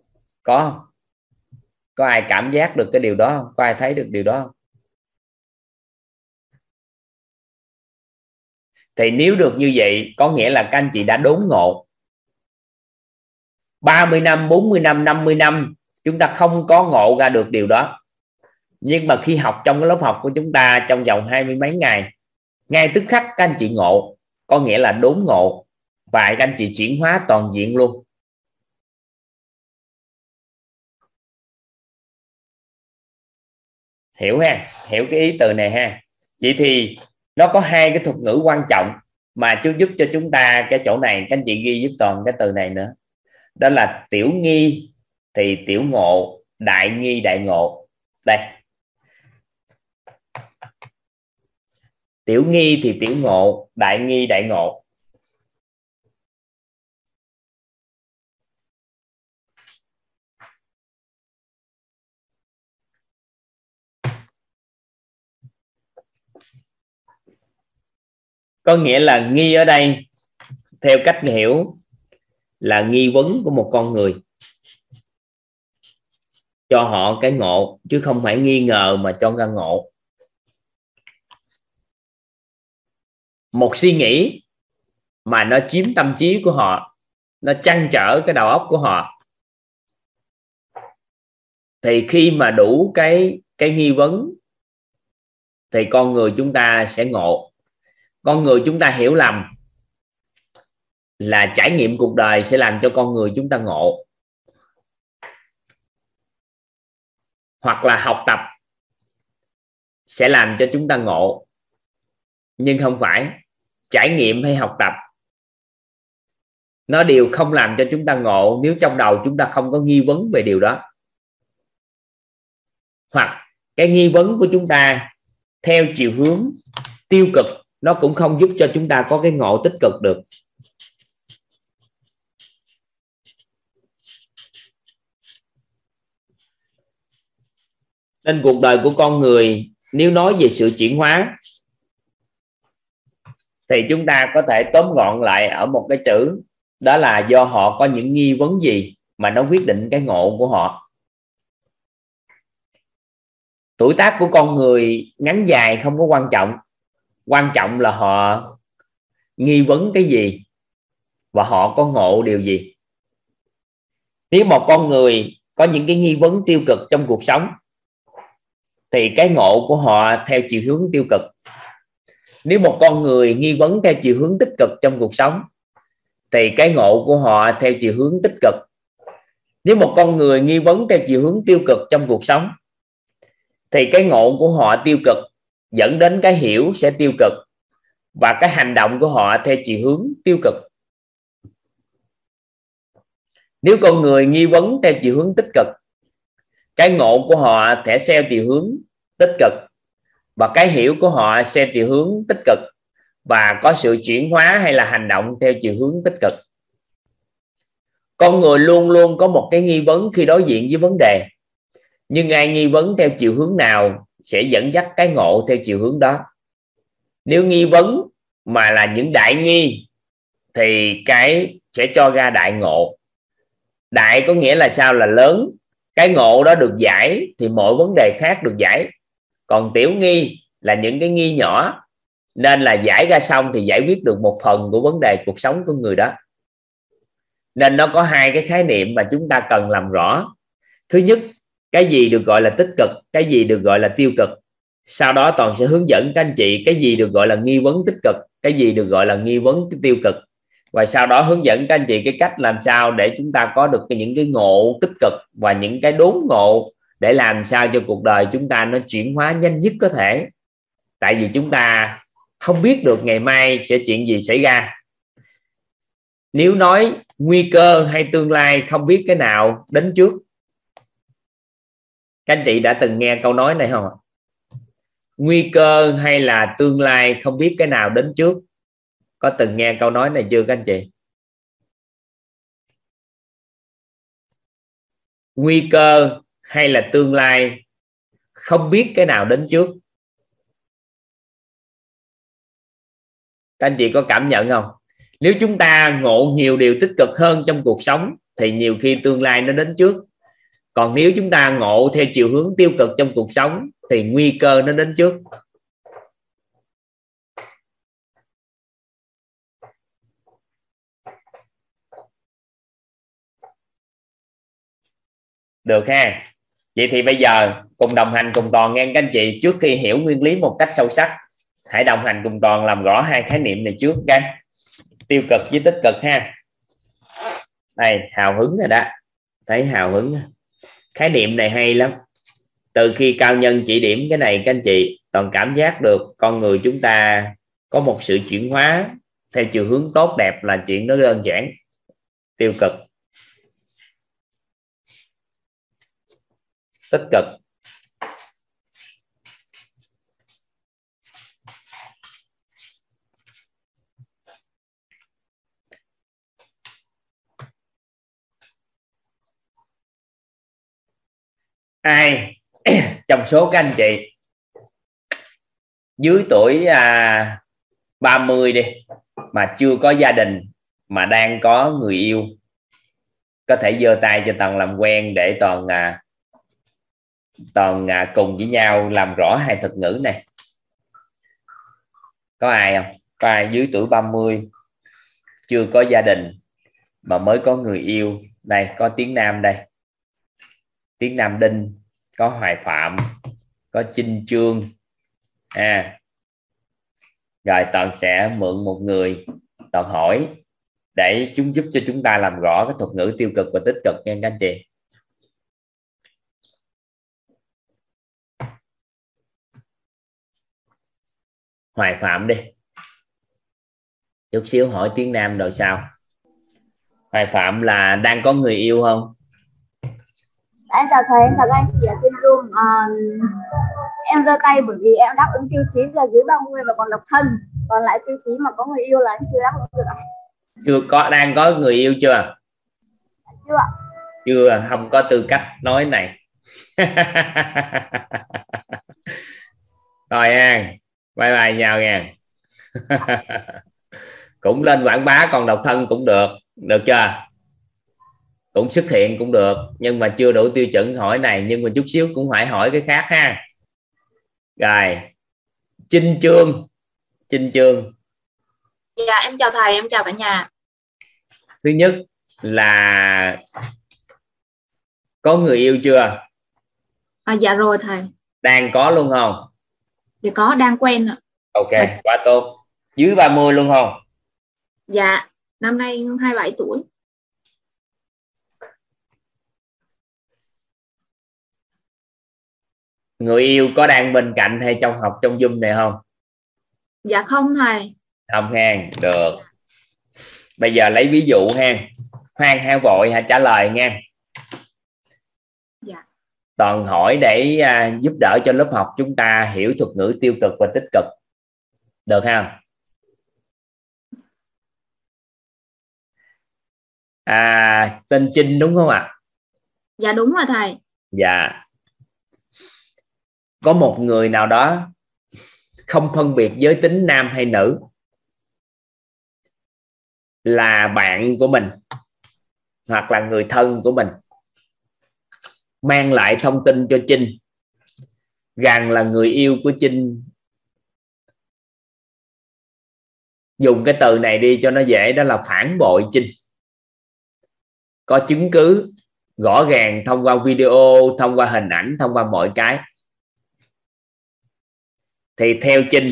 Có ai cảm giác được cái điều đó không? Có ai thấy được điều đó không? Thì nếu được như vậy, có nghĩa là các anh chị đã đốn ngộ. 30 năm, 40 năm, 50 năm chúng ta không có ngộ ra được điều đó. Nhưng mà khi học trong cái lớp học của chúng ta trong vòng 20 mấy ngày, ngay tức khắc các anh chị ngộ, có nghĩa là đốn ngộ, và các anh chị chuyển hóa toàn diện luôn. hiểu ha, hiểu cái ý từ này ha. Vậy thì nó có hai cái thuật ngữ quan trọng mà chú giúp cho chúng ta cái chỗ này, các anh chị ghi giúp Toàn cái từ này nữa, đó là tiểu nghi thì tiểu ngộ, đại nghi đại ngộ. Đây, tiểu nghi thì tiểu ngộ, đại nghi đại ngộ. Có nghĩa là nghi ở đây theo cách hiểu là nghi vấn của một con người, cho họ cái ngộ, chứ không phải nghi ngờ mà cho ra ngộ. Một suy nghĩ mà nó chiếm tâm trí của họ, nó trăn trở cái đầu óc của họ, thì khi mà đủ cái nghi vấn thì con người chúng ta sẽ ngộ. Con người chúng ta hiểu lầm là trải nghiệm cuộc đời sẽ làm cho con người chúng ta ngộ, hoặc là học tập sẽ làm cho chúng ta ngộ. Nhưng không phải, trải nghiệm hay học tập nó đều không làm cho chúng ta ngộ nếu trong đầu chúng ta không có nghi vấn về điều đó, hoặc cái nghi vấn của chúng ta theo chiều hướng tiêu cực, nó cũng không giúp cho chúng ta có cái ngộ tích cực được. Nên cuộc đời của con người nếu nói về sự chuyển hóa thì chúng ta có thể tóm gọn lại ở một cái chữ, đó là do họ có những nghi vấn gì mà nó quyết định cái ngộ của họ. Tuổi tác của con người ngắn dài không có quan trọng, quan trọng là họ nghi vấn cái gì và họ có ngộ điều gì. Nếu một con người có những cái nghi vấn tiêu cực trong cuộc sống thì cái ngộ của họ theo chiều hướng tiêu cực. Nếu một con người nghi vấn theo chiều hướng tích cực trong cuộc sống thì cái ngộ của họ theo chiều hướng tích cực. Nếu một con người nghi vấn theo chiều hướng tiêu cực trong cuộc sống thì cái ngộ của họ tiêu cực, dẫn đến cái hiểu sẽ tiêu cực, và cái hành động của họ theo chiều hướng tiêu cực. Nếu con người nghi vấn theo chiều hướng tích cực, cái ngộ của họ sẽ theo chiều hướng tích cực, và cái hiểu của họ sẽ chiều hướng tích cực, và có sự chuyển hóa hay là hành động theo chiều hướng tích cực. Con người luôn luôn có một cái nghi vấn khi đối diện với vấn đề, nhưng ai nghi vấn theo chiều hướng nào sẽ dẫn dắt cái ngộ theo chiều hướng đó. Nếu nghi vấn mà là những đại nghi thì cái sẽ cho ra đại ngộ. Đại có nghĩa là sao? Là lớn. Cái ngộ đó được giải thì mọi vấn đề khác được giải. Còn tiểu nghi là những cái nghi nhỏ, nên là giải ra xong thì giải quyết được một phần của vấn đề cuộc sống của người đó. Nên nó có hai cái khái niệm mà chúng ta cần làm rõ. Thứ nhất, cái gì được gọi là tích cực, cái gì được gọi là tiêu cực. Sau đó Toàn sẽ hướng dẫn các anh chị cái gì được gọi là nghi vấn tích cực, cái gì được gọi là nghi vấn tiêu cực. Và sau đó hướng dẫn các anh chị cái cách làm sao để chúng ta có được những cái ngộ tích cực và những cái đốn ngộ, để làm sao cho cuộc đời chúng ta nó chuyển hóa nhanh nhất có thể. Tại vì chúng ta không biết được ngày mai sẽ chuyện gì xảy ra. Nếu nói nguy cơ hay tương lai không biết cái nào đến trước. Các anh chị đã từng nghe câu nói này không ạ? Nguy cơ hay là tương lai không biết cái nào đến trước. Có từng nghe câu nói này chưa các anh chị? Nguy cơ hay là tương lai không biết cái nào đến trước. Các anh chị có cảm nhận không? Nếu chúng ta ngộ nhiều điều tích cực hơn trong cuộc sống thì nhiều khi tương lai nó đến trước. Còn nếu chúng ta ngộ theo chiều hướng tiêu cực trong cuộc sống thì nguy cơ nó đến trước. Được ha. Vậy thì bây giờ cùng đồng hành cùng Toàn nghe các anh chị. Trước khi hiểu nguyên lý một cách sâu sắc, hãy đồng hành cùng Toàn làm rõ hai khái niệm này trước cái tiêu cực với tích cực ha. Đây, hào hứng rồi đó. Thấy hào hứng. Khái niệm này hay lắm. Từ khi cao nhân chỉ điểm cái này, các anh chị toàn cảm giác được con người chúng ta có một sự chuyển hóa theo chiều hướng tốt đẹp, là chuyện nó đơn giản. Tiêu cực, tích cực. Ai trong số các anh chị dưới tuổi 30 đi, mà chưa có gia đình mà đang có người yêu, có thể giơ tay cho Toàn làm quen để Toàn cùng với nhau làm rõ hai thuật ngữ này. Có ai không? Có ai dưới tuổi 30 chưa có gia đình mà mới có người yêu? Đây có tiếng Nam đây, tiếng Nam Đinh, có Hoài Phạm, có Chinh Chương. Rồi Toàn sẽ mượn một người, Toàn hỏi để chúng giúp cho chúng ta làm rõ cái thuật ngữ tiêu cực và tích cực nha các anh chị. Hoài Phạm đi, chút xíu hỏi tiếng Nam rồi sao. Hoài Phạm là đang có người yêu không? Em chào thầy, em chào các anh chị ở trên Zoom. Em giơ tay bởi vì em đáp ứng tiêu chí là dưới 30 và còn độc thân. Còn lại tiêu chí mà có người yêu là em chưa đáp ứng được. Chưa có, đang có người yêu chưa? Chưa ạ. Chưa, không có tư cách nói này. Rồi ha, bye bye nhau nha. Cũng lên quảng bá còn độc thân cũng được, được chưa? Cũng xuất hiện cũng được, nhưng mà chưa đủ tiêu chuẩn hỏi này, nhưng mà chút xíu cũng phải hỏi cái khác ha. Rồi Chinh Chương. Chinh Chương. Dạ em chào thầy, em chào cả nhà. Thứ nhất là có người yêu chưa? Dạ rồi thầy. Đang có luôn không? Dạ có, đang quen ạ. Ok, quá tốt. Dưới 30 luôn không? Dạ, năm nay 27 tuổi. Người yêu có đang bên cạnh hay trong học trong Zoom này không? Dạ không thầy. Không ha, được. Bây giờ lấy ví dụ ha. Khoan hả vội hả trả lời nha. Dạ. Toàn hỏi để giúp đỡ cho lớp học chúng ta hiểu thuật ngữ tiêu cực và tích cực. Được không? Tên Trinh đúng không ạ? Dạ đúng rồi thầy. Dạ. Có một người nào đó không phân biệt giới tính nam hay nữ, là bạn của mình hoặc là người thân của mình, mang lại thông tin cho Trinh rằng là người yêu của Trinh, dùng cái từ này đi cho nó dễ, đó là phản bội Trinh. Có chứng cứ rõ ràng thông qua video, thông qua hình ảnh, thông qua mọi cái. Thì theo Trinh,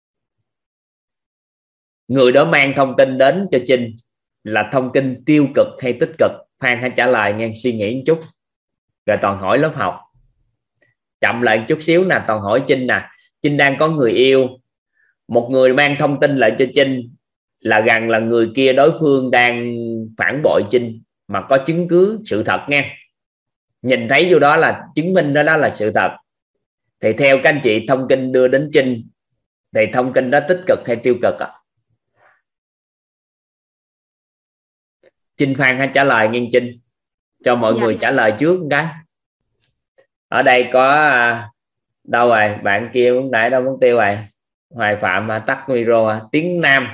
người đó mang thông tin đến cho Trinh là thông tin tiêu cực hay tích cực? Khoan hãy trả lời nghe, suy nghĩ một chút rồi Toàn hỏi lớp học. Chậm lại một chút xíu nè. Toàn hỏi Trinh nè, Trinh đang có người yêu, một người mang thông tin lại cho Trinh là rằng là người kia, đối phương đang phản bội Trinh, mà có chứng cứ sự thật nha, nhìn thấy vô đó là chứng minh đó là sự thật. Thì theo các anh chị, thông tin đưa đến Trinh thì thông tin đó tích cực hay tiêu cực ạ? Trinh Phan hãy trả lời nghe Trinh, cho mọi người trả lời trước một cái. Ở đây có đâu rồi, bạn kia lúc nãy đâu muốn tiêu rồi. Hoài Phạm tắt micro. Tiếng Nam,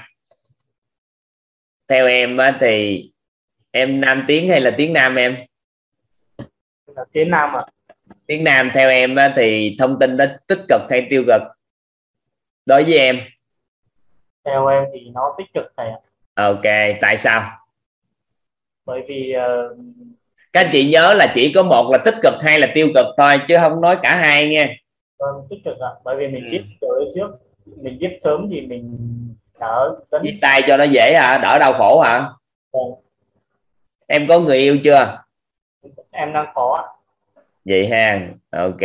theo em thì em Nam tiếng hay là tiếng Nam em? Tiếng Nam ạ. Tiếng Nam theo em thì thông tin đó tích cực hay tiêu cực đối với em? Theo em thì nó tích cực thầy ạ. Ok, tại sao? Bởi vì các anh chị nhớ là chỉ có một là tích cực, hay là tiêu cực thôi, chứ không nói cả hai nha. tích cực ạ. Bởi vì mình biết từ trước, mình biết sớm thì mình đỡ dẫn Viết tay cho nó dễ hả? Đỡ đau khổ hả? Vâng. Em có người yêu chưa? Em đang có ạ. Vậy ha, ok.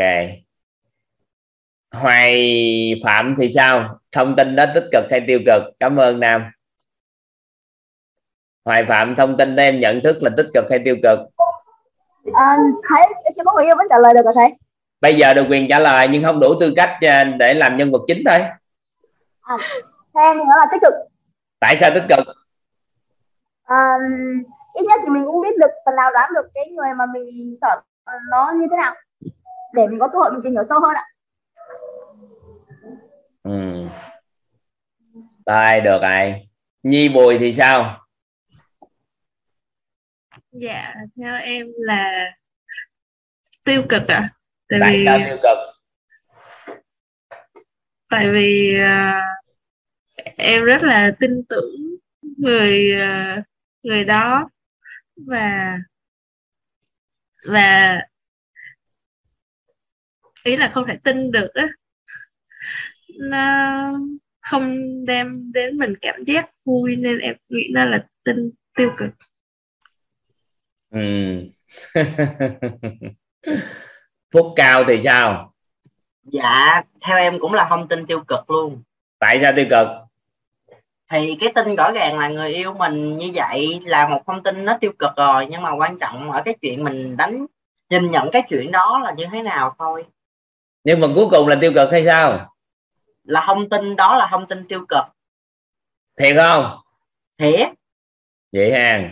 Hoài Phạm thì sao, thông tin đó tích cực hay tiêu cực? Cảm ơn Nam. Hoài Phạm, thông tin đó em nhận thức là tích cực hay tiêu cực? Thấy chưa có người yêu vẫn trả lời được rồi thầy. Bây giờ được quyền trả lời nhưng không đủ tư cách để làm nhân vật chính thôi. Theo em thì nó là tích cực. Tại sao tích cực? Ít nhất thì mình cũng biết được phần nào, đoán được cái người mà mình chọn nó như thế nào để mình có cơ hội mình tìm hiểu sâu hơn ạ. Đây, được rồi. Nhi Bùi thì sao? Dạ, theo em là tiêu cực ạ. Tại sao tiêu cực? Tại vì em rất là tin tưởng người đó và ý là không thể tin được á, nó không đem đến mình cảm giác vui nên em nghĩ nó là tiêu cực. Phúc Cao thì sao? Dạ, theo em cũng là thông tin tiêu cực luôn. Tại sao tiêu cực? Thì cái tin rõ ràng là người yêu mình như vậy là một thông tin nó tiêu cực rồi, nhưng mà quan trọng ở cái chuyện mình nhìn nhận cái chuyện đó là như thế nào thôi. Nhưng mà cuối cùng là tiêu cực hay sao? Là thông tin đó là thông tin tiêu cực. Thiệt không? Thiệt. Vậy ha.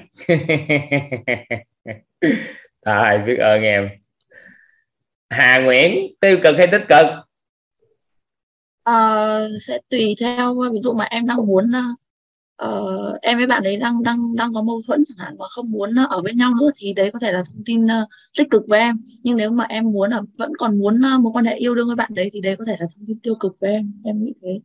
Thôi, biết ơn em. Hà Nguyễn, tiêu cực hay tích cực? Sẽ tùy theo, ví dụ mà em đang muốn em với bạn ấy đang có mâu thuẫn chẳng hạn, mà không muốn ở bên nhau nữa thì đấy có thể là thông tin tích cực với em. Nhưng nếu mà em vẫn còn muốn mối quan hệ yêu đương với bạn đấy thì đấy có thể là thông tin tiêu cực với em nghĩ thế.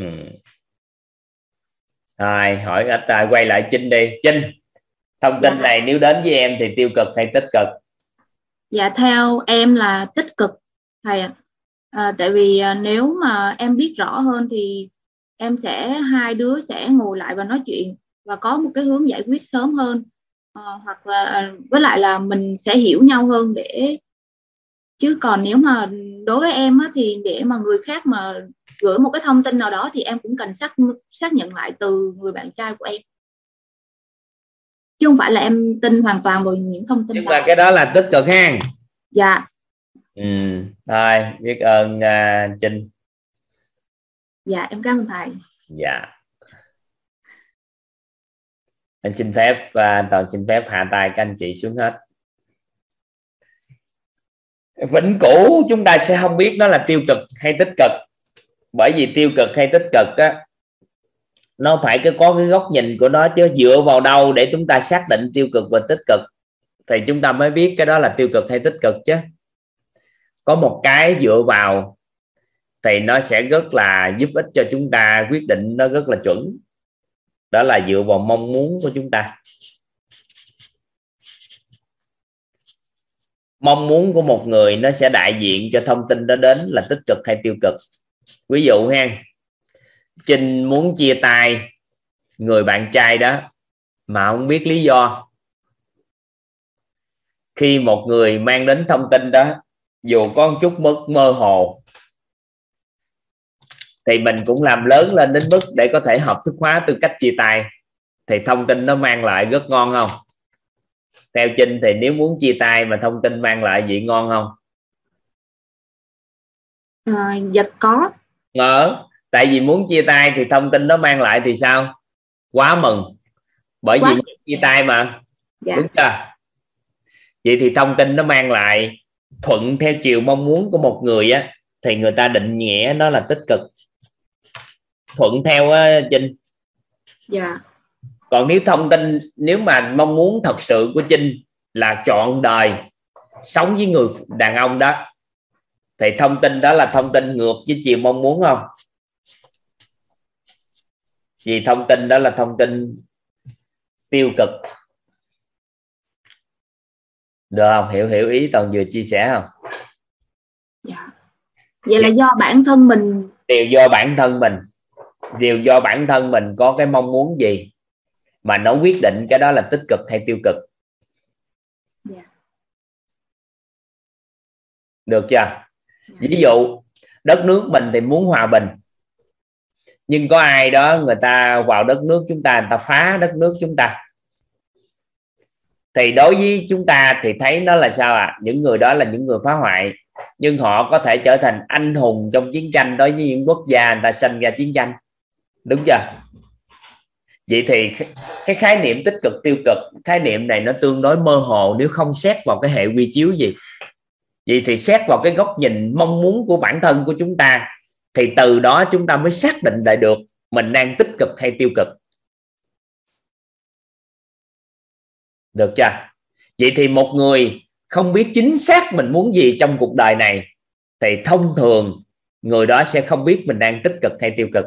Rồi, hỏi ít quay lại Trinh đi. Trinh, thông tin này nếu đến với em thì tiêu cực hay tích cực? Dạ, theo em là tích cực thầy ạ. Tại vì nếu mà em biết rõ hơn thì hai đứa sẽ ngồi lại và nói chuyện và có một cái hướng giải quyết sớm hơn, hoặc là với lại là mình sẽ hiểu nhau hơn. Chứ còn nếu mà đối với em á, thì để mà người khác mà gửi một cái thông tin nào đó thì em cũng cần xác nhận lại từ người bạn trai của em, chứ không phải là em tin hoàn toàn vào những thông tin Nhưng đó. mà cái đó là tích cực ha. Dạ. Thôi, biết ơn Trinh. Dạ, em cảm ơn thầy. Dạ. Anh xin phép và toàn xin phép hạ tay các anh chị xuống hết. Vĩnh cửu chúng ta sẽ không biết nó là tiêu cực hay tích cực, bởi vì tiêu cực hay tích cực á, nó phải có cái góc nhìn của nó, chứ dựa vào đâu để chúng ta xác định tiêu cực và tích cực thì chúng ta mới biết cái đó là tiêu cực hay tích cực. Chứ có một cái dựa vào thì nó sẽ rất là giúp ích cho chúng ta quyết định nó rất là chuẩn, đó là dựa vào mong muốn của chúng ta. Mong muốn của một người nó sẽ đại diện cho thông tin đó đến là tích cực hay tiêu cực. Ví dụ ha, Trinh muốn chia tay người bạn trai đó mà không biết lý do. Khi một người mang đến thông tin đó, dù có một chút mơ hồ, thì mình cũng làm lớn lên đến mức để có thể hợp thức hóa tư cách chia tay, thì thông tin nó mang lại rất ngon không? Theo Trinh thì nếu muốn chia tay mà thông tin mang lại gì ngon không? Dạ có. Tại vì muốn chia tay thì thông tin nó mang lại thì sao? Quá mừng, bởi vì muốn chia tay mà. Dạ. Đúng chưa? Vậy thì thông tin nó mang lại thuận theo chiều mong muốn của một người á, thì người ta định nghĩa nó là tích cực. Thuận theo Trinh. Dạ. Còn nếu mà mong muốn thật sự của Trinh là chọn đời sống với người đàn ông đó, thì thông tin đó là thông tin ngược với chiều mong muốn không? Vì thông tin đó là thông tin tiêu cực. Được không? Hiểu ý Toàn vừa chia sẻ không? Dạ. Vậy là do bản thân mình. Đều do bản thân mình có cái mong muốn gì mà nó quyết định cái đó là tích cực hay tiêu cực. Dạ. Được chưa? Ví dụ đất nước mình thì muốn hòa bình, nhưng có ai đó người ta vào đất nước chúng ta, người ta phá đất nước chúng ta, thì đối với chúng ta thì thấy nó là sao ạ? Những người đó là những người phá hoại, nhưng họ có thể trở thành anh hùng trong chiến tranh đối với những quốc gia người ta sinh ra chiến tranh, đúng chưa? Vậy thì cái khái niệm tích cực tiêu cực, khái niệm này nó tương đối mơ hồ nếu không xét vào cái hệ quy chiếu gì. Vậy thì xét vào cái góc nhìn mong muốn của bản thân của chúng ta, thì từ đó chúng ta mới xác định lại được mình đang tích cực hay tiêu cực. Được chưa? Vậy thì một người không biết chính xác mình muốn gì trong cuộc đời này, thì thông thường người đó sẽ không biết mình đang tích cực hay tiêu cực.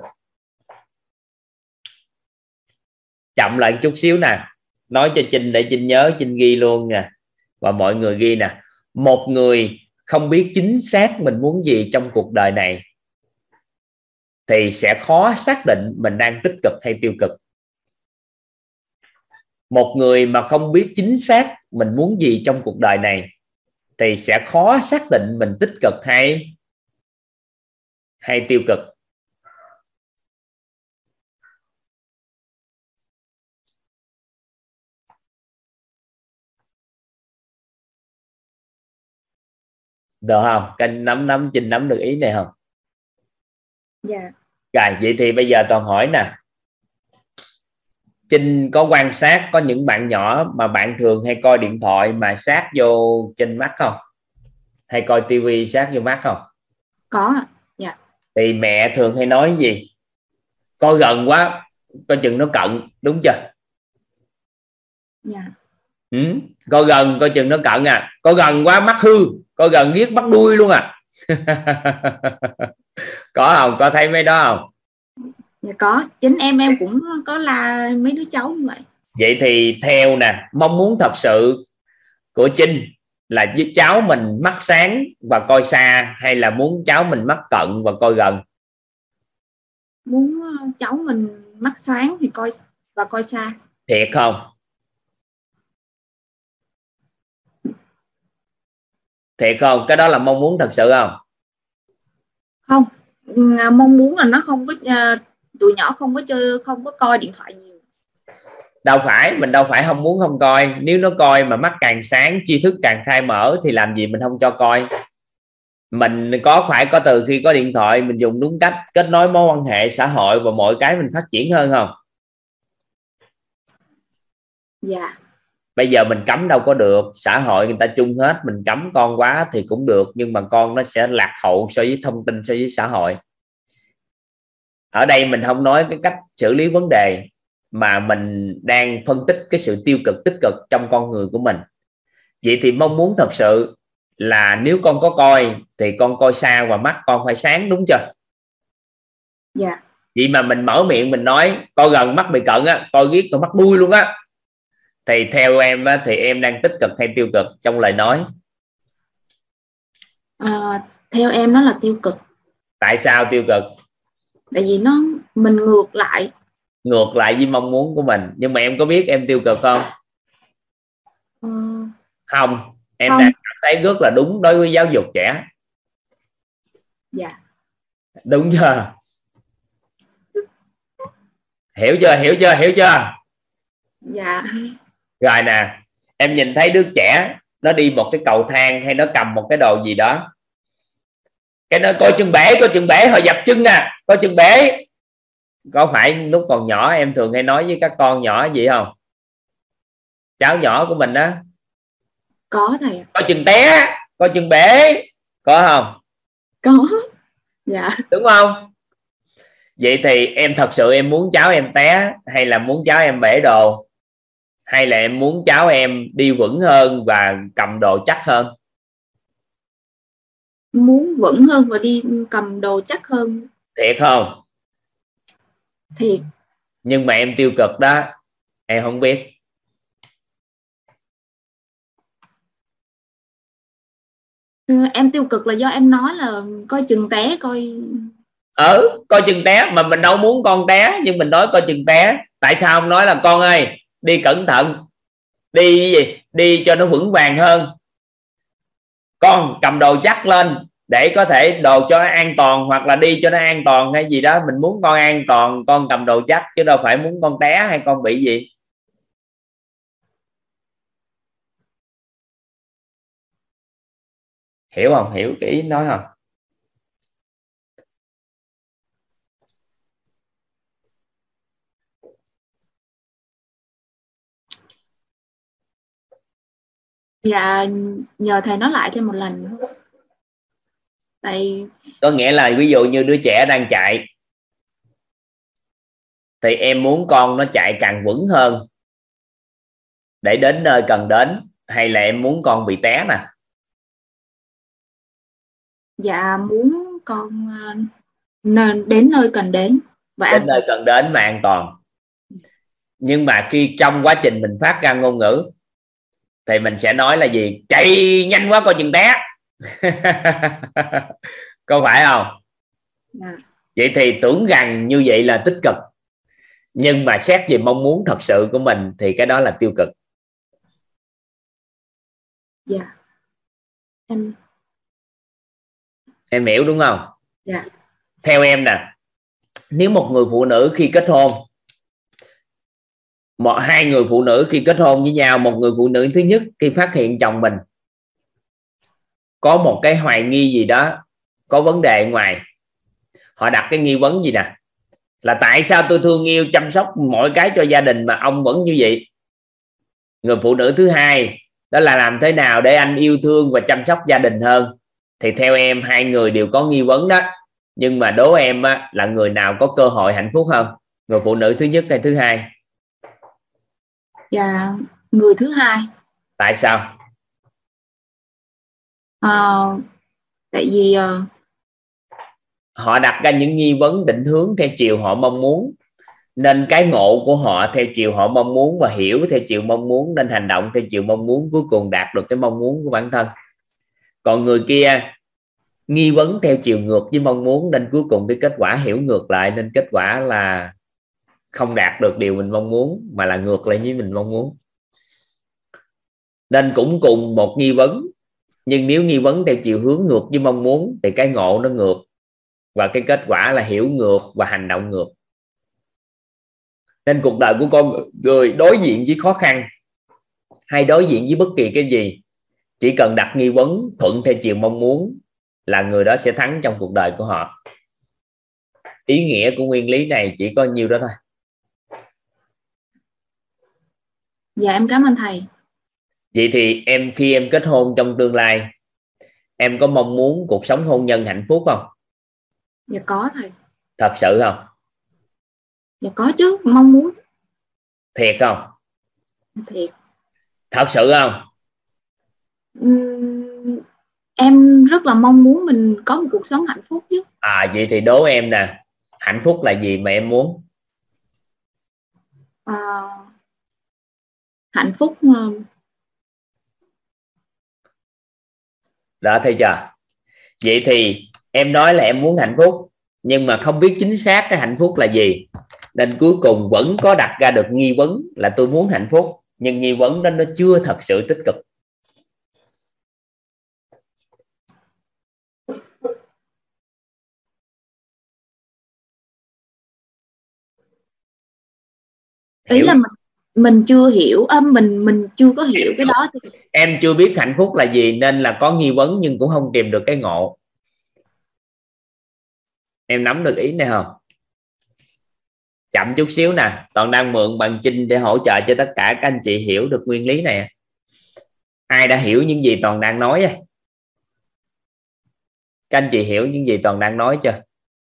Chậm lại chút xíu nè, nói cho Trinh để Trinh nhớ, Trinh ghi luôn nè, và mọi người ghi nè. Một người không biết chính xác mình muốn gì trong cuộc đời này thì sẽ khó xác định mình đang tích cực hay tiêu cực. Một người mà không biết chính xác mình muốn gì trong cuộc đời này thì sẽ khó xác định mình tích cực hay tiêu cực. Được không? Canh nắm Trinh nắm được ý này không? Dạ. Rồi, vậy thì bây giờ toàn hỏi nè, Trinh có quan sát có những bạn nhỏ mà bạn thường hay coi điện thoại mà sát vô trên mắt không? Hay coi tivi sát vô mắt không? Có. Dạ. Thì mẹ thường hay nói gì? Coi gần quá coi chừng nó cận, đúng chưa? Dạ. Coi gần coi chừng nó cận à, coi gần quá mắt hư, coi gần giết bắt đuôi luôn à. Có không? Có thấy mấy đó không? Dạ có, chính em cũng có la mấy đứa cháu như vậy. Vậy thì theo nè, mong muốn thật sự của Trinh là với cháu mình mắt sáng và coi xa, hay là muốn cháu mình mắt cận và coi gần? Muốn cháu mình mắt sáng thì coi xa. Thiệt không? Thiệt không? Cái đó là mong muốn thật sự không? Không, mong muốn là nó không có tụi nhỏ không có chơi, không có coi điện thoại nhiều. Đâu phải, mình đâu phải không muốn không coi. Nếu nó coi mà mắt càng sáng, tri thức càng khai mở thì làm gì mình không cho coi. Mình phải có từ khi có điện thoại mình dùng đúng cách, kết nối mối quan hệ xã hội và mọi cái mình phát triển hơn không? Dạ. Bây giờ mình cấm đâu có được, xã hội người ta chung hết, mình cấm con quá thì cũng được, nhưng mà con nó sẽ lạc hậu so với thông tin, so với xã hội. Ở đây mình không nói cái cách xử lý vấn đề, mà mình đang phân tích cái sự tiêu cực tích cực trong con người của mình. Vậy thì mong muốn thật sự là nếu con có coi thì con coi xa và mắt con phải sáng, đúng chưa? Dạ. Vậy mà mình mở miệng mình nói coi gần mắt bị cận á, coi ghét coi mắt đuôi luôn á, thì theo em á, thì em đang tích cực hay tiêu cực trong lời nói? Theo em nó là tiêu cực. Tại sao tiêu cực? Tại vì mình ngược lại với mong muốn của mình. Nhưng mà em có biết em tiêu cực không? Không, em đang cảm thấy rất là đúng đối với giáo dục trẻ. Dạ. Đúng chưa? Hiểu chưa? Dạ. Rồi nè, em nhìn thấy đứa trẻ nó đi một cái cầu thang hay nó cầm một cái đồ gì đó, cái nó coi chừng bể, họ dập chân nè, coi chừng bể. Có phải lúc còn nhỏ em thường hay nói với các con nhỏ gì không? Cháu nhỏ của mình đó. Có thầy. Coi chừng té, coi chừng bể, có không? Có. Dạ. Đúng không? Vậy thì em thật sự em muốn cháu em té, hay là muốn cháu em bể đồ, hay là em muốn cháu em đi vững hơn và cầm đồ chắc hơn? Muốn vững hơn và đi cầm đồ chắc hơn. Thiệt không? Thiệt. Nhưng mà em tiêu cực đó, em không biết. Em tiêu cực là do em nói là coi chừng té, coi chừng té, mà mình đâu muốn con té, nhưng mình nói coi chừng té. Tại sao không nói là con ơi đi cẩn thận, đi gì, đi cho nó vững vàng hơn? con cầm đồ chắc lên để có thể đồ cho nó an toàn, hoặc là đi cho nó an toàn hay gì đó. Mình muốn con an toàn, con cầm đồ chắc, chứ đâu phải muốn con té hay con bị gì. Hiểu không? Hiểu cái ý nói không? Dạ, nhờ thầy nói lại thêm một lần nữa. Tại Có nghĩa là ví dụ như đứa trẻ đang chạy thì em muốn con nó chạy càng vững hơn để đến nơi cần đến, hay là em muốn con bị té nè? dạ muốn con đến nơi cần đến và đến nơi cần đến mà an toàn. Nhưng mà khi trong quá trình mình phát ra ngôn ngữ thì mình sẽ nói là gì? Chạy nhanh quá coi chừng té. Có phải không? Vậy thì tưởng rằng như vậy là tích cực, nhưng mà xét về mong muốn thật sự của mình thì cái đó là tiêu cực. Dạ. Em hiểu đúng không? Dạ. Theo em nè, nếu một người phụ nữ khi kết hôn, hai người phụ nữ khi kết hôn với nhau, một người phụ nữ thứ nhất khi phát hiện chồng mình có một cái hoài nghi gì đó, có vấn đề ngoài, họ đặt cái nghi vấn gì nè, là tại sao tôi thương yêu chăm sóc mọi cái cho gia đình mà ông vẫn như vậy. Người phụ nữ thứ hai đó là làm thế nào để anh yêu thương và chăm sóc gia đình hơn. Thì theo em hai người đều có nghi vấn đó, nhưng mà đố em á, là người nào có cơ hội hạnh phúc hơn, người phụ nữ thứ nhất hay thứ hai? Dạ, người thứ hai. Tại sao? Tại vì họ đặt ra những nghi vấn định hướng theo chiều họ mong muốn, nên cái ngộ của họ theo chiều họ mong muốn và hiểu theo chiều mong muốn, nên hành động theo chiều mong muốn, cuối cùng đạt được cái mong muốn của bản thân. Còn người kia nghi vấn theo chiều ngược với mong muốn, nên cuối cùng cái kết quả hiểu ngược lại, nên kết quả là không đạt được điều mình mong muốn mà là ngược lại với mình mong muốn. Nên cũng cùng một nghi vấn, nhưng nếu nghi vấn theo chiều hướng ngược với mong muốn thì cái ngộ nó ngược, và cái kết quả là hiểu ngược và hành động ngược. Nên cuộc đời của con người đối diện với khó khăn hay đối diện với bất kỳ cái gì, chỉ cần đặt nghi vấn thuận theo chiều mong muốn là người đó sẽ thắng trong cuộc đời của họ. Ý nghĩa của nguyên lý này chỉ có nhiêu đó thôi. Dạ em cảm ơn thầy. Vậy thì em khi em kết hôn trong tương lai, em có mong muốn cuộc sống hôn nhân hạnh phúc không? Dạ có thầy. Thật sự không? Dạ có chứ, mong muốn. Thiệt không? Thiệt. Thật sự không? Em rất là mong muốn mình có một cuộc sống hạnh phúc chứ. Vậy thì đố em nè, hạnh phúc là gì mà em muốn? Hạnh phúc đó, thấy chưa? Vậy thì em nói là em muốn hạnh phúc, nhưng mà không biết chính xác cái hạnh phúc là gì, nên cuối cùng vẫn có đặt ra được nghi vấn là tôi muốn hạnh phúc, nhưng nghi vấn đó nó chưa thật sự tích cực. Ý là mình chưa hiểu, mình chưa có hiểu cái đó. Em chưa biết hạnh phúc là gì nên là có nghi vấn nhưng cũng không tìm được cái ngộ. Em nắm được ý này không? Chậm chút xíu nè, Toàn đang mượn bằng Trinh để hỗ trợ cho tất cả các anh chị hiểu được nguyên lý này. Ai đã hiểu những gì Toàn đang nói? Các anh chị hiểu những gì Toàn đang nói chưa?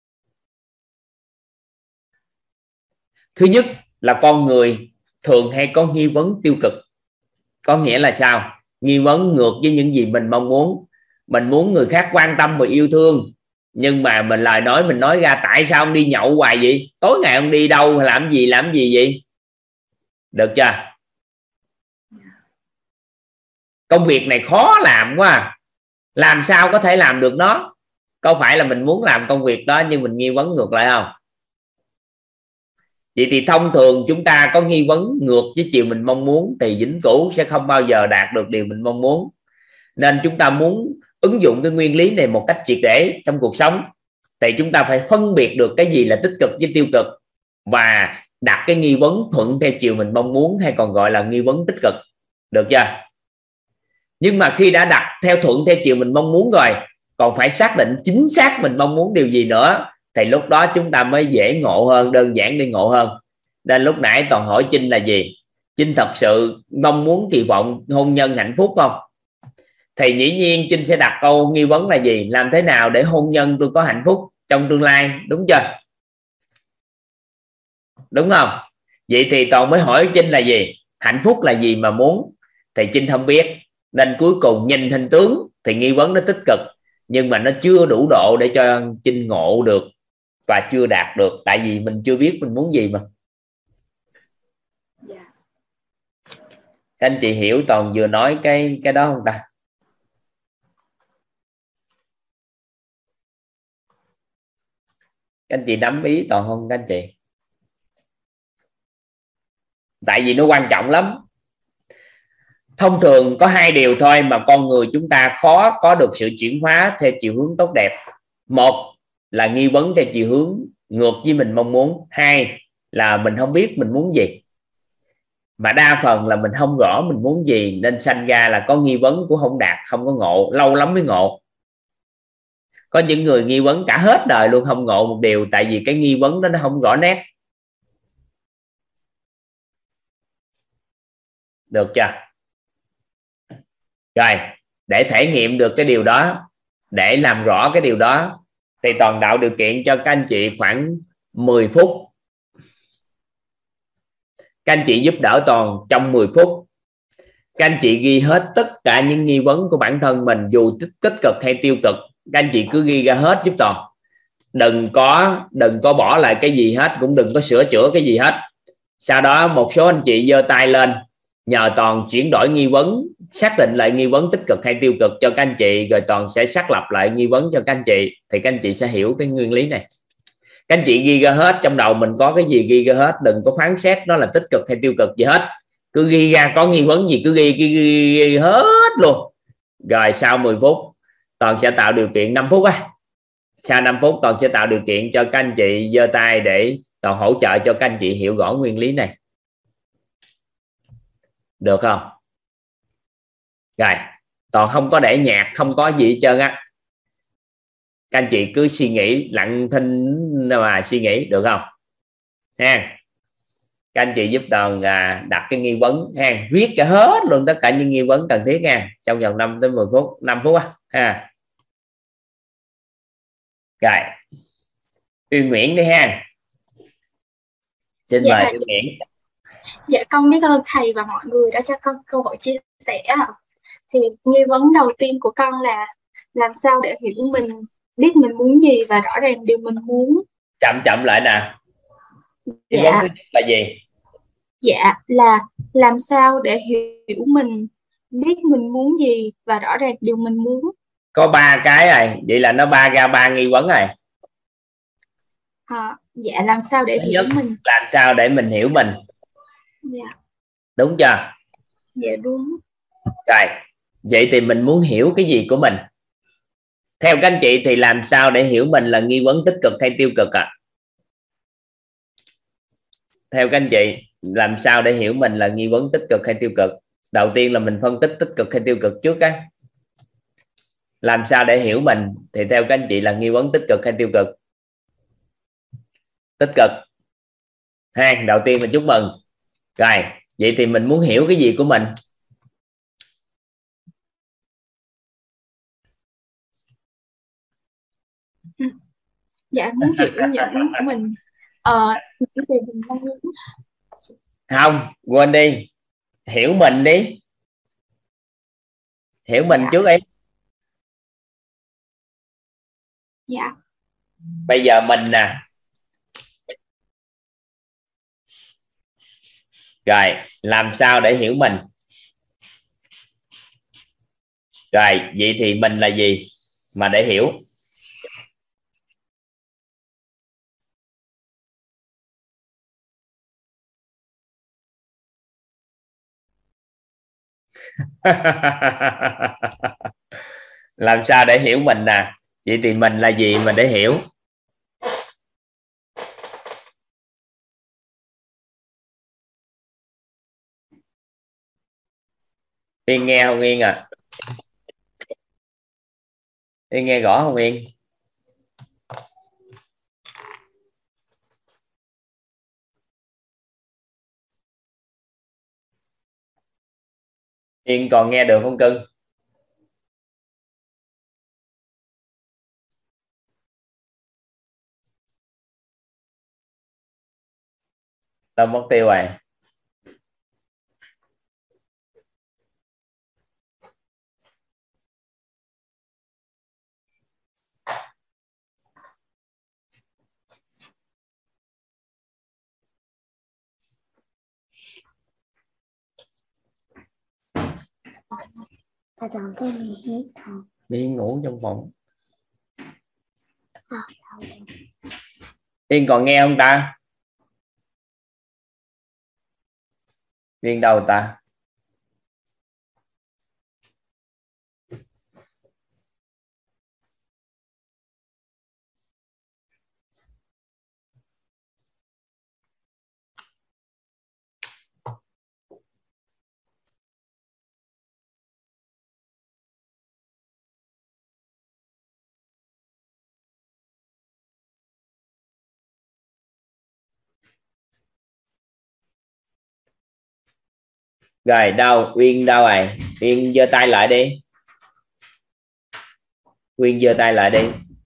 Thứ nhất là con người thường hay có nghi vấn tiêu cực. Có nghĩa là sao? Nghi vấn ngược với những gì mình mong muốn. Mình muốn người khác quan tâm và yêu thương, nhưng mà mình lời nói mình nói ra, tại sao ông đi nhậu hoài vậy? Tối ngày ông đi đâu, làm gì vậy? Được chưa? Công việc này khó làm quá, làm sao có thể làm được nó? Có phải là mình muốn làm công việc đó nhưng mình nghi vấn ngược lại không? Vậy thì thông thường chúng ta có nghi vấn ngược với chiều mình mong muốn thì vĩnh cửu sẽ không bao giờ đạt được điều mình mong muốn. Nên chúng ta muốn ứng dụng cái nguyên lý này một cách triệt để trong cuộc sống thì chúng ta phải phân biệt được cái gì là tích cực với tiêu cực và đặt cái nghi vấn thuận theo chiều mình mong muốn, hay còn gọi là nghi vấn tích cực, được chưa? Nhưng mà khi đã đặt theo thuận theo chiều mình mong muốn rồi, còn phải xác định chính xác mình mong muốn điều gì nữa, thì lúc đó chúng ta mới dễ ngộ hơn, đơn giản đi ngộ hơn. Nên lúc nãy Toàn hỏi Trinh là gì? Trinh thật sự mong muốn kỳ vọng hôn nhân hạnh phúc không? Thì dĩ nhiên Trinh sẽ đặt câu nghi vấn là gì? Làm thế nào để hôn nhân tôi có hạnh phúc trong tương lai, đúng chưa? Đúng không? Vậy thì Toàn mới hỏi Trinh là gì? Hạnh phúc là gì mà muốn? Thì Trinh không biết. Nên cuối cùng nhìn hình tướng thì nghi vấn nó tích cực, nhưng mà nó chưa đủ độ để cho Trinh ngộ được và chưa đạt được, tại vì mình chưa biết mình muốn gì mà. Các anh chị hiểu Toàn vừa nói cái đó không ta? Các anh chị nắm ý Toàn không các anh chị? Tại vì nó quan trọng lắm. Thông thường có hai điều thôi mà con người chúng ta khó có được sự chuyển hóa theo chiều hướng tốt đẹp. Một là nghi vấn theo chiều hướng ngược với mình mong muốn. Hai là mình không biết mình muốn gì. Mà đa phần là mình không rõ mình muốn gì, nên sanh ra là có nghi vấn cũng không đạt, không có ngộ, lâu lắm mới ngộ. Có những người nghi vấn cả hết đời luôn không ngộ một điều, tại vì cái nghi vấn đó nó không rõ nét. Được chưa? Rồi, để thể nghiệm được cái điều đó, để làm rõ cái điều đó, thì Toàn tạo điều kiện cho các anh chị khoảng 10 phút. Các anh chị giúp đỡ Toàn trong 10 phút. Các anh chị ghi hết tất cả những nghi vấn của bản thân mình, dù tích cực hay tiêu cực. Các anh chị cứ ghi ra hết giúp Toàn. Đừng có bỏ lại cái gì hết, cũng đừng có sửa chữa cái gì hết. Sau đó một số anh chị giơ tay lên, nhờ Toàn chuyển đổi nghi vấn, xác định lại nghi vấn tích cực hay tiêu cực cho các anh chị, rồi Toàn sẽ xác lập lại nghi vấn cho các anh chị, thì các anh chị sẽ hiểu cái nguyên lý này. Các anh chị ghi ra hết, trong đầu mình có cái gì ghi ra hết, đừng có phán xét nó là tích cực hay tiêu cực gì hết, cứ ghi ra có nghi vấn gì cứ ghi hết luôn. Rồi sau 10 phút Toàn sẽ tạo điều kiện 5 phút á. Sau 5 phút Toàn sẽ tạo điều kiện cho các anh chị giơ tay để Toàn hỗ trợ cho các anh chị hiểu rõ nguyên lý này. Được không? Rồi, Toàn không có để nhạc, không có gì hết trơn á. Các anh chị cứ suy nghĩ, lặng thinh mà suy nghĩ, được không? Ha. Các anh chị giúp Toàn đặt cái nghi vấn ha, viết cả hết luôn tất cả những nghi vấn cần thiết nha, trong vòng 5 tới 10 phút, 5 phút á ha. Rồi. Uyên Nguyễn đi ha. Xin mời Uyên Nguyễn. Dạ con biết ơn thầy và mọi người đã cho con cơ hội chia sẻ. Thì nghi vấn đầu tiên của con là làm sao để hiểu mình, biết mình muốn gì và rõ ràng điều mình muốn. Chậm lại nè. Nghi vấn thứ nhất là gì? Dạ là làm sao để hiểu mình, biết mình muốn gì và rõ ràng điều mình muốn. Có 3 cái rồi, vậy là nó ra 3 nghi vấn rồi. Dạ làm sao để hiểu mình. Làm sao để mình hiểu mình. Dạ. Đúng chưa? Dạ đúng. Rồi, vậy thì mình muốn hiểu cái gì của mình? Theo các anh chị thì làm sao để hiểu mình là nghi vấn tích cực hay tiêu cực ạ? Theo các anh chị, làm sao để hiểu mình là nghi vấn tích cực hay tiêu cực? Đầu tiên là mình phân tích tích cực hay tiêu cực trước á. Làm sao để hiểu mình thì theo các anh chị là nghi vấn tích cực hay tiêu cực? Tích cực. Ha, đầu tiên mình chúc mừng. Rồi, vậy thì mình muốn hiểu cái gì của mình? Dạ muốn hiểu những của mình, những điều mình mong muốn. Không, quên đi. Hiểu mình đi. Hiểu mình trước đi. Dạ. Bây giờ mình nè. Rồi, làm sao để hiểu mình? Rồi, vậy thì mình là gì mà để hiểu? Làm sao để hiểu mình nè? Vậy thì mình là gì mà để hiểu? Yên nghe không Yên à? Yên nghe rõ không Yên? Yên còn nghe được không cưng? Tao mất tiêu rồi. Đi ngủ trong phòng. Yên còn nghe không ta? Yên đâu ta? Rồi đâu? Uyên đâu rồi? Uyên giơ tay lại đi. Uyên giơ tay lại đi.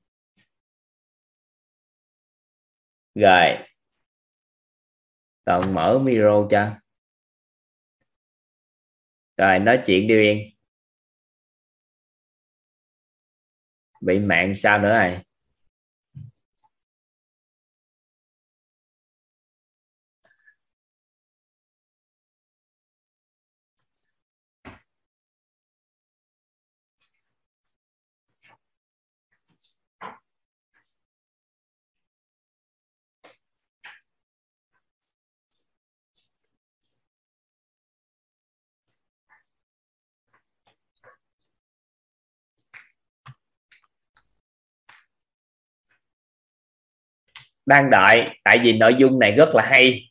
Rồi. Toàn mở micro cho. Rồi nói chuyện đi Uyên. Bị mạng sao nữa rồi? Đang đợi, tại vì nội dung này rất là hay,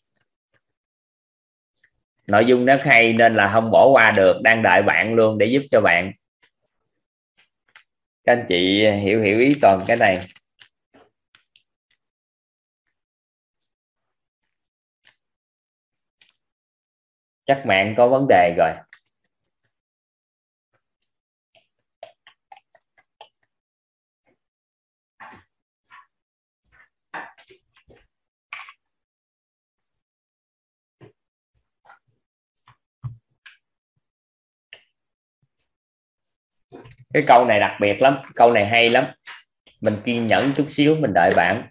nội dung rất hay nên là không bỏ qua được. Đang đợi bạn luôn để giúp cho bạn. Các anh chị hiểu ý Toàn cái này. Chắc mạng có vấn đề rồi. Cái câu này đặc biệt lắm, câu này hay lắm. Mình kiên nhẫn chút xíu, mình đợi bạn.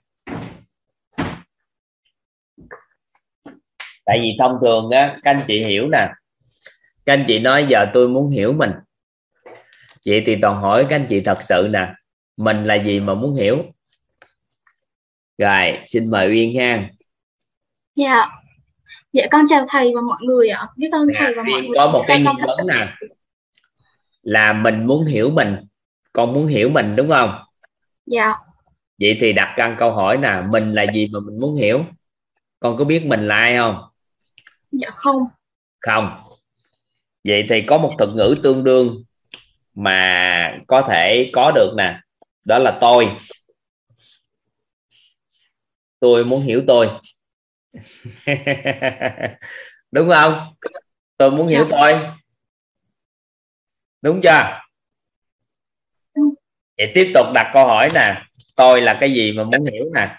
Tại vì thông thường á, các anh chị hiểu nè, các anh chị nói giờ tôi muốn hiểu mình. Vậy thì Toàn hỏi các anh chị thật sự nè, mình là gì mà muốn hiểu? Rồi, xin mời Uyên ha. Dạ. Dạ con chào thầy và mọi người ạ. Biết ơn thầy và mọi người. Có một cái nghi vấn nè, là mình muốn hiểu mình, con muốn hiểu mình đúng không? Dạ. Vậy thì đặt ra câu hỏi nè, mình là gì mà mình muốn hiểu? Con có biết mình là ai không? Dạ không. Không. Vậy thì có một thuật ngữ tương đương mà có thể có được nè, đó là tôi. Tôi muốn hiểu tôi. Đúng không? Tôi muốn hiểu tôi. Đúng chưa? Vậy tiếp tục đặt câu hỏi nè, tôi là cái gì mà muốn hiểu nè?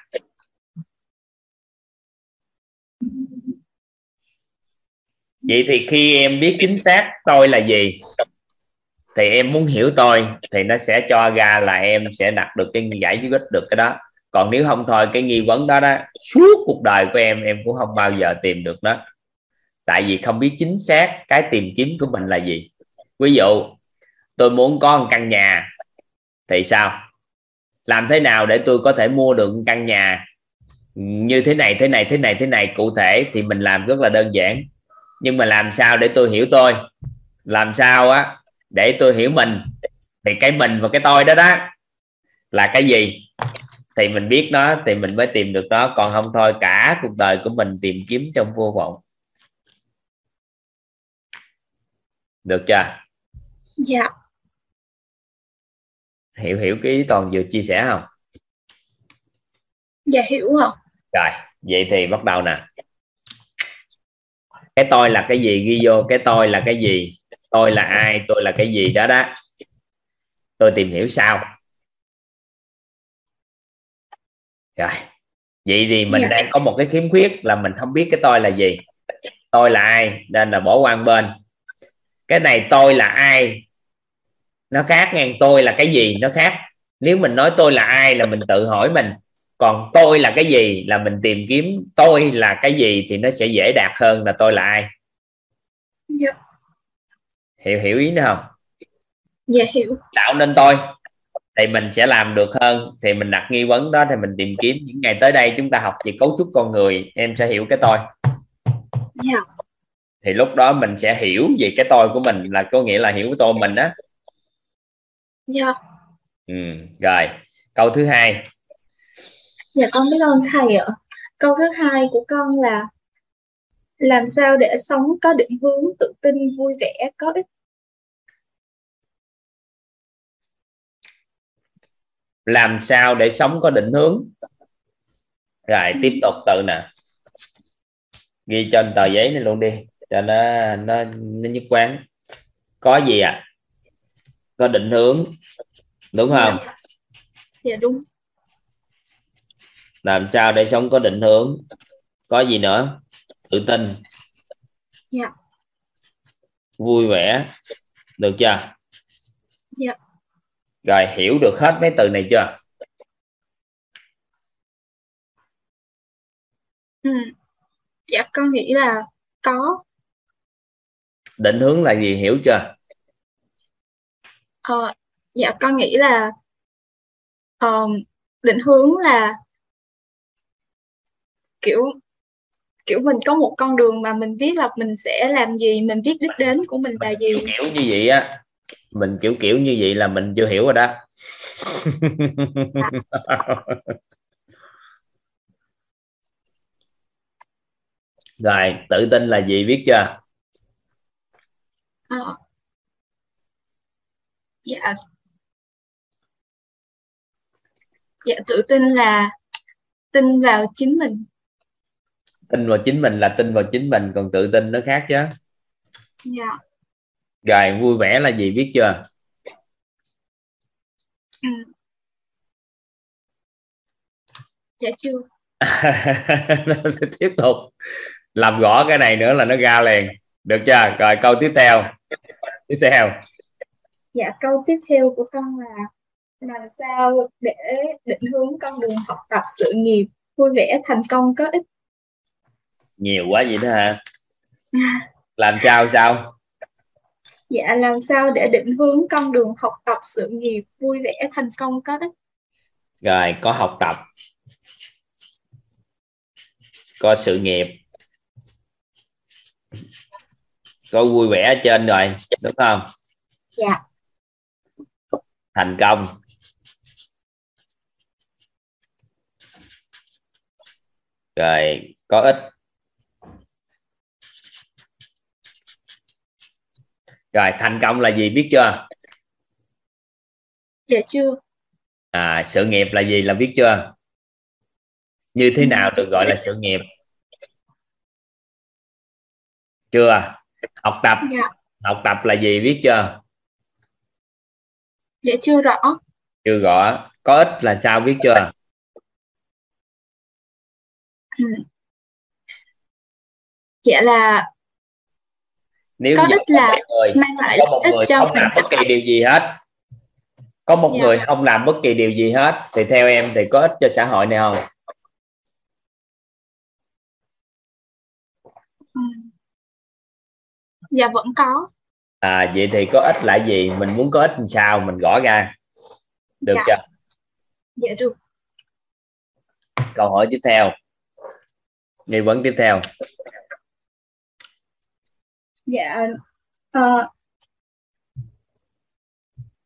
Vậy thì khi em biết chính xác tôi là gì thì em muốn hiểu tôi, thì nó sẽ cho ra là em sẽ đặt được cái giải quyết được cái đó. Còn nếu không thôi, cái nghi vấn đó suốt cuộc đời của em cũng không bao giờ tìm được nó. Tại vì không biết chính xác cái tìm kiếm của mình là gì. Ví dụ tôi muốn có một căn nhà thì sao? Làm thế nào để tôi có thể mua được một căn nhà như thế này cụ thể thì mình làm rất là đơn giản. Nhưng mà làm sao để tôi hiểu tôi? Làm sao á để tôi hiểu mình thì cái mình và cái tôi đó đó là cái gì thì mình biết nó thì mình mới tìm được nó, còn không thôi cả cuộc đời của mình tìm kiếm trong vô vọng. Được chưa? Dạ. Hiểu cái ý Toàn vừa chia sẻ không? Dạ hiểu rồi. Rồi vậy thì bắt đầu nè. Cái tôi là cái gì? Ghi vô cái tôi là cái gì, tôi là ai, tôi là cái gì đó đó. Tôi tìm hiểu sao. Rồi vậy thì mình đang có một cái khiếm khuyết là mình không biết cái tôi là gì, tôi là ai, nên là bỏ qua một bên. Cái này tôi là ai nó khác ngang tôi là cái gì nó khác. Nếu mình nói tôi là ai là mình tự hỏi mình, còn tôi là cái gì là mình tìm kiếm tôi là cái gì thì nó sẽ dễ đạt hơn là tôi là ai. Dạ. Hiểu ý nữa không? Dạ hiểu. Tạo nên tôi thì mình sẽ làm được hơn, thì mình đặt nghi vấn đó thì mình tìm kiếm. Những ngày tới đây chúng ta học về cấu trúc con người, em sẽ hiểu cái tôi. Dạ. Thì lúc đó mình sẽ hiểu về cái tôi của mình, là có nghĩa là hiểu cái tôi mình á. Dạ. Rồi câu thứ hai. Dạ con biết ơn thầy ạ. Câu thứ hai của con là làm sao để sống có định hướng, tự tin, vui vẻ, có ích. Làm sao để sống có định hướng. Rồi tiếp tục từ nè, ghi trên tờ giấy này luôn đi cho nó nhất quán. Có gì ạ? Có định hướng đúng không? Dạ đúng. Làm sao để sống có định hướng. Có gì nữa? Tự tin. Dạ. Vui vẻ. Được chưa? Dạ. Rồi hiểu được hết mấy từ này chưa? Dạ con nghĩ là có. Định hướng là gì hiểu chưa? Dạ con nghĩ là định hướng là kiểu mình có một con đường mà mình biết là mình sẽ làm gì, mình biết đích đến của mình là gì. Kiểu như vậy á, mình kiểu như vậy là mình chưa hiểu rồi đó. Rồi tự tin là gì biết chưa? Dạ. Dạ tự tin là tin vào chính mình. Tin vào chính mình là tin vào chính mình, còn tự tin nó khác chứ. Dạ. Rồi vui vẻ là gì biết chưa? Dạ chưa. Tiếp tục làm rõ cái này nữa là nó ra liền. Được chưa? Rồi câu tiếp theo. Dạ câu tiếp theo của con là làm sao để định hướng con đường học tập, sự nghiệp, vui vẻ, thành công, có ích. Nhiều quá vậy đó hả? Làm sao? Dạ làm sao để định hướng con đường học tập, sự nghiệp, vui vẻ, thành công, có ích. Rồi có học tập, có sự nghiệp, có vui vẻ ở trên rồi đúng không? Dạ. Thành công, rồi có ích. Rồi thành công là gì biết chưa? Dạ chưa. Sự nghiệp là gì là biết chưa? Như thế nào được gọi là sự nghiệp? Chưa. Học tập. Dạ. Học tập là gì biết chưa? Dạ chưa rõ. Chưa rõ. Có ích là sao biết chưa? Dạ là nếu có ích là mang lại có một ích người cho không làm bất kỳ điều gì hết, có một người không làm bất kỳ điều gì hết thì theo em thì có ích cho xã hội này không? Dạ vẫn có. Vậy thì có ích là gì? Mình muốn có ích làm sao mình gõ ra được chưa? Dạ được. Câu hỏi tiếp theo, nghi vấn tiếp theo.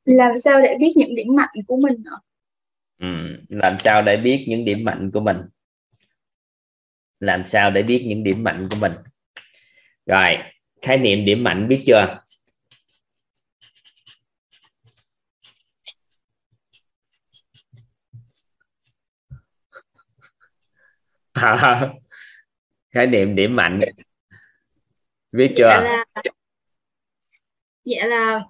Làm sao để biết những điểm mạnh của mình ạ? Làm sao để biết những điểm mạnh của mình? Làm sao để biết những điểm mạnh của mình? Rồi, khái niệm điểm mạnh biết chưa? Khái niệm điểm mạnh biết chưa? Dạ là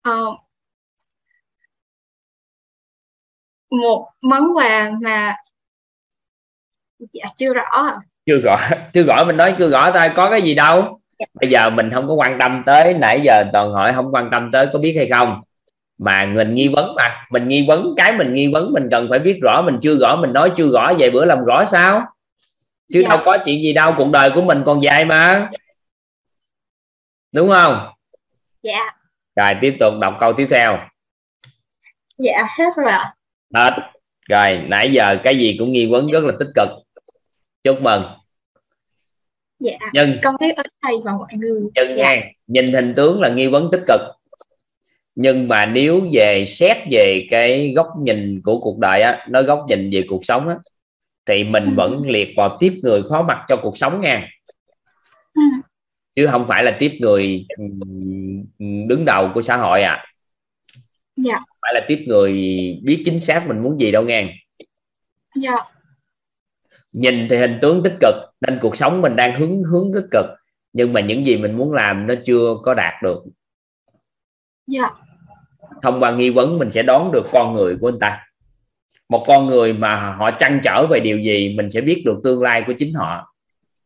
một món quà mà dạ chưa rõ. Chưa rõ mình nói chưa rõ thôi, có cái gì đâu. Bây giờ mình không có quan tâm tới, nãy giờ toàn hỏi không quan tâm tới có biết hay không, mà mình nghi vấn, mà mình nghi vấn, cái mình nghi vấn mình cần phải biết rõ. Mình chưa rõ mình nói chưa rõ, vậy bữa làm rõ sao? Chứ đâu có chuyện gì đâu, cuộc đời của mình còn dài mà, đúng không? Dạ. Rồi tiếp tục đọc câu tiếp theo. Dạ hết rồi ạ. Hết rồi, nãy giờ cái gì cũng nghi vấn rất là tích cực, chúc mừng. Dạ. Nhưng con biết ơn thầy và mọi người. Nhưng nghe, nhìn hình tướng là nghi vấn tích cực, nhưng mà nếu về xét về cái góc nhìn của cuộc đời á, nói góc nhìn về cuộc sống á, thì mình vẫn liệt vào tiếp người khó mặt cho cuộc sống nha, chứ không phải là tiếp người đứng đầu của xã hội à. Dạ. Phải là tiếp người biết chính xác mình muốn gì đâu nghe. Dạ. Nhìn thì hình tướng tích cực nên cuộc sống mình đang hướng tích cực, nhưng mà những gì mình muốn làm nó chưa có đạt được. Dạ. Thông qua nghi vấn mình sẽ đoán được con người của anh ta. Một con người mà họ trăn trở về điều gì, mình sẽ biết được tương lai của chính họ.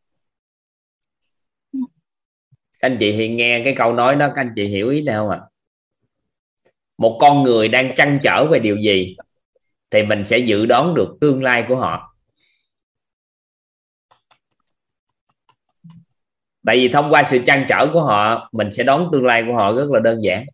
Các anh chị hiện nghe cái câu nói đó, các anh chị hiểu ý nào không ạ? Một con người đang trăn trở về điều gì thì mình sẽ dự đoán được tương lai của họ. Tại vì thông qua sự trăn trở của họ, mình sẽ đoán tương lai của họ rất là đơn giản.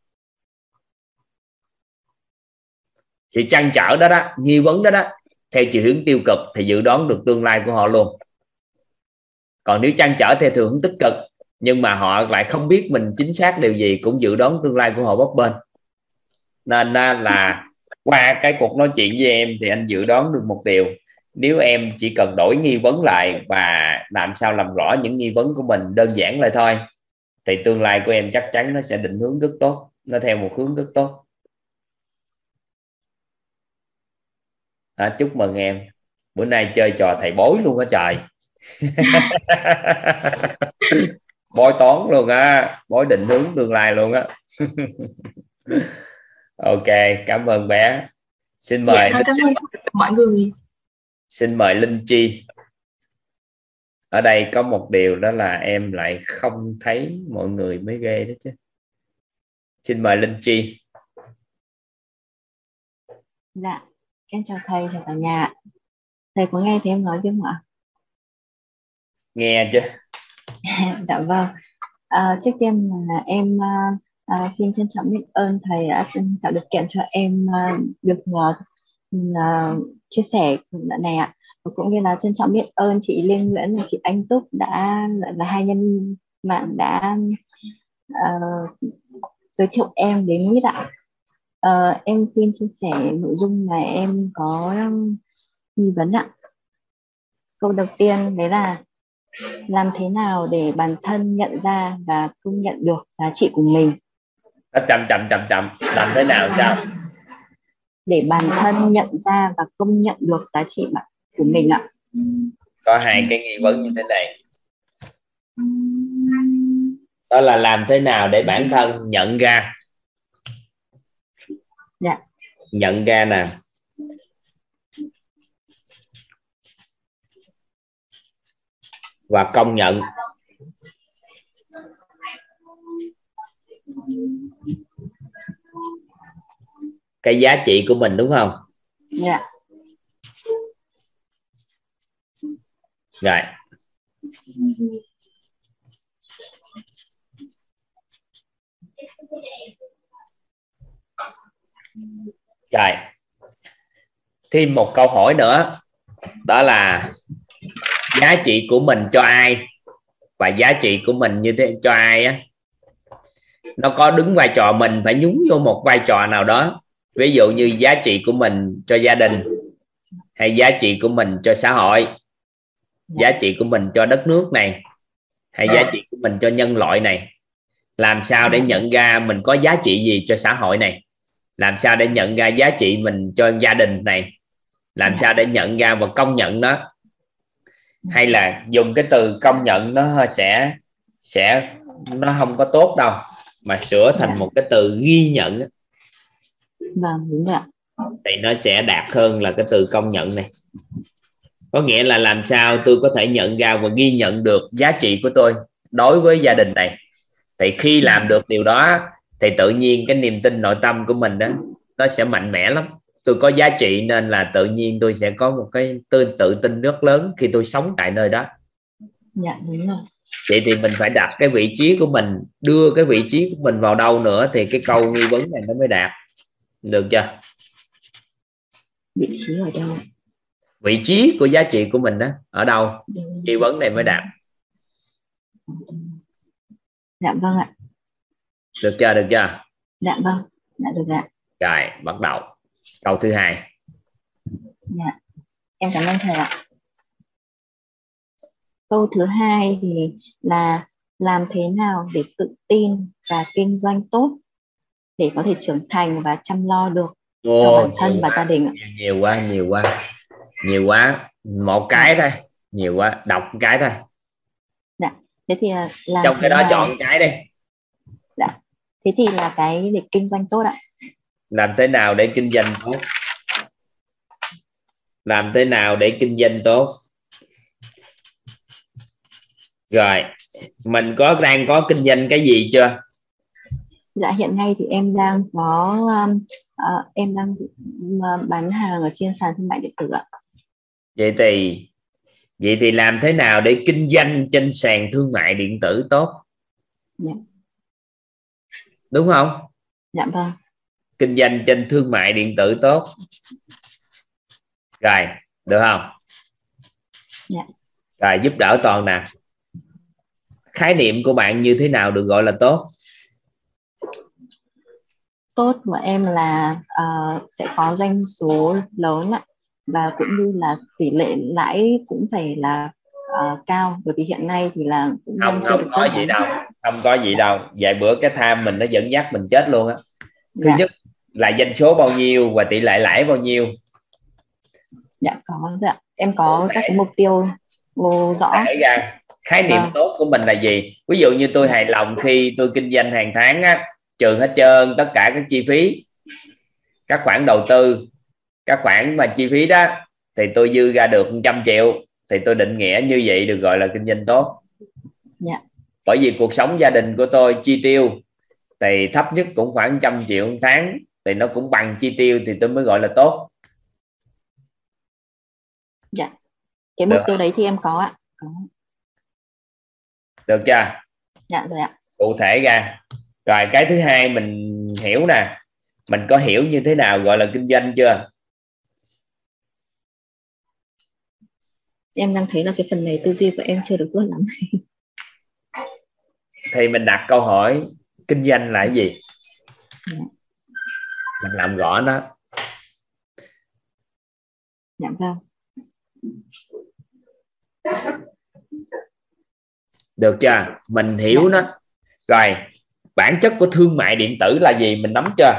Sự trăn trở đó đó, nghi vấn đó đó, theo chiều hướng tiêu cực thì dự đoán được tương lai của họ luôn. Còn nếu trăn trở theo chiều hướng tích cực, nhưng mà họ lại không biết mình chính xác điều gì, cũng dự đoán tương lai của họ bấp bênh. Nên là qua cái cuộc nói chuyện với em thì anh dự đoán được một điều: nếu em chỉ cần đổi nghi vấn lại và làm sao làm rõ những nghi vấn của mình đơn giản lại thôi, thì tương lai của em chắc chắn nó sẽ định hướng rất tốt, nó theo một hướng rất tốt. Chúc mừng em, bữa nay chơi trò thầy bói luôn á trời. Bói toán luôn á, bói định hướng tương lai luôn á. Ok, cảm ơn bé. Xin mời cảm ơn mọi người. Xin mời Linh Chi. Ở đây có một điều đó là em lại không thấy mọi người mới ghê đó chứ. Xin mời Linh Chi. Dạ, em chào thầy, chào cả nhà. Thầy có nghe thì em nói chứ không ạ? Nghe chứ. Dạ vâng. Trước tiên là em xin trân trọng biết ơn thầy đã tạo điều kiện cho em được chia sẻ đoạn này ạ. Và cũng như là trân trọng biết ơn chị Liên Nguyễn và chị Anh Túc đã là hai nhân mạng đã giới thiệu em đến Mít ạ. Em xin chia sẻ nội dung mà em có nghi vấn ạ. Câu đầu tiên đấy là làm thế nào để bản thân nhận ra và công nhận được giá trị của mình? Chậm. Làm thế nào sao? Để bản thân nhận ra và công nhận được giá trị của mình ạ. Có hai cái nghi vấn như thế này. Đó là làm thế nào để bản thân nhận ra. Dạ. Nhận ra nè. Và công nhận. Cái giá trị của mình, đúng không? Dạ. Rồi. Rồi. Thêm một câu hỏi nữa. Đó là giá trị của mình cho ai và giá trị của mình như thế cho ai á. nó có đứng vai trò, mình phải nhúng vô một vai trò nào đó, ví dụ như giá trị của mình cho gia đình, hay giá trị của mình cho xã hội, giá trị của mình cho đất nước này, hay giá trị của mình cho nhân loại này. Làm sao để nhận ra mình có giá trị gì cho xã hội này, làm sao để nhận ra giá trị mình cho gia đình này, làm sao để nhận ra và công nhận nó. Hay là dùng cái từ công nhận nó sẽ nó không có tốt đâu, mà sửa thành một cái từ ghi nhận. Vâng, đúng rồi ạ. Thì nó sẽ đạt hơn là cái từ công nhận này. Có nghĩa là làm sao tôi có thể nhận ra và ghi nhận được giá trị của tôi đối với gia đình này. Thì khi làm được điều đó thì tự nhiên cái niềm tin nội tâm của mình đó nó sẽ mạnh mẽ lắm. Tôi có giá trị nên là tự nhiên tôi sẽ có một cái tự tin rất lớn khi tôi sống tại nơi đó. Dạ đúng rồi. Vậy thì mình phải đặt cái vị trí của mình, đưa cái vị trí của mình vào đâu nữa thì cái câu nghi vấn này nó mới đạt. Được chưa? Vị trí ở đâu? Vị trí của giá trị của mình đó ở đâu? Nghi vấn này mới đạt. Dạ vâng ạ. Được chưa? Được chưa? Dạ vâng. Dạ được ạ. Rồi bắt đầu câu thứ hai. Dạ. Em cảm ơn thầy ạ. Câu thứ hai thì là làm thế nào để tự tin và kinh doanh tốt để có thể trưởng thành và chăm lo được cho bản thân và gia đình. Nhiều quá, một cái thôi, nhiều quá, đọc một cái thôi. Dạ. Thế thì làm trong cái đó nào... chọn cái đi. Dạ. Thế thì là cái để kinh doanh tốt ạ. Làm thế nào để kinh doanh tốt? Làm thế nào để kinh doanh tốt? Rồi, mình đang có kinh doanh cái gì chưa? Dạ hiện nay thì em đang có em đang bán hàng ở trên sàn thương mại điện tử ạ. Vậy thì làm thế nào để kinh doanh trên sàn thương mại điện tử tốt? Dạ. Đúng không? Dạ vâng. Kinh doanh trên thương mại điện tử tốt. Rồi, được không? Dạ. Rồi giúp đỡ Toàn nè. Khái niệm của bạn như thế nào được gọi là tốt? Tốt của em là sẽ có doanh số lớn ạ, và cũng như là tỷ lệ lãi cũng phải là cao, bởi vì hiện nay thì là cũng không có gì đâu, không có gì đâu. Vài bữa cái tham mình nó dẫn dắt mình chết luôn á. Thứ nhất là doanh số bao nhiêu và tỷ lệ lãi bao nhiêu? Dạ có, dạ em có các cái mục tiêu rõ. Khái niệm tốt của mình là gì? Ví dụ như tôi hài lòng khi tôi kinh doanh hàng tháng á, trừ hết trơn tất cả các chi phí, các khoản đầu tư, các khoản mà chi phí đó, thì tôi dư ra được 100 triệu, thì tôi định nghĩa như vậy được gọi là kinh doanh tốt. Dạ. Bởi vì cuộc sống gia đình của tôi chi tiêu thì thấp nhất cũng khoảng 100 triệu một tháng, thì nó cũng bằng chi tiêu thì tôi mới gọi là tốt. Dạ. Cái mục tiêu đấy thì em có ạ. Có. Được chưa? Dạ rồi ạ. Cụ thể ra. Rồi cái thứ hai mình hiểu nè, mình có hiểu như thế nào gọi là kinh doanh chưa? Em đang thấy là cái phần này tư duy của em chưa được tốt lắm. Thì mình đặt câu hỏi kinh doanh là cái gì? Mình làm rõ nó. Dạ vâng. Được chưa? Mình hiểu nó. Rồi, bản chất của thương mại điện tử là gì? Mình nắm chưa?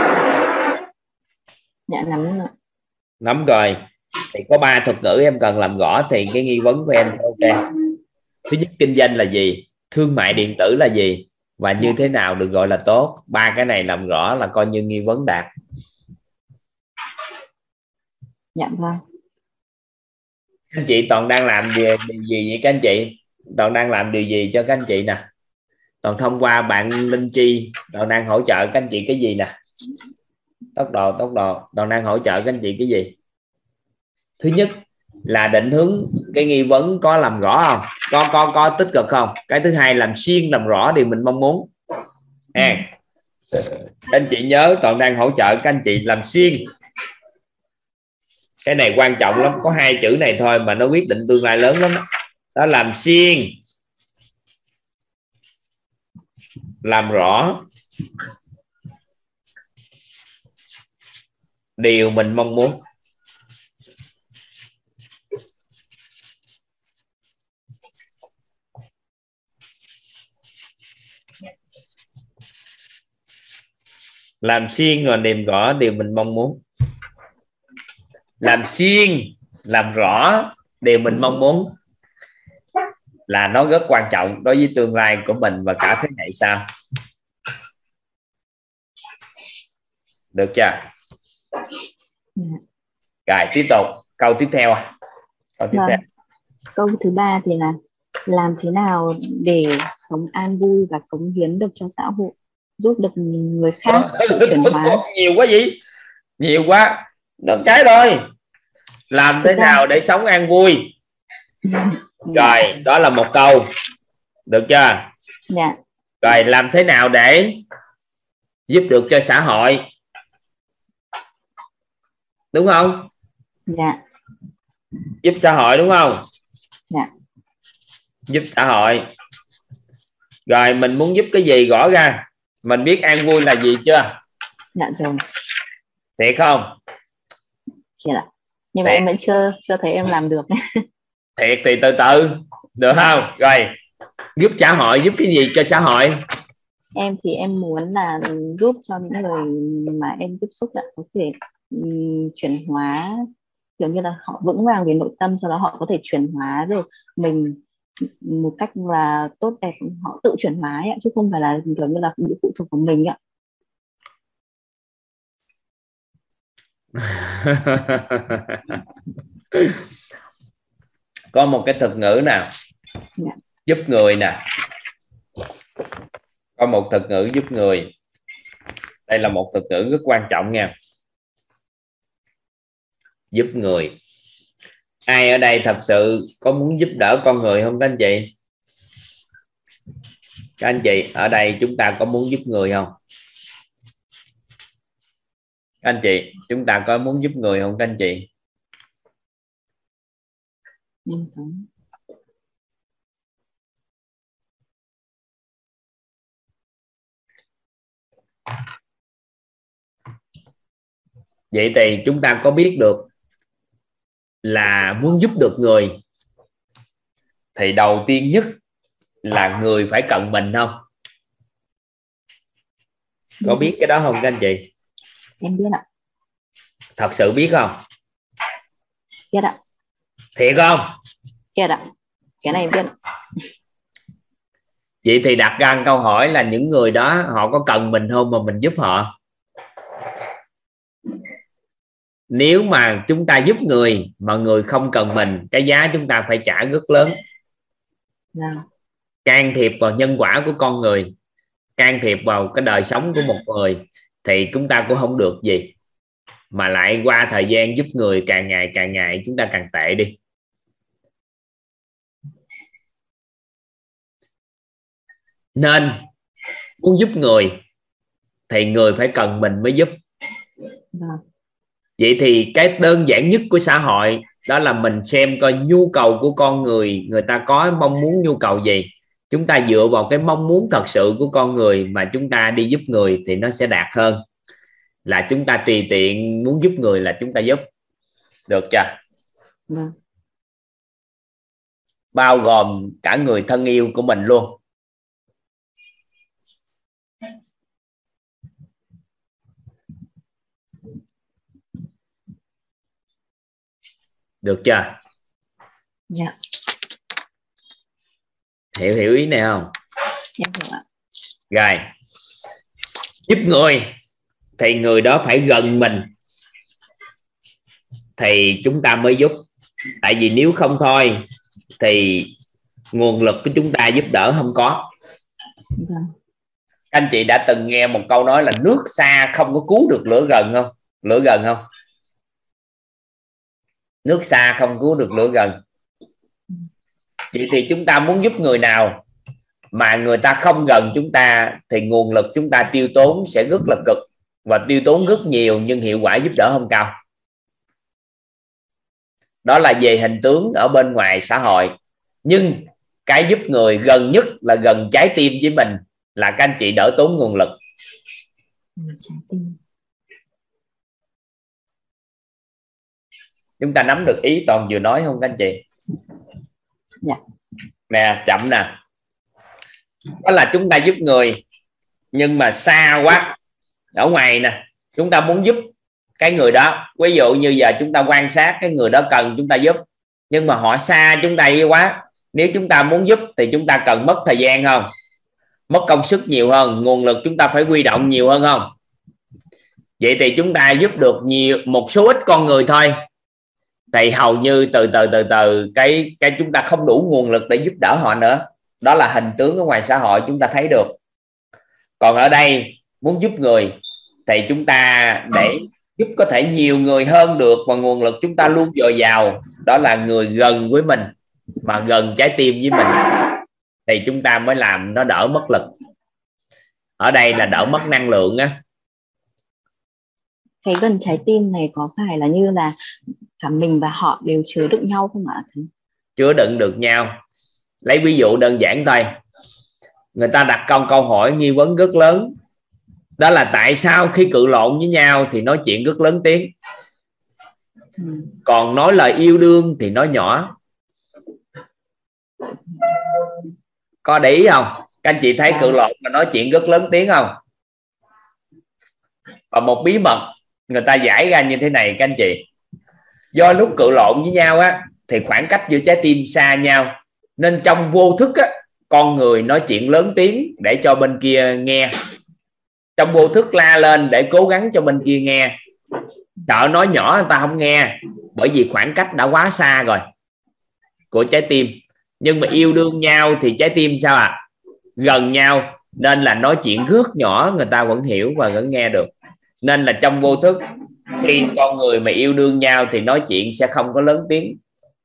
Dạ nắm rồi. Nắm rồi. Thì có 3 thuật ngữ em cần làm rõ thì cái nghi vấn của em ok. Thứ nhất, kinh doanh là gì? Thương mại điện tử là gì? Và như thế nào được gọi là tốt? 3 cái này làm rõ là coi như nghi vấn đạt. Dạ vâng. Các anh chị Toàn đang làm điều gì vậy các anh chị? Toàn đang làm điều gì cho các anh chị nè? Toàn thông qua bạn Linh Chi, Toàn đang hỗ trợ các anh chị cái gì nè? Tốc độ. Toàn đang hỗ trợ các anh chị cái gì? Thứ nhất là định hướng cái nghi vấn có làm rõ không? Có tích cực không? Cái thứ hai làm xuyên làm rõ điều mình mong muốn. Các anh chị nhớ Toàn đang hỗ trợ các anh chị làm xuyên. Cái này quan trọng lắm, có 2 chữ này thôi mà nó quyết định tương lai lớn lắm đó. Đó, làm xuyên. làm rõ điều mình mong muốn. Làm xuyên và làm rõ điều mình mong muốn. Làm xuyên, làm rõ điều mình mong muốn là nó rất quan trọng đối với tương lai của mình và cả thế hệ sau. Được chưa? Rồi tiếp tục câu tiếp theo. Câu tiếp theo. Câu thứ 3 thì là làm thế nào để sống an vui và cống hiến được cho xã hội, giúp được người khác chuyển hóa. Nhiều quá gì? Nhiều quá. Được cái thôi. Làm thế nào để sống an vui? Rồi, đó là một câu. Được chưa? Dạ. Rồi, làm thế nào để giúp được cho xã hội? Đúng không? Dạ. Giúp xã hội đúng không? Dạ. Giúp xã hội. Rồi, mình muốn giúp cái gì rõ ra. Mình biết an vui là gì chưa? Dạ rồi. Thiệt không? Thiệt ạ. Nhưng mà em vẫn chưa thấy em làm được. Thiệt thì từ từ. Được không? Rồi, giúp xã hội, giúp cái gì cho xã hội? Em thì em muốn là giúp cho những người mà em tiếp xúc có thể chuyển hóa, kiểu như là họ vững vàng về nội tâm, sau đó họ có thể chuyển hóa được mình một cách là tốt đẹp, họ tự chuyển hóa ấy, chứ không phải là kiểu như là bị phụ thuộc vào mình ạ. Có một cái thuật ngữ nào giúp người nè. Có một thuật ngữ giúp người. Đây là một thuật ngữ rất quan trọng nha. Giúp người. Ai ở đây thật sự có muốn giúp đỡ con người không các anh chị? Các anh chị ở đây chúng ta có muốn giúp người không? Các anh chị chúng ta có muốn giúp người không các anh chị? Vậy thì chúng ta có biết được là muốn giúp được người thì đầu tiên nhất là người phải cần mình không? Có biết cái đó không các anh chị? Em biết ạ. Thật sự biết không? Biết ạ. Thiệt không? Biết ạ. Cái này em biết. Vậy thì đặt ra câu hỏi là những người đó họ có cần mình không mà mình giúp họ? Nếu mà chúng ta giúp người mà người không cần mình, cái giá chúng ta phải trả rất lớn. Can thiệp vào nhân quả của con người, can thiệp vào cái đời sống của một người thì chúng ta cũng không được gì, mà lại qua thời gian giúp người càng ngày chúng ta càng tệ đi. Nên muốn giúp người thì người phải cần mình mới giúp. Vậy thì cái đơn giản nhất của xã hội đó là mình xem coi nhu cầu của con người, người ta có mong muốn nhu cầu gì. Chúng ta dựa vào cái mong muốn thật sự của con người mà chúng ta đi giúp người thì nó sẽ đạt hơn là chúng ta tùy tiện muốn giúp người là chúng ta giúp. Được chưa? Bao gồm cả người thân yêu của mình luôn. Được chưa? Dạ. Hiểu ý này không? Em hiểu ạ. Rồi, giúp người thì người đó phải gần mình thì chúng ta mới giúp. Tại vì nếu không thôi thì nguồn lực của chúng ta giúp đỡ không có. Anh chị đã từng nghe một câu nói là nước xa không có cứu được lửa gần không? Lửa gần không? Nước xa không cứu được lửa gần. Vậy thì chúng ta muốn giúp người nào mà người ta không gần chúng ta thì nguồn lực chúng ta tiêu tốn sẽ rất là cực và tiêu tốn rất nhiều nhưng hiệu quả giúp đỡ không cao. Đó là về hình tướng ở bên ngoài xã hội. Nhưng cái giúp người gần nhất là gần trái tim với mình là các anh chị đỡ tốn nguồn lực. Trái tim. Chúng ta nắm được ý Toàn vừa nói không các anh chị? Dạ. Nè, chậm nè. Đó là chúng ta giúp người nhưng mà xa quá. Ở ngoài nè, chúng ta muốn giúp cái người đó, ví dụ như giờ chúng ta quan sát cái người đó cần chúng ta giúp, nhưng mà họ xa chúng ta quá. Nếu chúng ta muốn giúp thì chúng ta cần mất thời gian không? Mất công sức nhiều hơn, nguồn lực chúng ta phải huy động nhiều hơn không? Vậy thì chúng ta giúp được một số ít con người thôi, thì hầu như từ cái chúng ta không đủ nguồn lực để giúp đỡ họ nữa. Đó là hình tướng ở ngoài xã hội chúng ta thấy được. Còn ở đây muốn giúp người thì chúng ta để giúp có thể nhiều người hơn được, và nguồn lực chúng ta luôn dồi dào, đó là người gần với mình mà gần trái tim với mình, thì chúng ta mới làm nó đỡ mất lực. Ở đây là đỡ mất năng lượng á. Cái gần trái tim này có phải là như là cả mình và họ đều chứa đựng nhau không ạ? Chứa đựng được nhau. Lấy ví dụ đơn giản thôi, người ta đặt câu hỏi nghi vấn rất lớn, đó là tại sao khi cự lộn với nhau thì nói chuyện rất lớn tiếng, còn nói lời yêu đương thì nói nhỏ. Có để ý không? Các anh chị thấy cự lộn mà nói chuyện rất lớn tiếng không? Và một bí mật người ta giải ra như thế này các anh chị. Do lúc cự lộn với nhau á, thì khoảng cách giữa trái tim xa nhau, nên trong vô thức á, con người nói chuyện lớn tiếng để cho bên kia nghe. Trong vô thức la lên để cố gắng cho bên kia nghe. Sợ nói nhỏ người ta không nghe, bởi vì khoảng cách đã quá xa rồi của trái tim. Nhưng mà yêu đương nhau thì trái tim sao ạ? Gần nhau, nên là nói chuyện rất nhỏ người ta vẫn hiểu và vẫn nghe được. Nên là trong vô thức, khi con người mà yêu đương nhau thì nói chuyện sẽ không có lớn tiếng.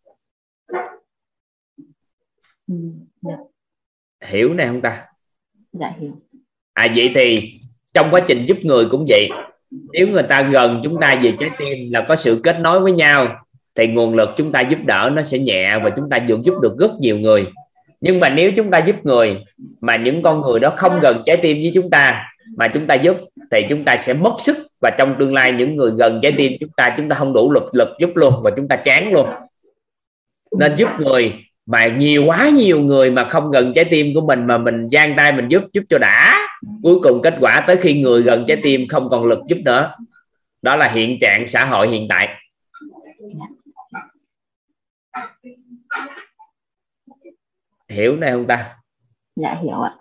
Hiểu này không ta? Dạ hiểu. Vậy thì trong quá trình giúp người cũng vậy. Nếu người ta gần chúng ta về trái tim là có sự kết nối với nhau, thì nguồn lực chúng ta giúp đỡ nó sẽ nhẹ, và chúng ta vẫn giúp được rất nhiều người. Nhưng mà nếu chúng ta giúp người mà những con người đó không gần trái tim với chúng ta mà chúng ta giúp, thì chúng ta sẽ mất sức, và trong tương lai những người gần trái tim chúng ta không đủ lực giúp luôn, và chúng ta chán luôn. Nên giúp người mà quá nhiều người mà không gần trái tim của mình mà mình giang tay mình giúp cho đã, cuối cùng kết quả tới khi người gần trái tim không còn lực giúp nữa. Đó là hiện trạng xã hội hiện tại. Hiểu này không ta? Dạ hiểu ạ.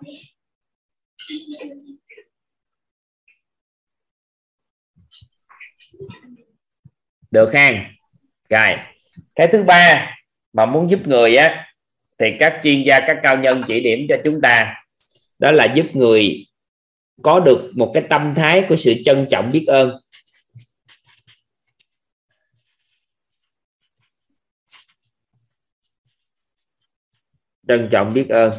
Được ha. Rồi, cái thứ ba mà muốn giúp người á, thì các chuyên gia, các cao nhân chỉ điểm cho chúng ta, đó là giúp người có được một cái tâm thái của sự trân trọng biết ơn. Trân trọng biết ơn.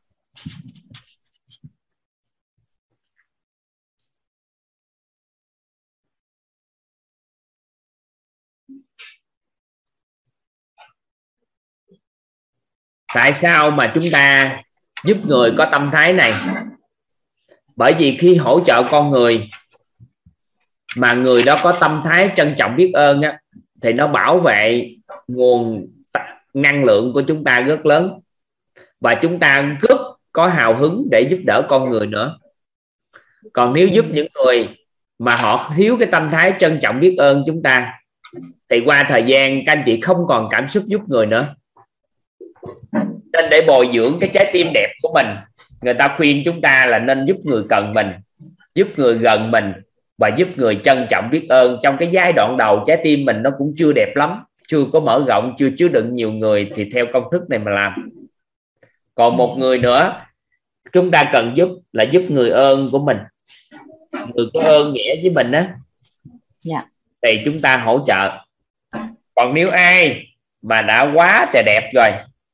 Tại sao mà chúng ta giúp người có tâm thái này? Bởi vì khi hỗ trợ con người mà người đó có tâm thái trân trọng biết ơn á, thì nó bảo vệ nguồn năng lượng của chúng ta rất lớn, và chúng ta rất có hào hứng để giúp đỡ con người nữa. Còn nếu giúp những người mà họ thiếu cái tâm thái trân trọng biết ơn chúng ta, thì qua thời gian các anh chị không còn cảm xúc giúp người nữa. Nên để bồi dưỡng cái trái tim đẹp của mình, người ta khuyên chúng ta là nên giúp người cần mình, giúp người gần mình, và giúp người trân trọng biết ơn. Trong cái giai đoạn đầu trái tim mình nó cũng chưa đẹp lắm, chưa có mở rộng, chưa chứa đựng nhiều người, thì theo công thức này mà làm. Còn một người nữa chúng ta cần giúp là giúp người ơn của mình, người có ơn nghĩa với mình á, thì chúng ta hỗ trợ. Còn nếu ai mà đã quá trời đẹp rồi,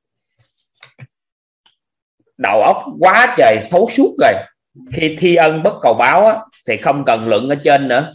đầu óc quá trời xấu suốt rồi, khi thi ân bất cầu báo á, thì không cần luận ở trên nữa.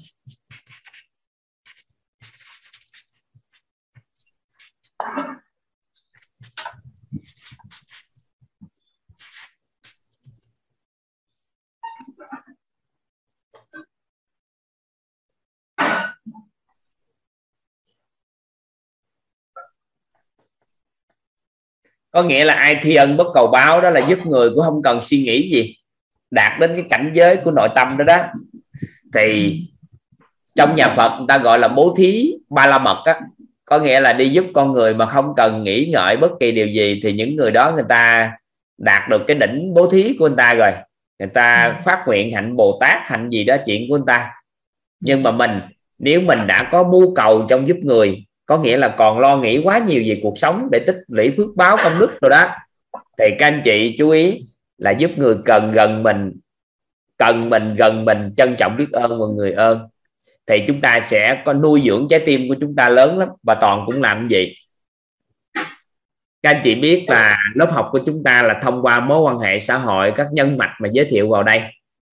Có nghĩa là ai thi ân bất cầu báo, đó là giúp người cũng không cần suy nghĩ gì, đạt đến cái cảnh giới của nội tâm đó đó. Thì trong nhà Phật người ta gọi là bố thí ba la mật á, có nghĩa là đi giúp con người mà không cần nghĩ ngợi bất kỳ điều gì, thì những người đó người ta đạt được cái đỉnh bố thí của người ta rồi, người ta phát nguyện hạnh Bồ Tát, hạnh gì đó chuyện của người ta. Nhưng mà nếu mình đã có mưu cầu trong giúp người, có nghĩa là còn lo nghĩ quá nhiều về cuộc sống để tích lũy phước báo công đức rồi đó, thì các anh chị chú ý là giúp người gần mình, trân trọng biết ơn mọi người ơn, thì chúng ta sẽ có nuôi dưỡng trái tim của chúng ta lớn lắm. Và Toàn cũng làm gì? Các anh chị biết là lớp học của chúng ta là thông qua mối quan hệ xã hội, các nhân mạch mà giới thiệu vào đây.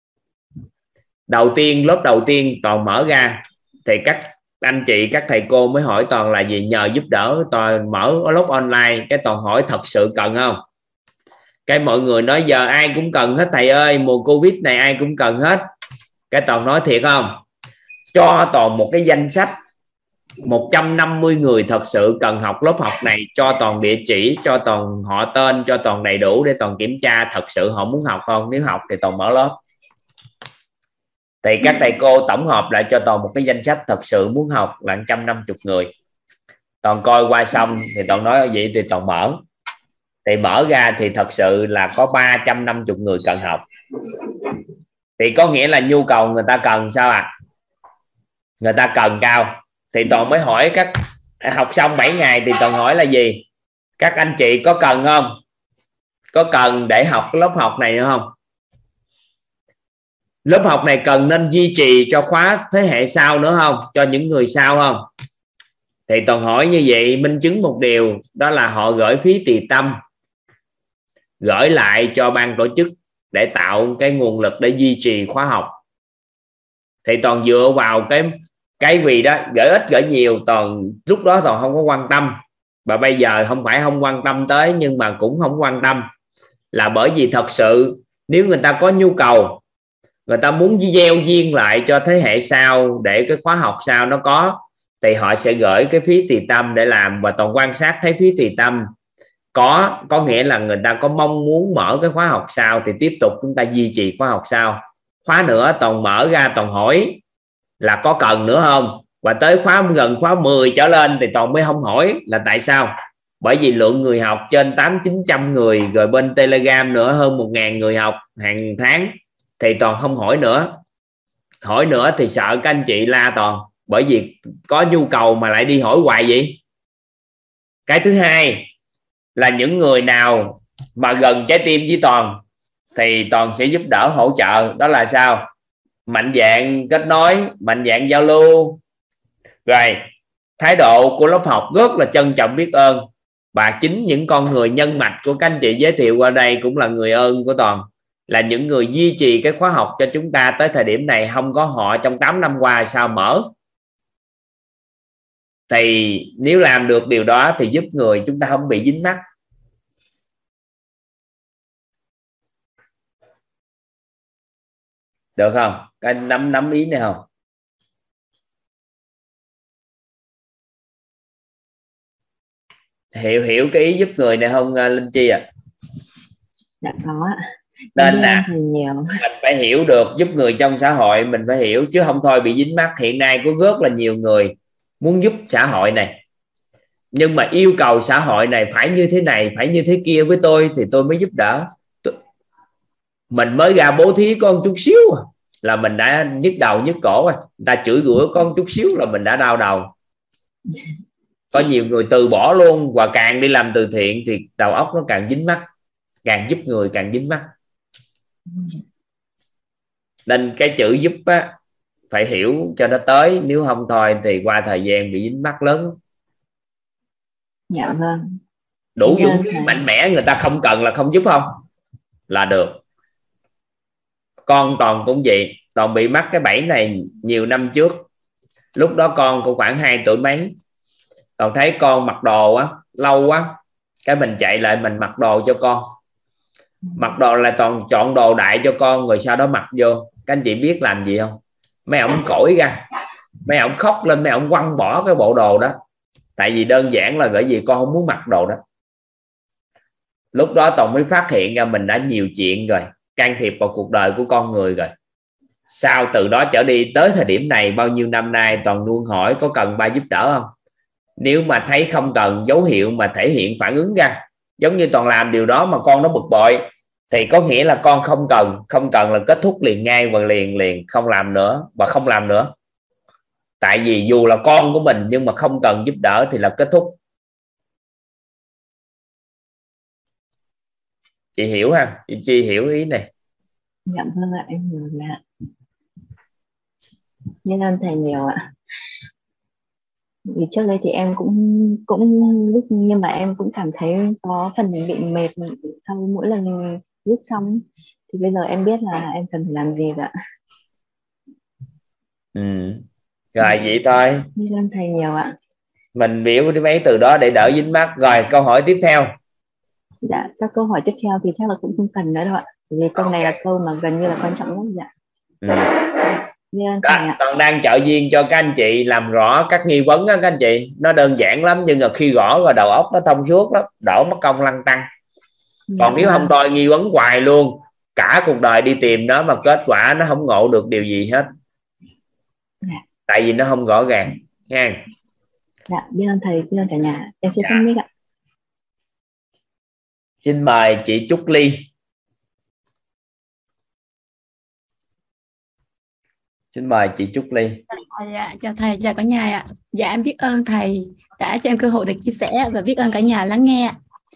Lớp đầu tiên Toàn mở ra thì các anh chị, các thầy cô mới hỏi Toàn là gì? Nhờ giúp đỡ. Toàn mở lớp online, cái Toàn hỏi thật sự cần không? Cái mọi người nói giờ ai cũng cần hết thầy ơi, mùa Covid này ai cũng cần hết. Cái Toàn nói thiệt không? Cho Toàn một cái danh sách 150 người thật sự cần học lớp học này, cho Toàn địa chỉ, cho Toàn họ tên, cho Toàn đầy đủ để Toàn kiểm tra thật sự họ muốn học không. Nếu học thì Toàn mở lớp. Thì các thầy cô tổng hợp lại cho Toàn một cái danh sách thật sự muốn học là 150 người. Toàn coi qua xong thì Toàn nói vậy thì Toàn mở. Thì mở ra thì thật sự là có 350 người cần học. Thì có nghĩa là nhu cầu người ta cần sao ạ? Người ta cần cao. Thì Toàn mới hỏi các học xong 7 ngày thì Toàn hỏi là gì? Các anh chị có cần không? Có cần để học lớp học này nữa không? Lớp học này cần nên duy trì cho khóa thế hệ sau nữa không? Cho những người sau không? Thì Toàn hỏi như vậy minh chứng một điều, đó là họ gửi phí tỳ tâm, gửi lại cho ban tổ chức để tạo cái nguồn lực để duy trì khóa học. Thì Toàn dựa vào cái vì đó, gửi ít gửi nhiều, Toàn lúc đó Toàn không có quan tâm, và bây giờ không phải không quan tâm tới, nhưng mà cũng không quan tâm, là bởi vì thật sự nếu người ta có nhu cầu, người ta muốn gieo duyên lại cho thế hệ sau để cái khóa học sau nó có, thì họ sẽ gửi cái phí tỳ tâm để làm. Và Toàn quan sát thấy phí tỳ tâm có nghĩa là người ta có mong muốn mở cái khóa học sau thì tiếp tục chúng ta duy trì khóa học sau. Khóa nữa Toàn mở ra Toàn hỏi là có cần nữa không, và tới gần khóa 10 trở lên thì Toàn mới không hỏi. Là tại sao? Bởi vì lượng người học trên 800-900 người, rồi bên Telegram nữa hơn 1.000 người học hàng tháng, thì Toàn không hỏi nữa. Hỏi nữa thì sợ các anh chị la Toàn, bởi vì có nhu cầu mà lại đi hỏi hoài vậy. Cái thứ hai là những người nào mà gần trái tim với Toàn thì Toàn sẽ giúp đỡ hỗ trợ. Đó là sao? Mạnh dạn kết nối, mạnh dạn giao lưu. Rồi thái độ của lớp học rất là trân trọng biết ơn. Và chính những con người nhân mạch của các anh chị giới thiệu qua đây cũng là người ơn của Toàn, là những người duy trì cái khóa học cho chúng ta tới thời điểm này. Không có họ trong 8 năm qua sao mở. Thì nếu làm được điều đó thì giúp người chúng ta không bị dính mắc. Được không? Các anh nắm ý này không? Hiểu cái ý giúp người này không Linh Chi ạ? Dạ có ạ. Nên là mình phải hiểu được giúp người trong xã hội, mình phải hiểu chứ không thôi bị dính mắc. Hiện nay có rất là nhiều người muốn giúp xã hội này, nhưng mà yêu cầu xã hội này phải như thế này, phải như thế kia với tôi thì tôi mới giúp đỡ. Mình mới ra bố thí con chút xíu là mình đã nhức đầu nhức cổ rồi. Người ta chửi rủa con chút xíu là mình đã đau đầu. Có nhiều người từ bỏ luôn, và càng đi làm từ thiện thì đầu óc nó càng dính mắc, càng giúp người càng dính mắc. Nên cái chữ giúp á, phải hiểu cho nó tới, nếu không thôi thì qua thời gian bị dính mắc lớn. Dạ vâng. Đủ dũng khí mạnh mẽ, người ta không cần là không giúp không? Là được. Con Toàn cũng vậy. Toàn bị mắc cái bẫy này nhiều năm trước. Lúc đó con cũng khoảng 2 tuổi mấy. Toàn thấy con mặc đồ á, lâu quá, cái mình chạy lại mình mặc đồ cho con. Mặc đồ là Toàn chọn đồ đại cho con, rồi sau đó mặc vô. Các anh chị biết làm gì không? Mấy ông cỗi ra, mấy ông khóc lên, mấy ông quăng bỏ cái bộ đồ đó. Tại vì đơn giản là bởi vì con không muốn mặc đồ đó. Lúc đó Toàn mới phát hiện ra mình đã nhiều chuyện rồi, can thiệp vào cuộc đời của con người rồi. Sau từ đó trở đi tới thời điểm này bao nhiêu năm nay, Toàn luôn hỏi có cần ba giúp đỡ không. Nếu mà thấy không cần, dấu hiệu mà thể hiện phản ứng ra, giống như Toàn làm điều đó mà con nó bực bội, thì có nghĩa là con không cần. Không cần là kết thúc liền ngay và liền không làm nữa, và không làm nữa. Tại vì dù là con của mình nhưng mà không cần giúp đỡ thì là kết thúc. Chị hiểu ha? Chị hiểu ý này. Dạ vâng ạ, em hiểu ạ. Nên ơn thầy nhiều ạ. Vì trước đây thì em cũng lúc, nhưng mà em cũng cảm thấy có phần bị mệt sau mỗi lần lúc xong, thì bây giờ em biết là em cần phải làm gì ạ. Rồi vậy thôi. Nên ơn thầy nhiều ạ. Mình biểu đi mấy từ đó để đỡ dính mắt. Rồi câu hỏi tiếp theo. Dạ, các câu hỏi tiếp theo thì chắc là cũng không cần nữa đâu ạ. Vì câu này là câu mà gần như là quan trọng nhất. Dạ. Toàn đang trợ duyên cho các anh chị làm rõ các nghi vấn đó, các anh chị. Nó đơn giản lắm, nhưng mà khi gõ vào đầu óc nó thông suốt lắm, đỡ mất công lăn tăn. Còn nếu không tôi nghi vấn hoài luôn, cả cuộc đời đi tìm nó mà kết quả nó không ngộ được điều gì hết. Tại vì nó không rõ ràng nha. Dạ, biết ơn thầy, biết ơn cả nhà. Em xin phân mic ạ. Xin mời chị Trúc Ly. Xin mời chị Trúc Ly. Dạ, chào thầy, chào cả nhà ạ. Dạ, em biết ơn thầy đã cho em cơ hội được chia sẻ và biết ơn cả nhà lắng nghe.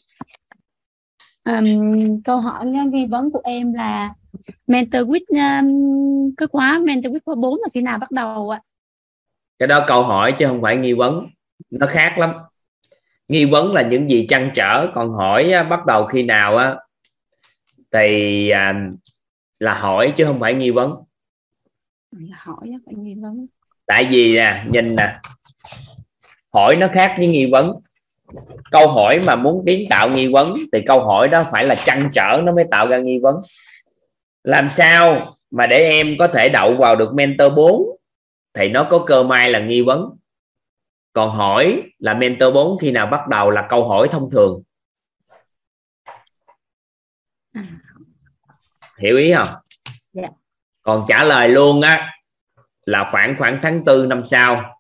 Câu hỏi nghi vấn của em là Mentor Week, cái khóa Mentor Week khóa 4 là khi nào bắt đầu ạ? Cái đó câu hỏi chứ không phải nghi vấn, nó khác lắm. Nghi vấn là những gì trăn trở, còn hỏi bắt đầu khi nào á thì là hỏi chứ không phải nghi vấn. Hỏi phải nghi vấn. Tại vì nè, nhìn nè, hỏi nó khác với nghi vấn. Câu hỏi mà muốn kiến tạo nghi vấn thì câu hỏi đó phải là trăn trở nó mới tạo ra nghi vấn. Làm sao mà để em có thể đậu vào được Mentor 4 thì nó có cơ may là nghi vấn. Còn hỏi là Mentor 4 khi nào bắt đầu là câu hỏi thông thường. Hiểu ý không? Dạ. Còn trả lời luôn á là khoảng tháng 4 năm sau.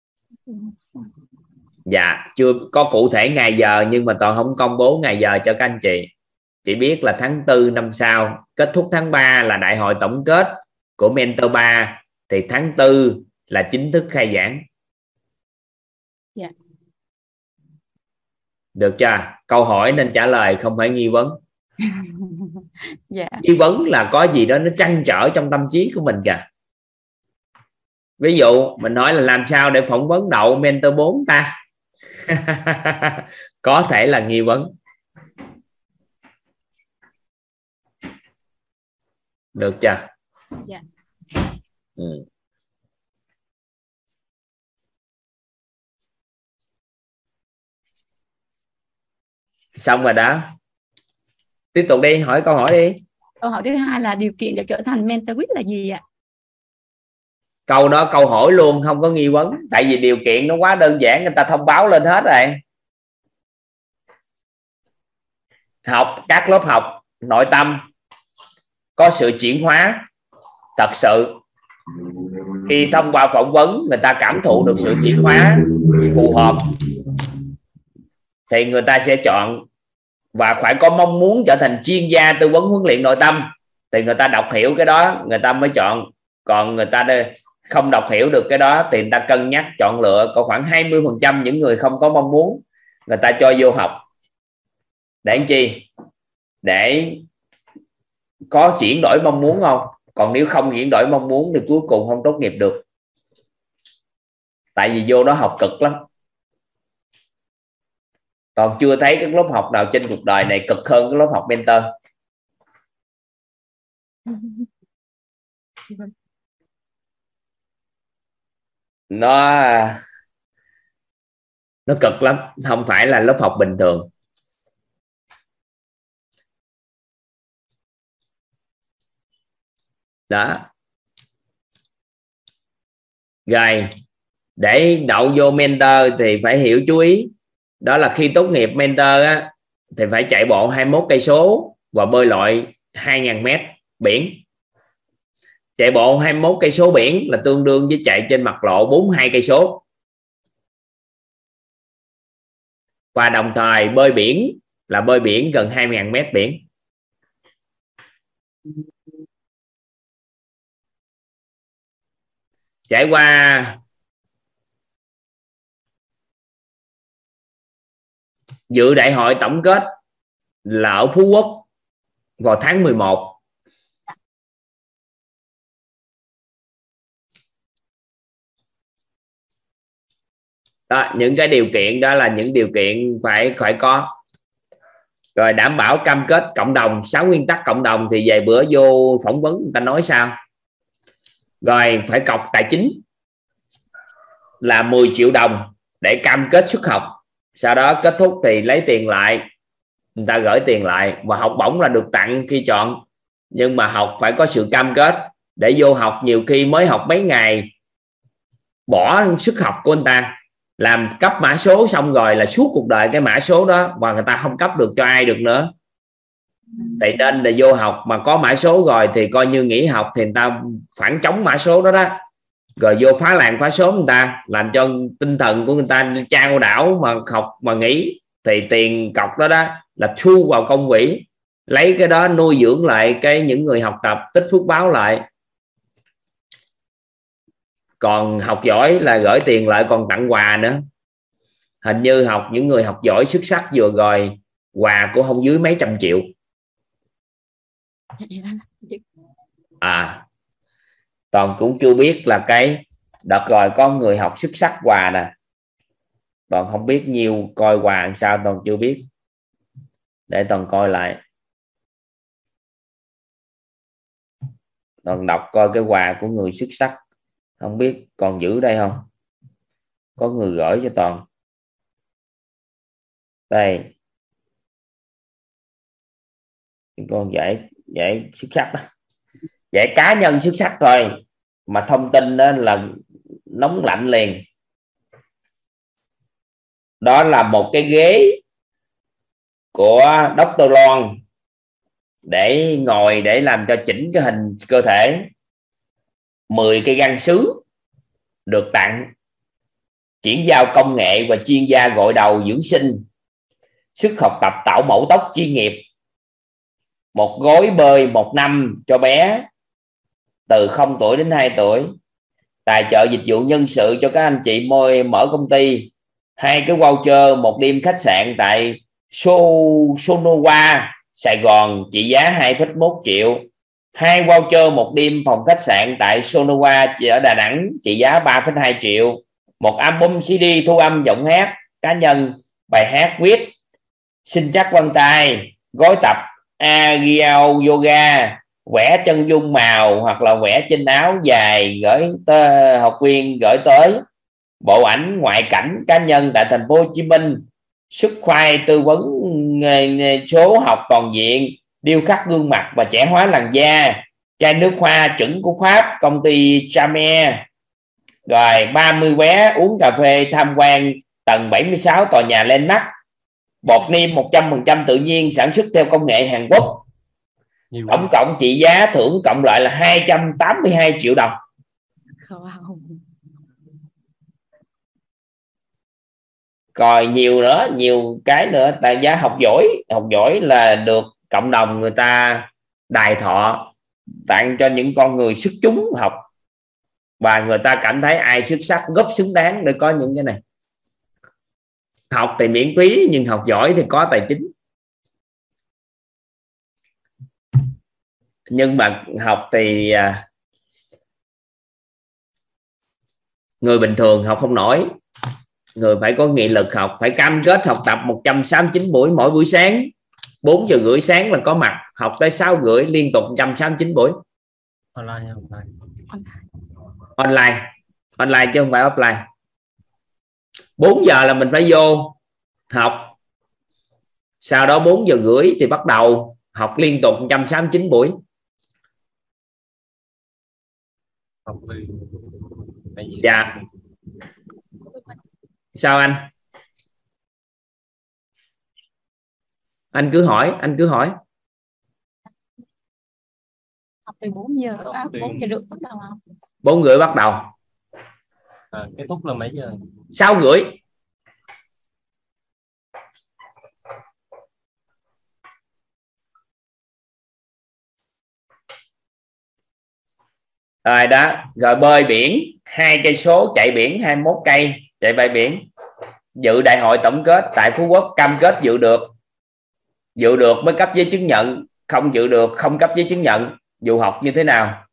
Dạ, chưa có cụ thể ngày giờ nhưng mà Toàn không công bố ngày giờ cho các anh chị. Chỉ biết là tháng 4 năm sau, kết thúc tháng 3 là đại hội tổng kết của Mentor 3, thì tháng 4 là chính thức khai giảng. Dạ. Được chưa? Câu hỏi nên trả lời không phải nghi vấn. Dạ. Nghi vấn là có gì đó nó trăn trở trong tâm trí của mình kìa. Ví dụ mình nói là làm sao để phỏng vấn đậu Mentor 4 ta? Có thể là nghi vấn. Được chưa? Dạ. Xong rồi đó. Tiếp tục đi, hỏi câu hỏi đi. Câu hỏi thứ hai là điều kiện để trở thành Mentor Week là gì ạ? Câu đó câu hỏi luôn, không có nghi vấn. Tại vì điều kiện nó quá đơn giản, người ta thông báo lên hết rồi. Học các lớp học nội tâm có sự chuyển hóa thật sự. Khi thông qua phỏng vấn người ta cảm thụ được sự chuyển hóa phù hợp thì người ta sẽ chọn. Và phải có mong muốn trở thành chuyên gia tư vấn huấn luyện nội tâm thì người ta đọc hiểu cái đó người ta mới chọn. Còn người ta không đọc hiểu được cái đó thì người ta cân nhắc chọn lựa. Có khoảng 20% những người không có mong muốn người ta cho vô học. Để làm chi? Để có chuyển đổi mong muốn không? Còn nếu không chuyển đổi mong muốn thì cuối cùng không tốt nghiệp được. Tại vì vô đó học cực lắm. Còn chưa thấy các lớp học nào trên cuộc đời này cực hơn cái lớp học mentor. Nó cực lắm, không phải là lớp học bình thường. Đó. Rồi, để đậu vô mentor thì phải hiểu chú ý. Đó là khi tốt nghiệp mentor á, thì phải chạy bộ 21 cây số và bơi lội 2.000 mét biển. Chạy bộ 21 cây số biển là tương đương với chạy trên mặt lộ 42 cây số. Và đồng thời bơi biển là bơi biển gần 2.000 mét biển. Trải qua dự đại hội tổng kết là ở Phú Quốc vào tháng 11. Đó, những cái điều kiện đó là những điều kiện phải có. Rồi đảm bảo cam kết cộng đồng, 6 nguyên tắc cộng đồng thì về bữa vô phỏng vấn người ta nói sao. Rồi phải cọc tài chính là 10 triệu đồng để cam kết xuất học. Sau đó kết thúc thì lấy tiền lại, người ta gửi tiền lại. Và học bổng là được tặng khi chọn, nhưng mà học phải có sự cam kết. Để vô học nhiều khi mới học mấy ngày bỏ sức học của người ta, làm cấp mã số xong rồi là suốt cuộc đời cái mã số đó, và người ta không cấp được cho ai được nữa. Thì nên là vô học mà có mã số rồi thì coi như nghỉ học, thì người ta phản chống mã số đó đó, rồi vô phá làng phá số người ta, làm cho tinh thần của người ta trao đảo, mà học mà nghỉ thì tiền cọc đó đó là thu vào công quỹ, lấy cái đó nuôi dưỡng lại những người học tập, tích phước báo lại. Còn học giỏi là gửi tiền lại còn tặng quà nữa. Hình như những người học giỏi xuất sắc vừa rồi quà cũng không dưới mấy trăm triệu. Toàn cũng chưa biết là cái đợt rồi có người học xuất sắc quà nè, Toàn không biết nhiều coi quà làm sao, Toàn chưa biết, để Toàn coi lại, Toàn đọc coi cái quà của người xuất sắc, không biết còn giữ đây không, có người gửi cho Toàn đây, con giải xuất sắc đó. Giải cá nhân xuất sắc thôi mà thông tin đó là nóng lạnh liền. Đó là một cái ghế của Dr. Loan để ngồi để làm cho chỉnh cái hình cơ thể. 10 cây găng sứ được tặng, chuyển giao công nghệ và chuyên gia gội đầu dưỡng sinh, sức học tập tạo mẫu tóc chuyên nghiệp, một gói bơi 1 năm cho bé từ 0 tuổi đến 2 tuổi, tài trợ dịch vụ nhân sự cho các anh chị mở công ty, 2 cái voucher 1 đêm khách sạn tại Sonova Sài Gòn trị giá 2,1 triệu, 2 voucher 1 đêm phòng khách sạn tại Sonova ở Đà Nẵng trị giá 3,2 triệu, 1 album CD thu âm giọng hát cá nhân, bài hát viết xin chắc vân tay, gói tập Agiao Yoga, vẽ chân dung màu hoặc là vẽ trên áo dài gửi tới học viên, gửi tới bộ ảnh ngoại cảnh cá nhân tại thành phố Hồ Chí Minh, sức khoai tư vấn số học toàn diện, điêu khắc gương mặt và trẻ hóa làn da, chai nước hoa chuẩn của Pháp công ty Chame, rồi 30 vé uống cà phê tham quan tầng 76 tòa nhà Landmark, bột niêm 100% tự nhiên sản xuất theo công nghệ Hàn Quốc. Tổng cộng trị giá thưởng cộng lại là 282 triệu đồng. Rồi nhiều cái nữa, tại giá học giỏi là được cộng đồng người ta đài thọ tặng cho những con người xuất chúng học, và người ta cảm thấy ai xuất sắc rất xứng đáng để có những cái này. Học thì miễn phí nhưng học giỏi thì có tài chính. Nhưng mà học thì người bình thường học không nổi, người phải có nghị lực học, phải cam kết học tập 169 buổi mỗi buổi sáng, 4 giờ rưỡi sáng là có mặt, học tới 6 rưỡi liên tục 169 buổi. Online chứ không phải offline. 4 giờ là mình phải vô học, sau đó 4 giờ rưỡi thì bắt đầu học liên tục 169 buổi. Dạ. Sao anh? Anh cứ hỏi. Học từ 4 giờ 4 giờ rưỡi bắt đầu học. 4 rưỡi bắt đầu. Kết thúc là mấy giờ? 6 rưỡi. Rồi đó, rồi bơi biển 2 cây số, chạy biển 21 cây, chạy bãi biển. Dự đại hội tổng kết tại Phú Quốc, cam kết dự được mới cấp giấy chứng nhận, không dự được không cấp giấy chứng nhận. Dù học như thế nào,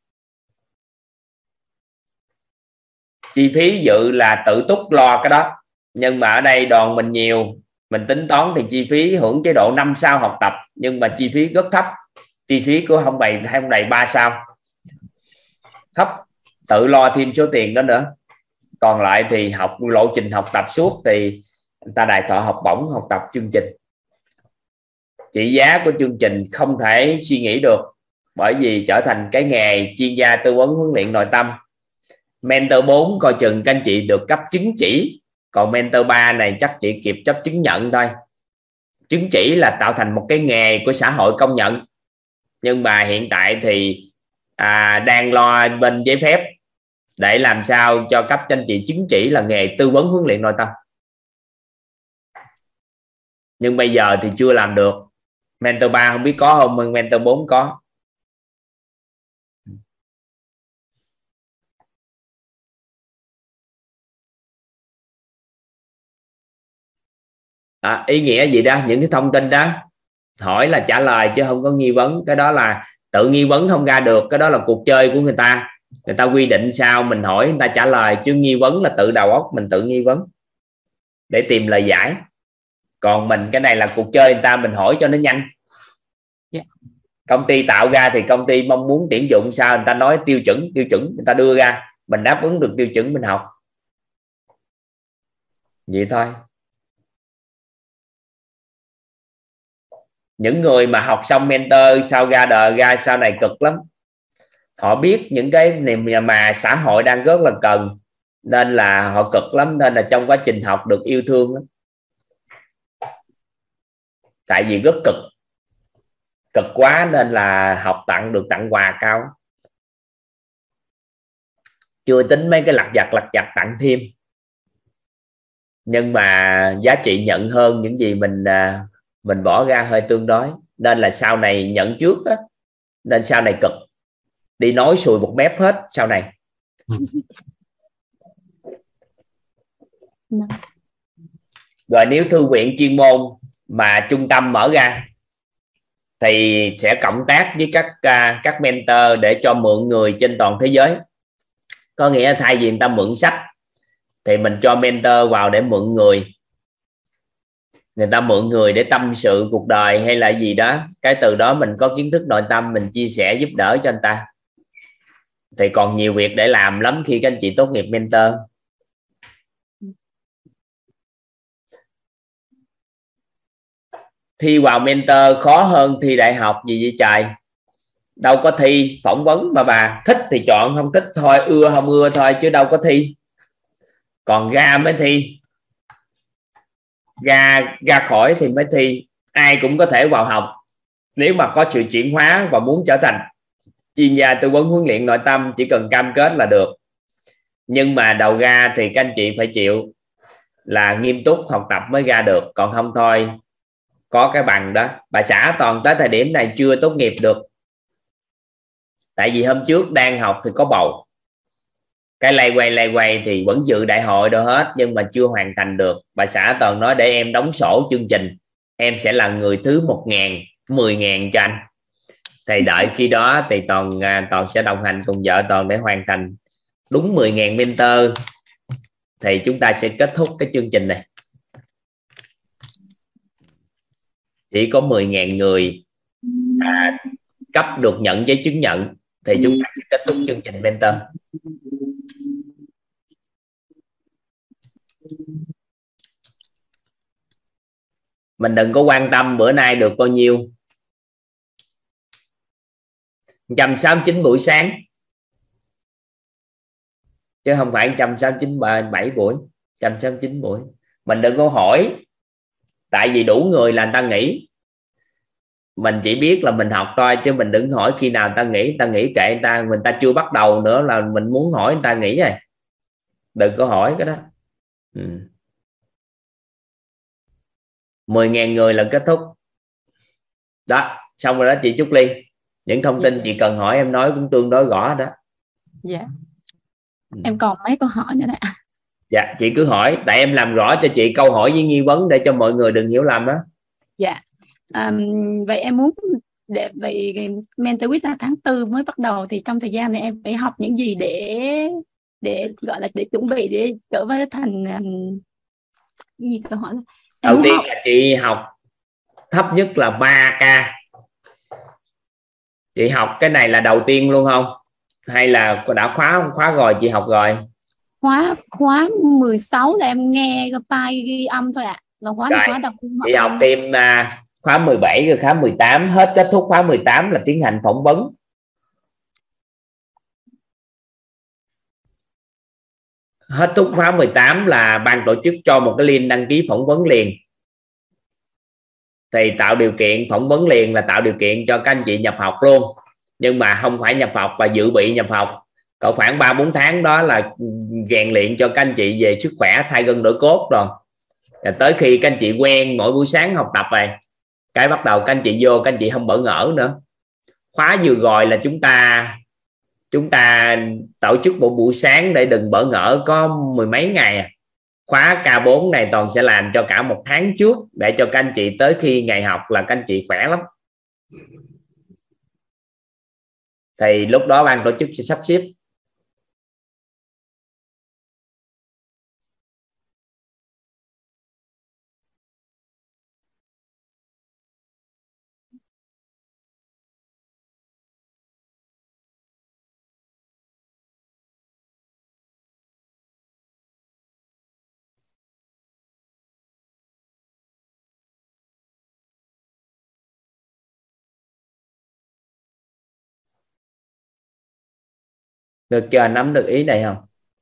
chi phí dự là tự túc lo cái đó, nhưng mà ở đây đoàn mình nhiều, mình tính toán thì chi phí hưởng chế độ 5 sao học tập, nhưng mà chi phí rất thấp, chi phí của không đầy 3 sao, thấp, tự lo thêm số tiền đó nữa. Còn lại thì học lộ trình học tập suốt thì người ta đài thọ học bổng học tập chương trình. Trị giá của chương trình không thể suy nghĩ được, bởi vì trở thành cái nghề chuyên gia tư vấn huấn luyện nội tâm. Mentor 4 coi chừng các anh chị được cấp chứng chỉ, còn Mentor 3 này chắc chỉ kịp chấp chứng nhận thôi. Chứng chỉ là tạo thành một cái nghề của xã hội công nhận, nhưng mà hiện tại thì đang lo bên giấy phép để làm sao cho cấp cho anh chị chứng chỉ là nghề tư vấn huấn luyện nội tâm. Nhưng bây giờ thì chưa làm được. Mentor 3 không biết có không, Mentor 4 có. Ý nghĩa gì đó, những cái thông tin đó hỏi là trả lời chứ không có nghi vấn. Cái đó là tự nghi vấn không ra được, cái đó là cuộc chơi của người ta. Người ta quy định sao mình hỏi người ta trả lời, chứ nghi vấn là tự đầu óc mình tự nghi vấn để tìm lời giải. Còn mình cái này là cuộc chơi người ta, mình hỏi cho nó nhanh. Công ty tạo ra thì công ty mong muốn tuyển dụng sao, người ta nói tiêu chuẩn người ta đưa ra, mình đáp ứng được tiêu chuẩn mình học, vậy thôi. Những người mà học xong mentor sau ra đời ra sau này cực lắm. Họ biết những cái niềm mà xã hội đang rất là cần, nên là họ cực lắm, nên là trong quá trình học được yêu thương lắm. Tại vì rất cực quá nên là học được tặng quà cao, chưa tính mấy cái lặt vặt tặng thêm. Nhưng mà giá trị nhận hơn những gì mình bỏ ra hơi tương đối, nên là sau này nhận trước á, nên sau này cực, đi nói sùi một mép hết sau này. Rồi nếu thư viện chuyên môn mà trung tâm mở ra thì sẽ cộng tác với các mentor để cho mượn người trên toàn thế giới. Có nghĩa thay vì người ta mượn sách thì mình cho mentor vào để mượn người ta mượn người để tâm sự cuộc đời hay là gì đó. Cái từ đó mình có kiến thức nội tâm, mình chia sẻ giúp đỡ cho anh ta. Thì còn nhiều việc để làm lắm khi các anh chị tốt nghiệp mentor. Thi vào mentor khó hơn thi đại học gì vậy trời. Đâu có thi, phỏng vấn mà bà thích thì chọn, không thích thôi, ưa không ưa thôi, chứ đâu có thi. Còn ra mới thi, ra khỏi thì mới thi. Ai cũng có thể vào học nếu mà có sự chuyển hóa và muốn trở thành chuyên gia tư vấn huấn luyện nội tâm, chỉ cần cam kết là được. Nhưng mà đầu ra thì các anh chị phải chịu là nghiêm túc học tập mới ra được, còn không thôi có cái bằng đó. Bà xã toàn tới thời điểm này chưa tốt nghiệp được, tại vì hôm trước đang học thì có bầu, cái lay quay thì vẫn dự đại hội đâu hết, nhưng mà chưa hoàn thành được. Bà xã toàn nói để em đóng sổ chương trình, em sẽ là người thứ 1.000, 10.000 cho anh. Thì đợi khi đó thì toàn sẽ đồng hành cùng vợ Toàn để hoàn thành đúng 10.000 mentor, thì chúng ta sẽ kết thúc cái chương trình này. Chỉ có 10.000 người cấp được nhận giấy chứng nhận thì chúng ta sẽ kết thúc chương trình mentor. Mình đừng có quan tâm bữa nay được bao nhiêu, 169 buổi sáng chứ không phải 167 buổi, 169 buổi. Mình đừng có hỏi, tại vì đủ người là người ta nghỉ. mình chỉ biết là mình học thôi, chứ mình đừng hỏi khi nào ta nghỉ kệ người ta chưa bắt đầu nữa là mình muốn hỏi người ta nghỉ rồi, đừng có hỏi cái đó. 10.000 người là kết thúc đó, xong rồi đó chị Trúc Ly. Những thông tin chị cần hỏi em nói cũng tương đối rõ đó. Dạ. Em còn mấy câu hỏi nữa nè. Dạ chị cứ hỏi, tại em làm rõ cho chị câu hỏi với nghi vấn để cho mọi người đừng hiểu lầm đó. Dạ. Vậy em muốn vì Mentor Week là tháng 4 mới bắt đầu, thì trong thời gian này em phải học những gì để gọi là để chuẩn bị để trở với thành gì câu hỏi đầu tiên là chị học thấp nhất là 3K. Chị học cái này là đầu tiên luôn không, hay là đã khóa rồi chị học rồi? Khóa 16 là em nghe file ghi âm thôi ạ. Còn khóa đầu chị học thêm khóa 17 rồi khóa 18, hết kết thúc khóa 18 là tiến hành phỏng vấn. Hết thúc khóa 18 là ban tổ chức cho một cái link đăng ký phỏng vấn liền. Thì tạo điều kiện phỏng vấn liền là tạo điều kiện cho các anh chị nhập học luôn, nhưng mà không phải nhập học và dự bị nhập học. Cỡ khoảng 3-4 tháng đó là rèn luyện cho các anh chị về sức khỏe, thay gân đổi cốt rồi. Tới khi các anh chị quen mỗi buổi sáng học tập này, cái bắt đầu các anh chị vô, các anh chị không bỡ ngỡ nữa. Khóa vừa rồi là chúng ta tổ chức một buổi sáng để đừng bỡ ngỡ, có 10 mấy ngày à. Khóa K4 này toàn sẽ làm cho cả một tháng trước, để cho các anh chị tới khi ngày học là các anh chị khỏe lắm. Thì lúc đó ban tổ chức sẽ sắp xếp. Được chưa, nắm được ý này không?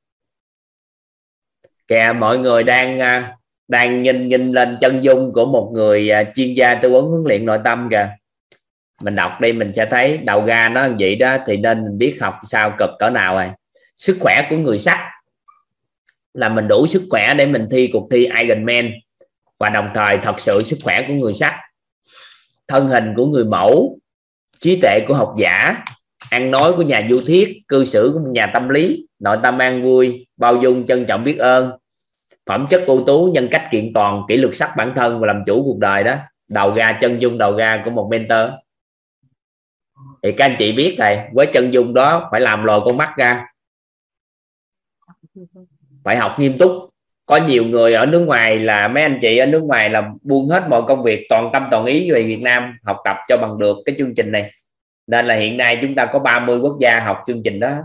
Kìa mọi người đang nhìn lên chân dung của một người chuyên gia tư vấn huấn luyện nội tâm kìa. Mình đọc đi mình sẽ thấy đầu ra nó như vậy đó, thì nên mình biết học sao cực cỡ nào rồi. Sức khỏe của người sắt là mình đủ sức khỏe để mình thi cuộc thi Ironman, và đồng thời thật sự sức khỏe của người sắt, thân hình của người mẫu, trí tuệ của học giả, ăn nói của nhà du thuyết, cư xử của nhà tâm lý, nội tâm an vui, bao dung, trân trọng, biết ơn, phẩm chất ưu tú, nhân cách kiện toàn, kỷ luật sắc bản thân và làm chủ cuộc đời đó. Đầu ra, chân dung đầu ra của một mentor. Thì các anh chị biết rồi, với chân dung đó phải làm lồi con mắt ra, phải học nghiêm túc. Có nhiều người ở nước ngoài, là mấy anh chị ở nước ngoài là buông hết mọi công việc, toàn tâm toàn ý về Việt Nam học tập cho bằng được cái chương trình này. Nên là hiện nay chúng ta có 30 quốc gia học chương trình đó.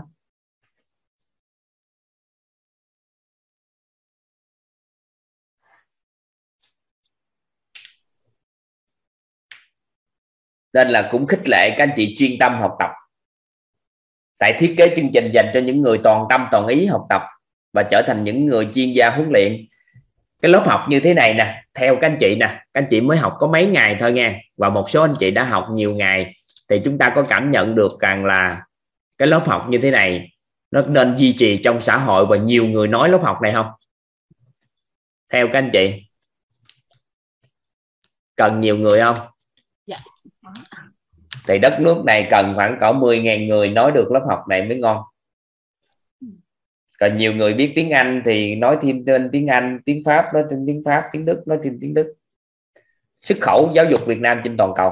Nên là cũng khích lệ các anh chị chuyên tâm học tập. Tại thiết kế chương trình dành cho những người toàn tâm toàn ý học tập và trở thành những người chuyên gia huấn luyện. Cái lớp học như thế này nè, theo các anh chị nè, các anh chị mới học có mấy ngày thôi nha, và một số anh chị đã học nhiều ngày, thì chúng ta có cảm nhận được rằng là cái lớp học như thế này nó nên duy trì trong xã hội, và nhiều người nói lớp học này không? Theo các anh chị cần nhiều người không? Dạ. Thì đất nước này cần khoảng cỡ 10.000 người nói được lớp học này mới ngon. Còn nhiều người biết tiếng Anh thì nói thêm trên tiếng Anh, tiếng Pháp nói thêm tiếng Pháp, tiếng Đức nói thêm tiếng Đức. Xuất khẩu giáo dục Việt Nam trên toàn cầu.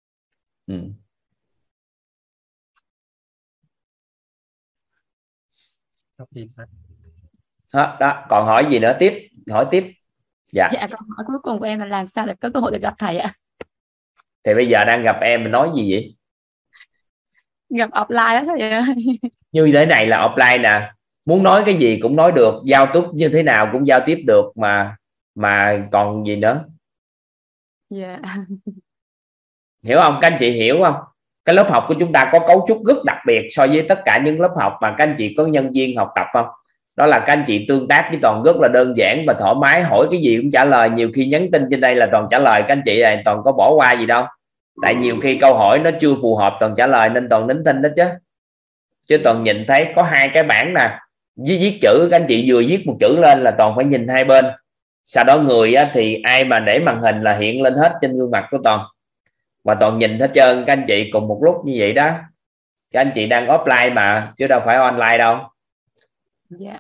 Đó, còn hỏi gì nữa tiếp? Hỏi tiếp. Dạ. Dạ, câu hỏi cuối cùng của em là làm sao để có cơ hội được gặp thầy ạ? Thì bây giờ đang gặp em, mình nói gì vậy? Gặp offline đó thầy ơi. Như thế này là offline nè, muốn nói cái gì cũng nói được, giao tiếp như thế nào cũng giao tiếp được mà còn gì nữa. Dạ. Hiểu không? Các anh chị hiểu không? Cái lớp học của chúng ta có cấu trúc rất đặc biệt so với tất cả những lớp học mà các anh chị có nhân viên học tập không? Đó là các anh chị tương tác với Toàn rất là đơn giản và thoải mái, hỏi cái gì cũng trả lời. Nhiều khi nhắn tin trên đây là Toàn trả lời các anh chị này, Toàn có bỏ qua gì đâu. Tại nhiều khi câu hỏi nó chưa phù hợp Toàn trả lời nên Toàn nín thinh đó chứ Toàn nhìn thấy có hai cái bảng nè, viết chữ, các anh chị vừa viết một chữ lên là Toàn phải nhìn hai bên. Sau đó người á, thì ai mà để màn hình là hiện lên hết trên gương mặt của Toàn, và Toàn nhìn hết trơn các anh chị cùng một lúc như vậy đó. Các anh chị đang offline mà chứ đâu phải online đâu. Dạ.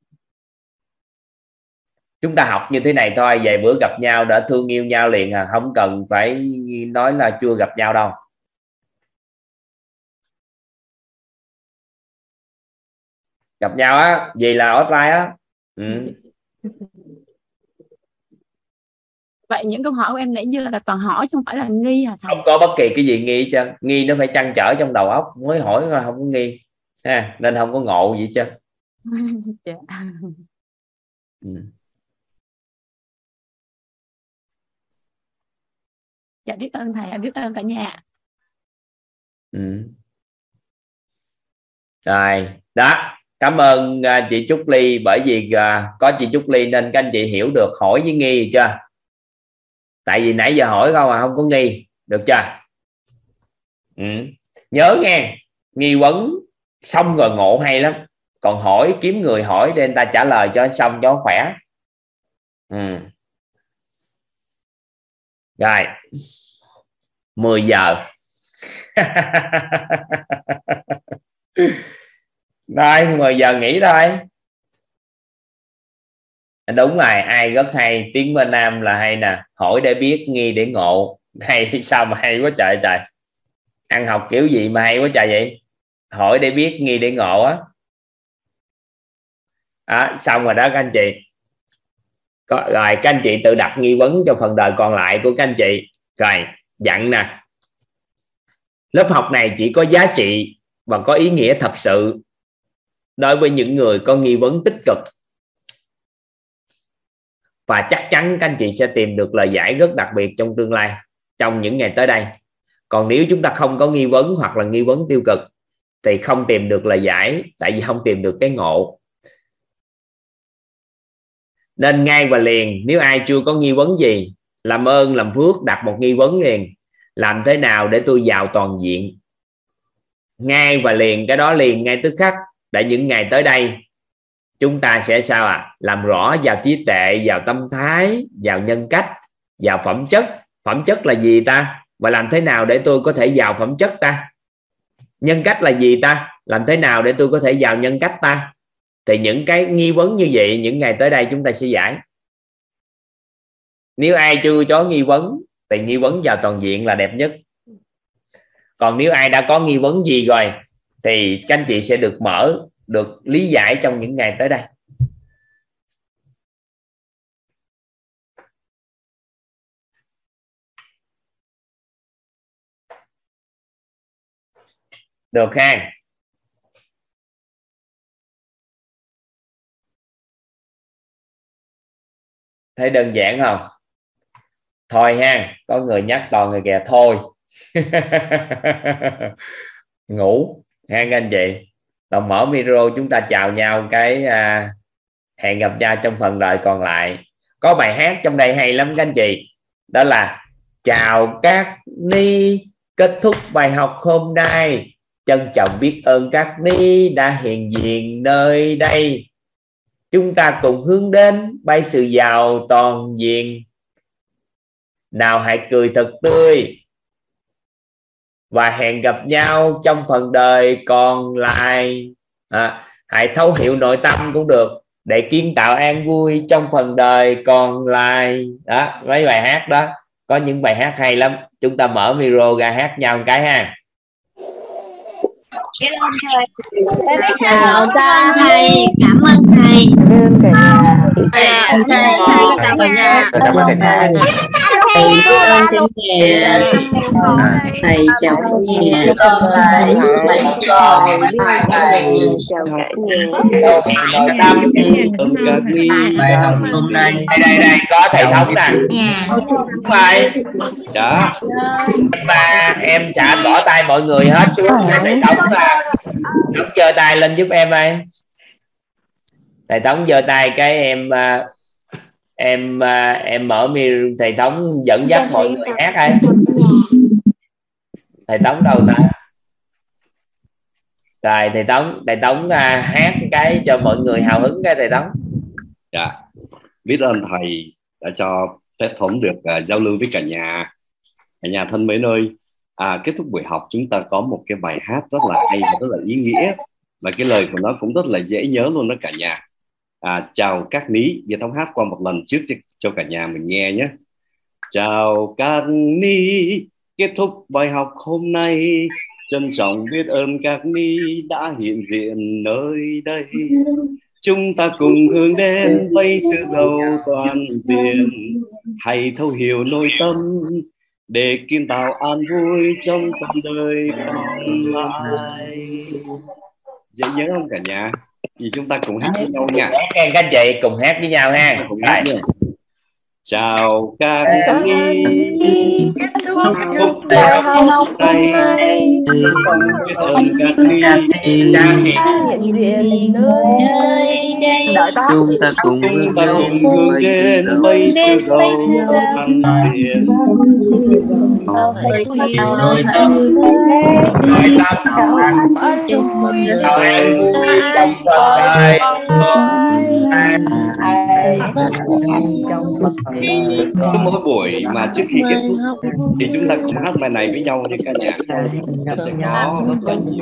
Chúng ta học như thế này thôi, vài bữa gặp nhau đã thương yêu nhau liền à, không cần phải nói là chưa gặp nhau đâu. Gặp nhau á, gì là offline á. Vậy những câu hỏi của em nãy giờ là toàn hỏi chứ không phải là nghi hả thầy? Không có bất kỳ cái gì nghi chứ, nghi nó phải trăn trở trong đầu óc mới hỏi, mà không có nghi ha, nên không có ngộ gì chứ. Dạ. Dạ biết ơn thầy, biết ơn cả nhà. Rồi đó, cảm ơn chị Trúc Ly, bởi vì có chị Trúc Ly nên các anh chị hiểu được hỏi với nghi chưa. Tại vì nãy giờ hỏi không à, không có nghi, được chưa? Nhớ nghe, nghi vấn xong rồi ngộ hay lắm, còn hỏi kiếm người hỏi để người ta trả lời cho xong cho khỏe. Rồi 10 giờ rồi 10 giờ nghỉ thôi. Đúng rồi, ai rất hay, tiếng bên Nam là hay nè, hỏi để biết, nghi để ngộ. Hay sao mà hay quá trời trời, ăn học kiểu gì mà hay quá trời vậy. Hỏi để biết, nghi để ngộ á. Xong rồi đó các anh chị. Rồi các anh chị tự đặt nghi vấn cho phần đời còn lại của các anh chị. Rồi dặn nè, lớp học này chỉ có giá trị và có ý nghĩa thật sự đối với những người có nghi vấn tích cực, và chắc chắn các anh chị sẽ tìm được lời giải rất đặc biệt trong tương lai, trong những ngày tới đây. Còn nếu chúng ta không có nghi vấn hoặc là nghi vấn tiêu cực thì không tìm được lời giải, tại vì không tìm được cái ngộ. Nên ngay và liền, nếu ai chưa có nghi vấn gì, làm ơn làm phước đặt một nghi vấn liền. Làm thế nào để tôi giàu toàn diện? Ngay và liền, cái đó liền ngay tức khắc. Để những ngày tới đây chúng ta sẽ sao ạ? Làm rõ vào trí tuệ, vào tâm thái, vào nhân cách, vào phẩm chất. Phẩm chất là gì ta? Và làm thế nào để tôi có thể vào phẩm chất ta? Nhân cách là gì ta? Làm thế nào để tôi có thể vào nhân cách ta? Thì những cái nghi vấn như vậy những ngày tới đây chúng ta sẽ giải. Nếu ai chưa có nghi vấn thì nghi vấn vào toàn diện là đẹp nhất. Còn nếu ai đã có nghi vấn gì rồi thì các anh chị sẽ được mở, được lý giải trong những ngày tới đây. Được ha? Thấy đơn giản không? Thôi ha, có người nhắc toàn người kìa, thôi. Ngủ ha các anh chị. Toàn mở micro chúng ta chào nhau cái hẹn gặp nhau trong phần đời còn lại. Có bài hát trong đây hay lắm các anh chị. Đó là chào các ni, kết thúc bài học hôm nay. Trân trọng biết ơn các ni đã hiện diện nơi đây. Chúng ta cùng hướng đến bay sự giàu toàn diện. Nào hãy cười thật tươi và hẹn gặp nhau trong phần đời còn lại. Hãy thấu hiểu nội tâm cũng được để kiến tạo an vui trong phần đời còn lại. Đó, mấy bài hát đó, có những bài hát hay lắm. Chúng ta mở micro ra hát nhau một cái ha. Cảm ơn thầy. Chào thầy, cảm ơn thầy. Cảm ơn cả nhà. Cảm ơn nhà. Cảm ơn cả nhà. Thầy biết ơn cả nhà. Thầy chào cả nhà. Chào cả nhà. Hôm nay đây có thầy Thống nè. Vậy đó mà em chạm bỏ tay mọi người hết xuống. Thầy Thống là Thống giơ tay lên giúp em ơi. Thầy Thống giơ tay cái em mở micro, thầy Thống dẫn dắt mọi người hát ấy. Thầy Tống đâu ta? Rồi thầy Tống hát cái cho mọi người hào hứng cái thầy Tống. Dạ, biết ơn thầy đã cho phép Thống được giao lưu với cả nhà thân mến ơi. Kết thúc buổi học chúng ta có một cái bài hát rất là hay và rất là ý nghĩa, và cái lời của nó cũng rất là dễ nhớ luôn đó cả nhà. Chào các ní, Việt Thống hát qua một lần trước cho cả nhà mình nghe nhé. Chào các ní, kết thúc bài học hôm nay, trân trọng biết ơn các ní đã hiện diện nơi đây. Chúng ta cùng hướng đến với sự giàu toàn diện, hãy thấu hiểu nội tâm để kiến tạo an vui trong cuộc đời còn lại. Dễ nhớ không cả nhà? Thì chúng ta cùng hát với nhau nha. Các anh chị cùng hát với nhau ha. Cùng hát nha. Chào các ní, chúc đại học này, biết ơn các ní đã hiện diện nơi đây. Chúng ta cùng hướng đến với sự giàu toàn diện, nội tâm an vui trong cuộc đời. Cứ mỗi buổi mà trước khi kết thúc thì chúng ta cùng hát bài này với nhau nha cả nhà. Nó sẽ có rất là nhiều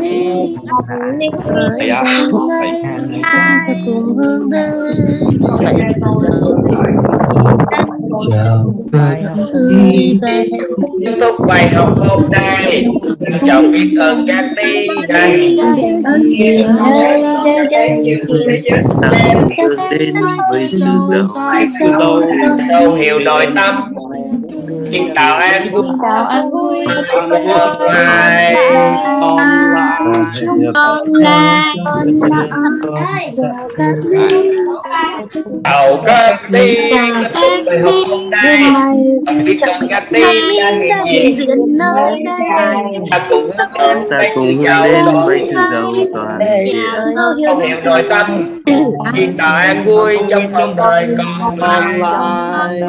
thầy ạ. Kết thúc bài học hôm nay, chào biết ơn các đi đây. Đến với sự giàu thấu hiểu nội tâm, kiến tạo an vui chào các đi bài học hôm nay, biết ơn các đi đã hiện diện nơi đây. Ta cùng hướng đến với sự giàu toàn diện, thấu hiểu nội tâm, kiến tạo an vui trong cuộc đời còn lại.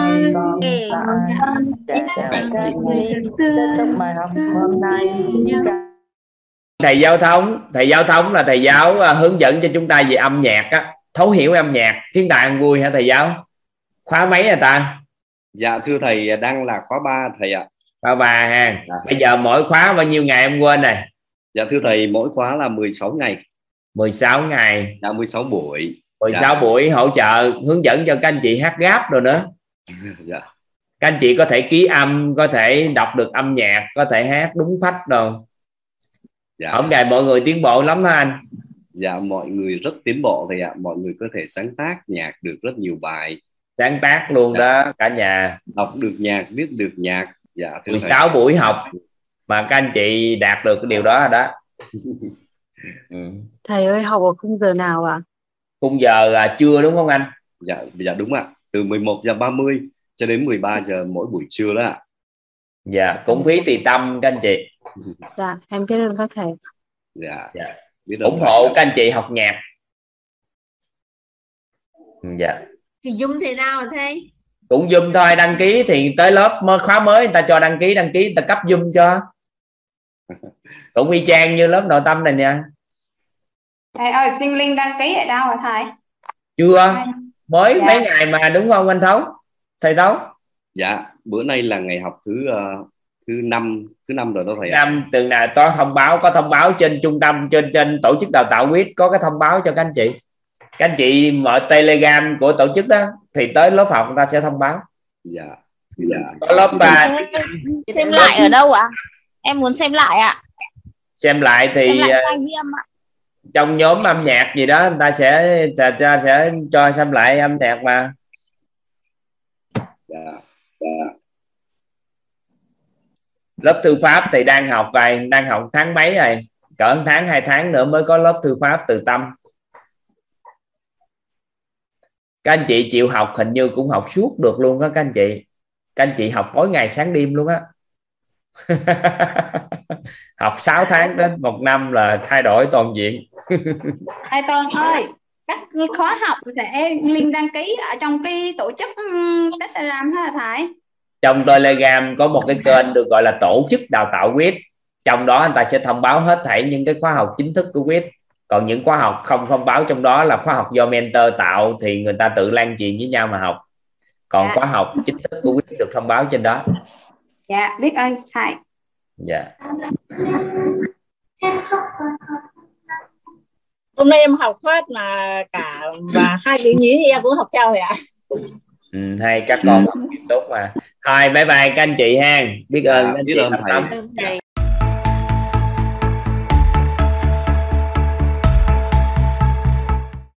Thầy Giao Thống là thầy giáo hướng dẫn cho chúng ta về âm nhạc á, thấu hiểu âm nhạc, kiến tạo an vui hả thầy giáo? Khóa mấy rồi ta? Dạ thưa thầy, đang là khóa 3 thầy ạ. Khóa 3 ha. Bây giờ mỗi khóa bao nhiêu ngày em quên này? Dạ thưa thầy, mỗi khóa là 16 ngày. 16 ngày. Dạ 16 buổi. 16 buổi hỗ trợ hướng dẫn cho các anh chị hát rap rồi nữa. Dạ. Các anh chị có thể ký âm, có thể đọc được âm nhạc, có thể hát đúng phách rồi. Dạ. Hôm nay mọi người tiến bộ lắm hả anh? Dạ mọi người rất tiến bộ thầy ạ. Mọi người có thể sáng tác nhạc được rất nhiều bài. Sáng tác luôn dạ. Đó cả nhà. Đọc được nhạc, viết được nhạc. Dạ, 16 buổi học mà các anh chị đạt được cái điều đó rồi đó. Thầy ơi, học ở khung giờ nào ạ? Khung giờ là trưa đúng không anh? Dạ đúng ạ. Từ 11:30 cho đến 13 giờ mỗi buổi trưa đó ạ. Dạ, cũng phí tùy tâm các anh chị. Dạ, em biết ơn các thầy. Dạ. Ủng hộ các anh chị học nhạc. Dạ. Thì Zoom thì nào hả thầy? Cũng Zoom thôi, đăng ký thì tới lớp khóa mới người ta cho đăng ký người ta cấp Zoom cho. Cũng y chang như lớp nội tâm này nha. Thầy ơi, xin link đăng ký ở đâu hả thầy? Chưa, mới dạ. Mấy ngày mà đúng không anh Thống? Thầy Thống? Dạ, bữa nay là ngày học thứ năm rồi đó thầy. Năm từ nào có thông báo trên trung tâm, trên tổ chức đào tạo quýt có cái thông báo cho các anh chị. Các anh chị mở Telegram của tổ chức đó thì tới lớp học người ta sẽ thông báo. Dạ. Có lớp xem lại ở đâu ạ? Em muốn xem lại ạ. Xem lại thì trong nhóm âm nhạc gì đó người ta sẽ cho xem lại âm nhạc mà. Lớp thư pháp thì đang học tháng mấy rồi, cỡ 1 tháng 2 tháng nữa mới có lớp thư pháp từ tâm. Các anh chị chịu học hình như cũng học suốt được luôn đó các anh chị. Các anh chị học tối ngày sáng đêm luôn á. Học 6 tháng đến 1 năm là thay đổi toàn diện. Thầy Toàn ơi, các khóa học sẽ link đăng ký ở trong cái tổ chức Telegram hả thầy? trong Telegram có một cái kênh được gọi là tổ chức đào tạo quýt, trong đó anh ta sẽ thông báo hết thảy những cái khóa học chính thức của quýt. Còn những khóa học không thông báo trong đó là khóa học do mentor tạo, thì người ta tự lan truyền với nhau mà học. Còn khóa học chính thức của quýt được thông báo trên đó. Dạ, biết ơn thầy. Dạ. Hôm nay em học hết mà cả và 2 chữ nhí thì em cũng học theo rồi ạ. Hay các con học tốt mà. Thôi bye bye các anh chị ha. Biết ơn các anh chị. Thầy.